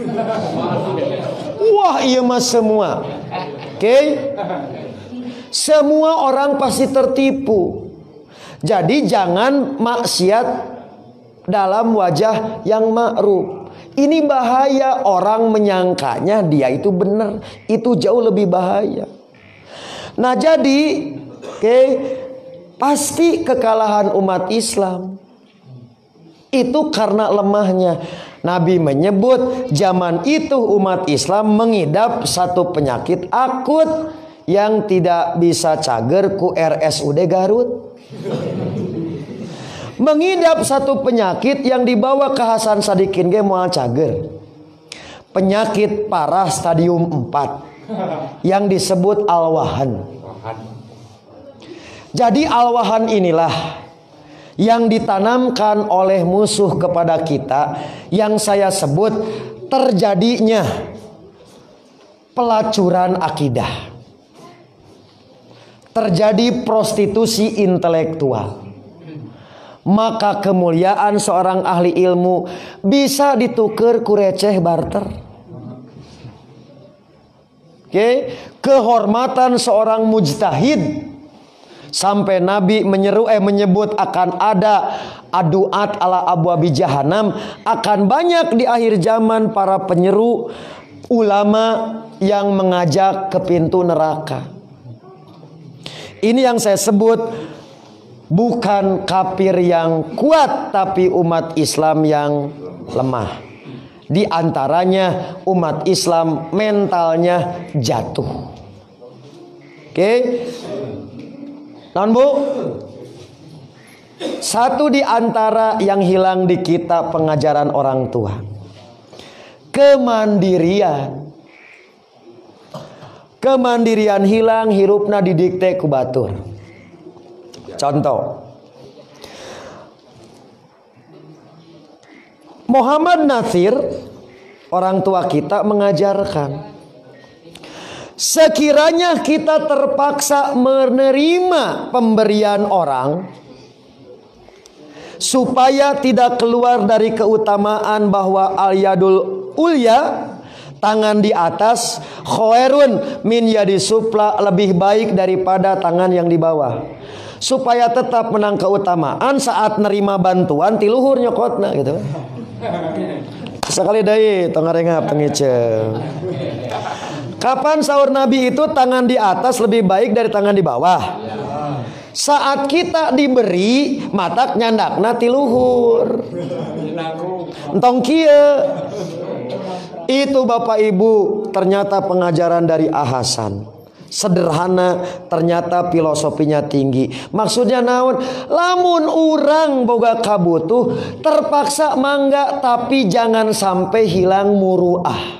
Wah, iya mah semua. Oke? Semua orang pasti tertipu. Jadi jangan maksiat dalam wajah yang ma'ruf. Ini bahaya, orang menyangkanya dia itu benar. Itu jauh lebih bahaya. Nah jadi pasti kekalahan umat Islam itu karena lemahnya. Nabi menyebut zaman itu umat Islam mengidap satu penyakit akut yang tidak bisa cager ku RSUD Garut. Mengidap satu penyakit yang dibawa ke Hasan Sadikin ge moal cager. Penyakit parah stadium 4 yang disebut al-wahan. Jadi al-wahan inilah yang ditanamkan oleh musuh kepada kita, yang saya sebut terjadinya pelacuran akidah, terjadi prostitusi intelektual. Maka kemuliaan seorang ahli ilmu bisa ditukar ku receh barter. Oke, kehormatan seorang mujtahid, sampai Nabi menyebut akan ada aduat ala abwabi jahanam, akan banyak di akhir zaman para penyeru ulama yang mengajak ke pintu neraka. Ini yang saya sebut bukan kafir yang kuat, tapi umat Islam yang lemah. Di antaranya umat Islam mentalnya jatuh. Oke. Non Bu? Satu di antara yang hilang di kita pengajaran orang tua, kemandirian. Kemandirian hilang, hirupna didikte ku batur. Contoh, Muhammad Natsir, orang tua kita mengajarkan, sekiranya kita terpaksa menerima pemberian orang, supaya tidak keluar dari keutamaan bahwa al-yadul ulya, tangan di atas, khairun min yadi supla, lebih baik daripada tangan yang di bawah. Supaya tetap menang keutamaan saat nerima bantuan tiluhur nyokotna gitu. Sekali deui tong ngarengap tengeceu. Kapan sahur Nabi itu tangan di atas lebih baik dari tangan di bawah? Saat kita diberi matak nyandakna tiluhur. Entong kieu. Itu Bapak Ibu ternyata pengajaran dari Ahasan. Sederhana, ternyata filosofinya tinggi. Maksudnya naon? Lamun urang boga kabutuh, terpaksa mangga, tapi jangan sampai hilang muruah.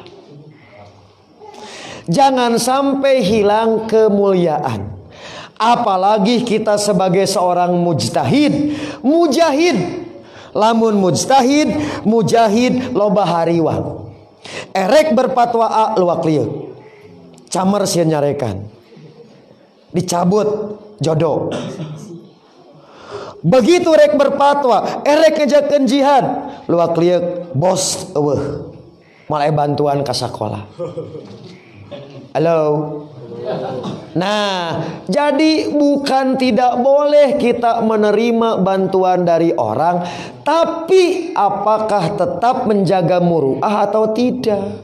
Jangan sampai hilang kemuliaan. Apalagi kita sebagai seorang mujtahid, mujahid. Lamun mujtahid, mujahid loba hariwang. Erek berfatwa A luak lieu. Camer sieun nyarekan. Dicabut jodoh. Begitu rek berfatwa, erek ngejakeun jihad, luak lieu bos eueuh. Malih bantuan ka sakola. Halo. Nah, jadi bukan tidak boleh kita menerima bantuan dari orang, tapi apakah tetap menjaga muruah atau tidak?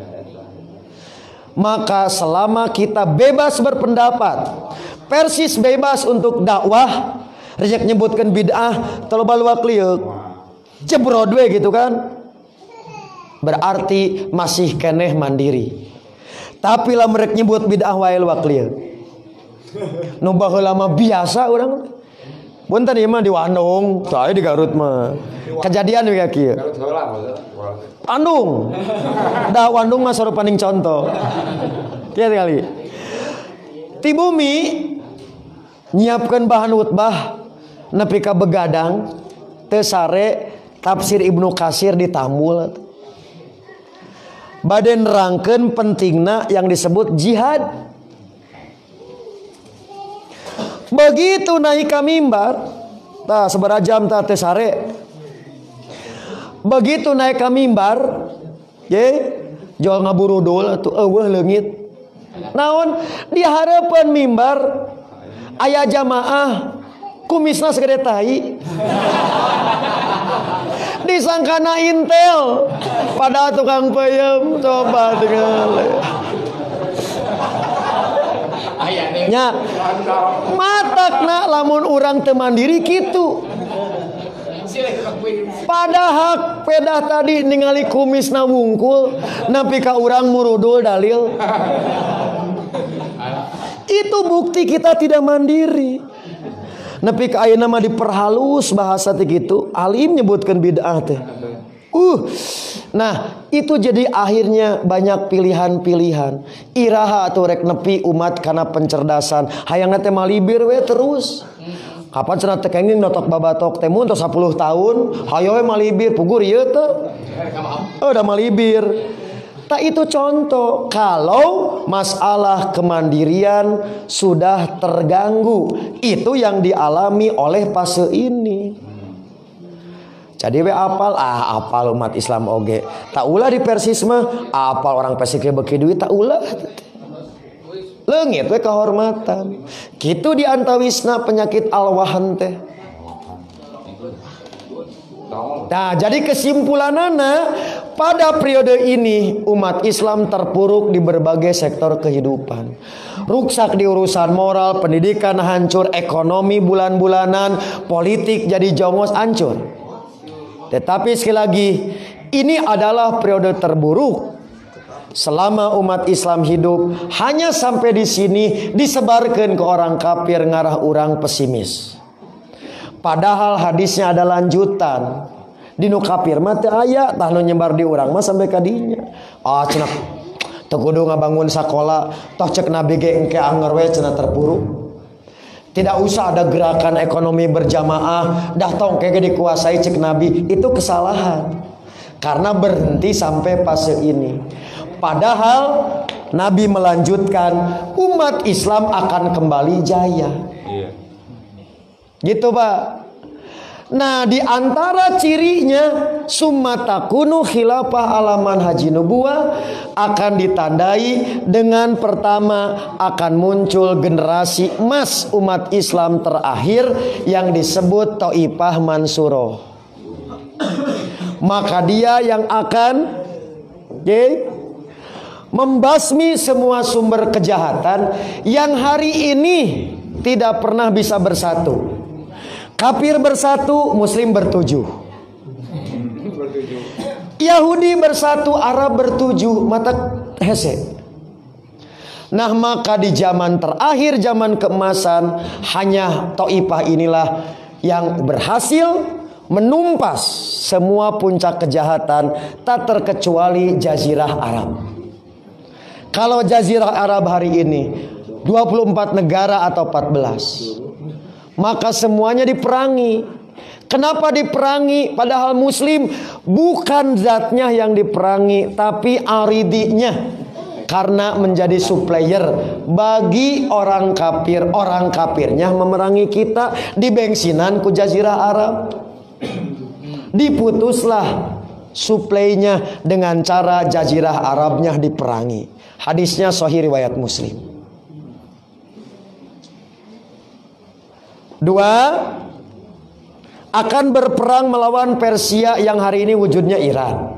Maka selama kita bebas berpendapat, persis bebas untuk dakwah, rejek nyebutkan bid'ah, teu loba luak lieu, jebrod we gitu kan? Berarti masih keneh mandiri. Tapi lah mereka nyebut bid'ah wae luak lieu. Nu baheula mah biasa urang. Punten ieu mah di Bandung, saya di Garut mah. Kejadian we kieu. Bandung. Da Bandung mah sarupaning contoh. Kieu kali. Ti bumi nyiapkeun bahan khutbah nepi ka begadang teu sare tafsir Ibnu Katsir ditambul. Bade nerangkeun pentingna yang disebut jihad. Begitu naik ka mimbar, tah sabaraha jam tah teu sare. Begitu naik ke mimbar, ye, jual ngaburudul atuh eueuh leungit. Naon di harapan mimbar aya jamaah kumisna segede tai. Disangkana intel pada tukang peuyeum coba tinggal. Nya matakna lamun urang teu mandiri kitu. Padahal pedah tadi ningali kumisna wungkul nepi ka urang murudul dalil. Itu bukti kita tidak mandiri. Nepi ka ayeuna mah diperhalus bahasa teh kitu, alim nyebutkeun bid'ah teh. Nah, itu jadi akhirnya banyak pilihan-pilihan. Iraha atuh rek nepi umat kana pencerdasan. Hayangna teh malibir we terus. Kapan cenah teu kenging notok babatok teh mun 10 tahun, hayo we malibir pugur ieu teh. Udah malibir. Tak itu contoh kalau masalah kemandirian sudah terganggu. Itu yang dialami oleh fase ini. Jadi we apal umat Islam oge. Tak ulah di persisme apal orang Persik beki duit tak ulah. Leungit we kahormatan. Kitu di antawisna penyakit alwahan teh. Nah, jadi kesimpulanana pada periode ini umat Islam terpuruk di berbagai sektor kehidupan. Ruksak di urusan moral, pendidikan hancur, ekonomi bulan-bulanan, politik jadi jongos hancur. Tetapi sekali lagi, ini adalah periode terburuk selama umat Islam hidup. Hanya sampai di sini disebarkan ke orang kafir ngarah orang pesimis. Padahal hadisnya ada lanjutan. Dinu kafir mah teu aya tah nu nyebar di urang mah sampai ka dinya. Cenah teu kudu ngabangun sakola, toh cek Nabi ge engke anger we cenah terpuruk. Tidak usah ada gerakan ekonomi berjamaah, dah tong kege dikuasai cek Nabi. Itu kesalahan. Karena berhenti sampai fase ini. Padahal Nabi melanjutkan umat Islam akan kembali jaya. Gitu Pak. Nah, di antara cirinya summa takunu khilafah alaman haji nubuwah akan ditandai dengan pertama akan muncul generasi emas umat Islam terakhir yang disebut Thaifah Mansuroh. Maka dia yang akan membasmi semua sumber kejahatan yang hari ini tidak pernah bisa bersatu. Kafir bersatu, Muslim bertujuh. Yahudi bersatu, Arab bertujuh. Mata hese. Nah, maka di zaman terakhir, zaman keemasan, hanya Thaifah inilah yang berhasil menumpas semua puncak kejahatan, tak terkecuali Jazirah Arab. Kalau Jazirah Arab hari ini 24 negara atau 14, maka semuanya diperangi. Kenapa diperangi? Padahal Muslim bukan zatnya yang diperangi, tapi aridinya. Karena menjadi supplier bagi orang kafir. Orang kafirnya memerangi kita di bensinan ku Jazirah Arab. Diputuslah suplainya dengan cara Jazirah Arabnya diperangi. Hadisnya sahih riwayat Muslim. 2, akan berperang melawan Persia yang hari ini wujudnya Iran.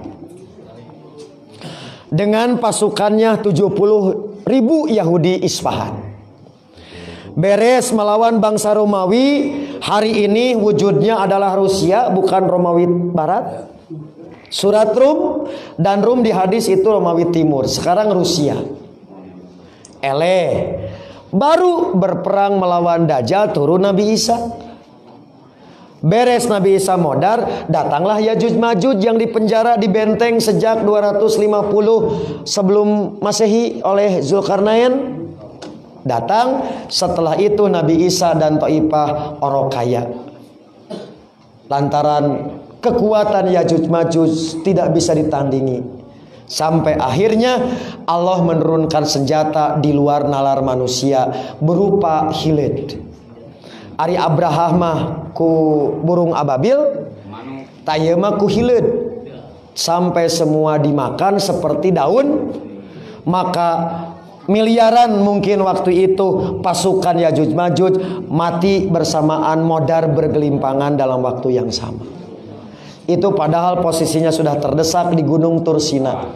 Dengan pasukannya 70.000 Yahudi Isfahan. Beres melawan bangsa Romawi, hari ini wujudnya adalah Rusia, bukan Romawi Barat. Surat Rum, dan Rum di hadis itu Romawi Timur. Sekarang Rusia. Baru berperang melawan Dajjal, turun Nabi Isa. Beres Nabi Isa modar, datanglah Yajuj Majuj yang dipenjara di benteng sejak 250 sebelum Masehi oleh Zulkarnain. Datang, setelah itu Nabi Isa dan Thaifah orokaya. Lantaran kekuatan Yajuj Majuj tidak bisa ditandingi. Sampai akhirnya Allah menurunkan senjata di luar nalar manusia berupa hilid. Ari Abraham mah ku burung ababil, taya mah ku hilid. Sampai semua dimakan seperti daun. Maka miliaran mungkin waktu itu pasukan Yajuj Majuj mati bersamaan, modar bergelimpangan dalam waktu yang sama. Itu padahal posisinya sudah terdesak di Gunung Tursina.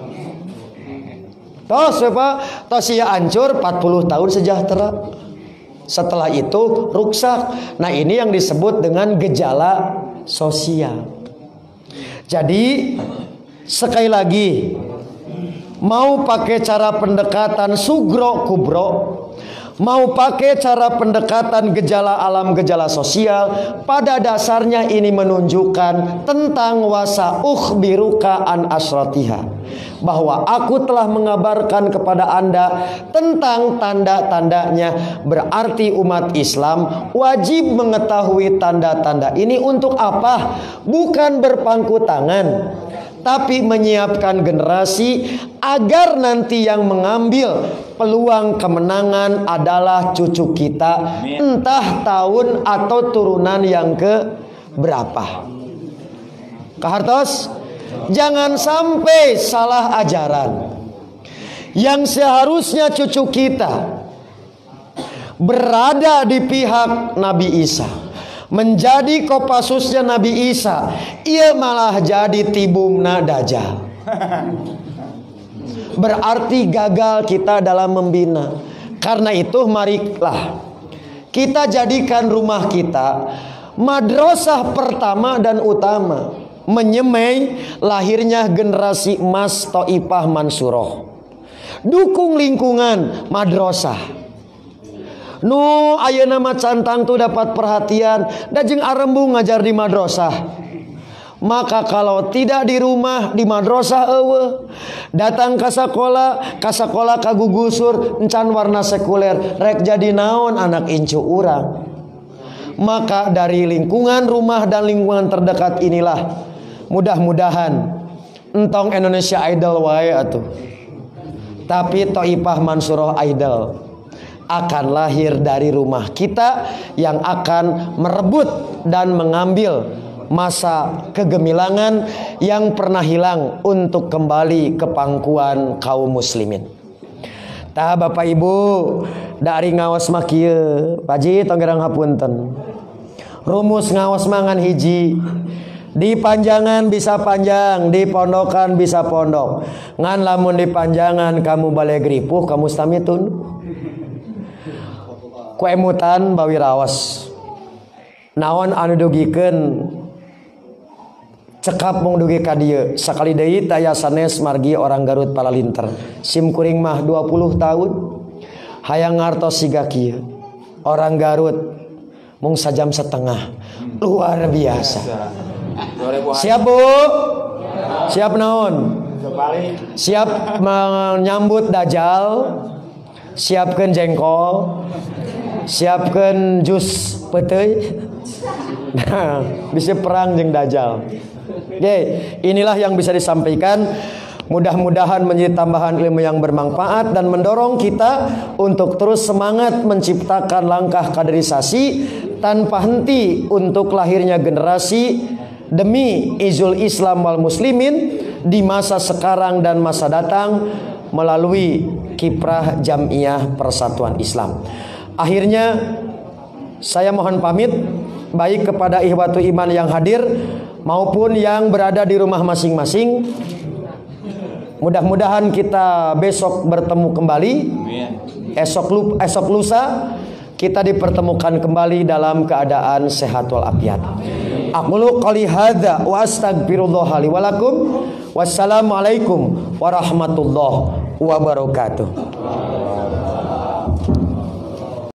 Tos ya hancur 40 tahun sejahtera. Setelah itu ruksak. Nah, ini yang disebut dengan gejala sosial. Jadi sekali lagi, mau pakai cara pendekatan sugro kubro, mau pakai cara pendekatan gejala alam, gejala sosial, pada dasarnya ini menunjukkan tentang wasa ukhbiruka an asratiha, bahwa aku telah mengabarkan kepada Anda tentang tanda-tandanya. Berarti umat Islam wajib mengetahui tanda-tanda ini untuk apa? Bukan berpangku tangan, tapi menyiapkan generasi agar nanti yang mengambil peluang kemenangan adalah cucu kita, entah tahun atau turunan yang ke berapa. Kahartos, jangan sampai salah ajaran. Yang seharusnya cucu kita berada di pihak Nabi Isa, menjadi kopasusnya Nabi Isa, ia malah jadi tibumna Dajjal. Berarti gagal kita dalam membina. Karena itu marilah kita jadikan rumah kita madrasah pertama dan utama, menyemai lahirnya generasi emas Thaifah Mansuroh. Dukung lingkungan madrasah. Nu ayeuna mah cantang tuh dapat perhatian da jeung arembung ngajar di madrasah. Maka kalau tidak di rumah, di madrasah eueuh. Datang ka sakola kagugusur encan warna sekuler, rek jadi naon anak incu urang. Maka dari lingkungan rumah dan lingkungan terdekat inilah mudah-mudahan entong Indonesia Idol wae atuh. Tapi Thaifah Mansuroh Idol akan lahir dari rumah kita yang akan merebut dan mengambil masa kegemilangan yang pernah hilang untuk kembali ke pangkuan kaum muslimin. Tah Bapak Ibu dari ngawas mah kieu, Paji tonggerang hapunten. Rumus ngawas mangan hiji. Di panjangan bisa panjang, di pondokan bisa pondok. Ngan lamun di panjangan kamu bale gripuh, kamu stamitun. Kuemutan bawi raos. Naon anu dugikeun cekap mung dugi ka dieu. Sakali deui taya sanes margi orang Garut palalinter. Sim kuring mah 20 tahun. Hayang ngartos siga kieu. Orang Garut mung sajam setengah. Luar biasa. Siap Bu? Siap naon? Siap menyambut Dajjal. Siapkeun jengkol. Siapkeun jus peuteuy. Nah, bisa perang jeung Dajjal. Oke, inilah yang bisa disampaikan. Mudah-mudahan menjadi tambahan ilmu yang bermanfaat dan mendorong kita untuk terus semangat menciptakan langkah kaderisasi tanpa henti untuk lahirnya generasi demi izul Islam wal muslimin di masa sekarang dan masa datang melalui kiprah Jam'iyah Persatuan Islam. Akhirnya saya mohon pamit baik kepada ikhwatu iman yang hadir maupun yang berada di rumah masing-masing. Mudah-mudahan kita besok bertemu kembali. Esok lusa kita dipertemukan kembali dalam keadaan sehat walafiat. Aqulu qouli hadza wa astaghfirullah li wa lakum. Wassalamualaikum warahmatullahi wabarakatuh.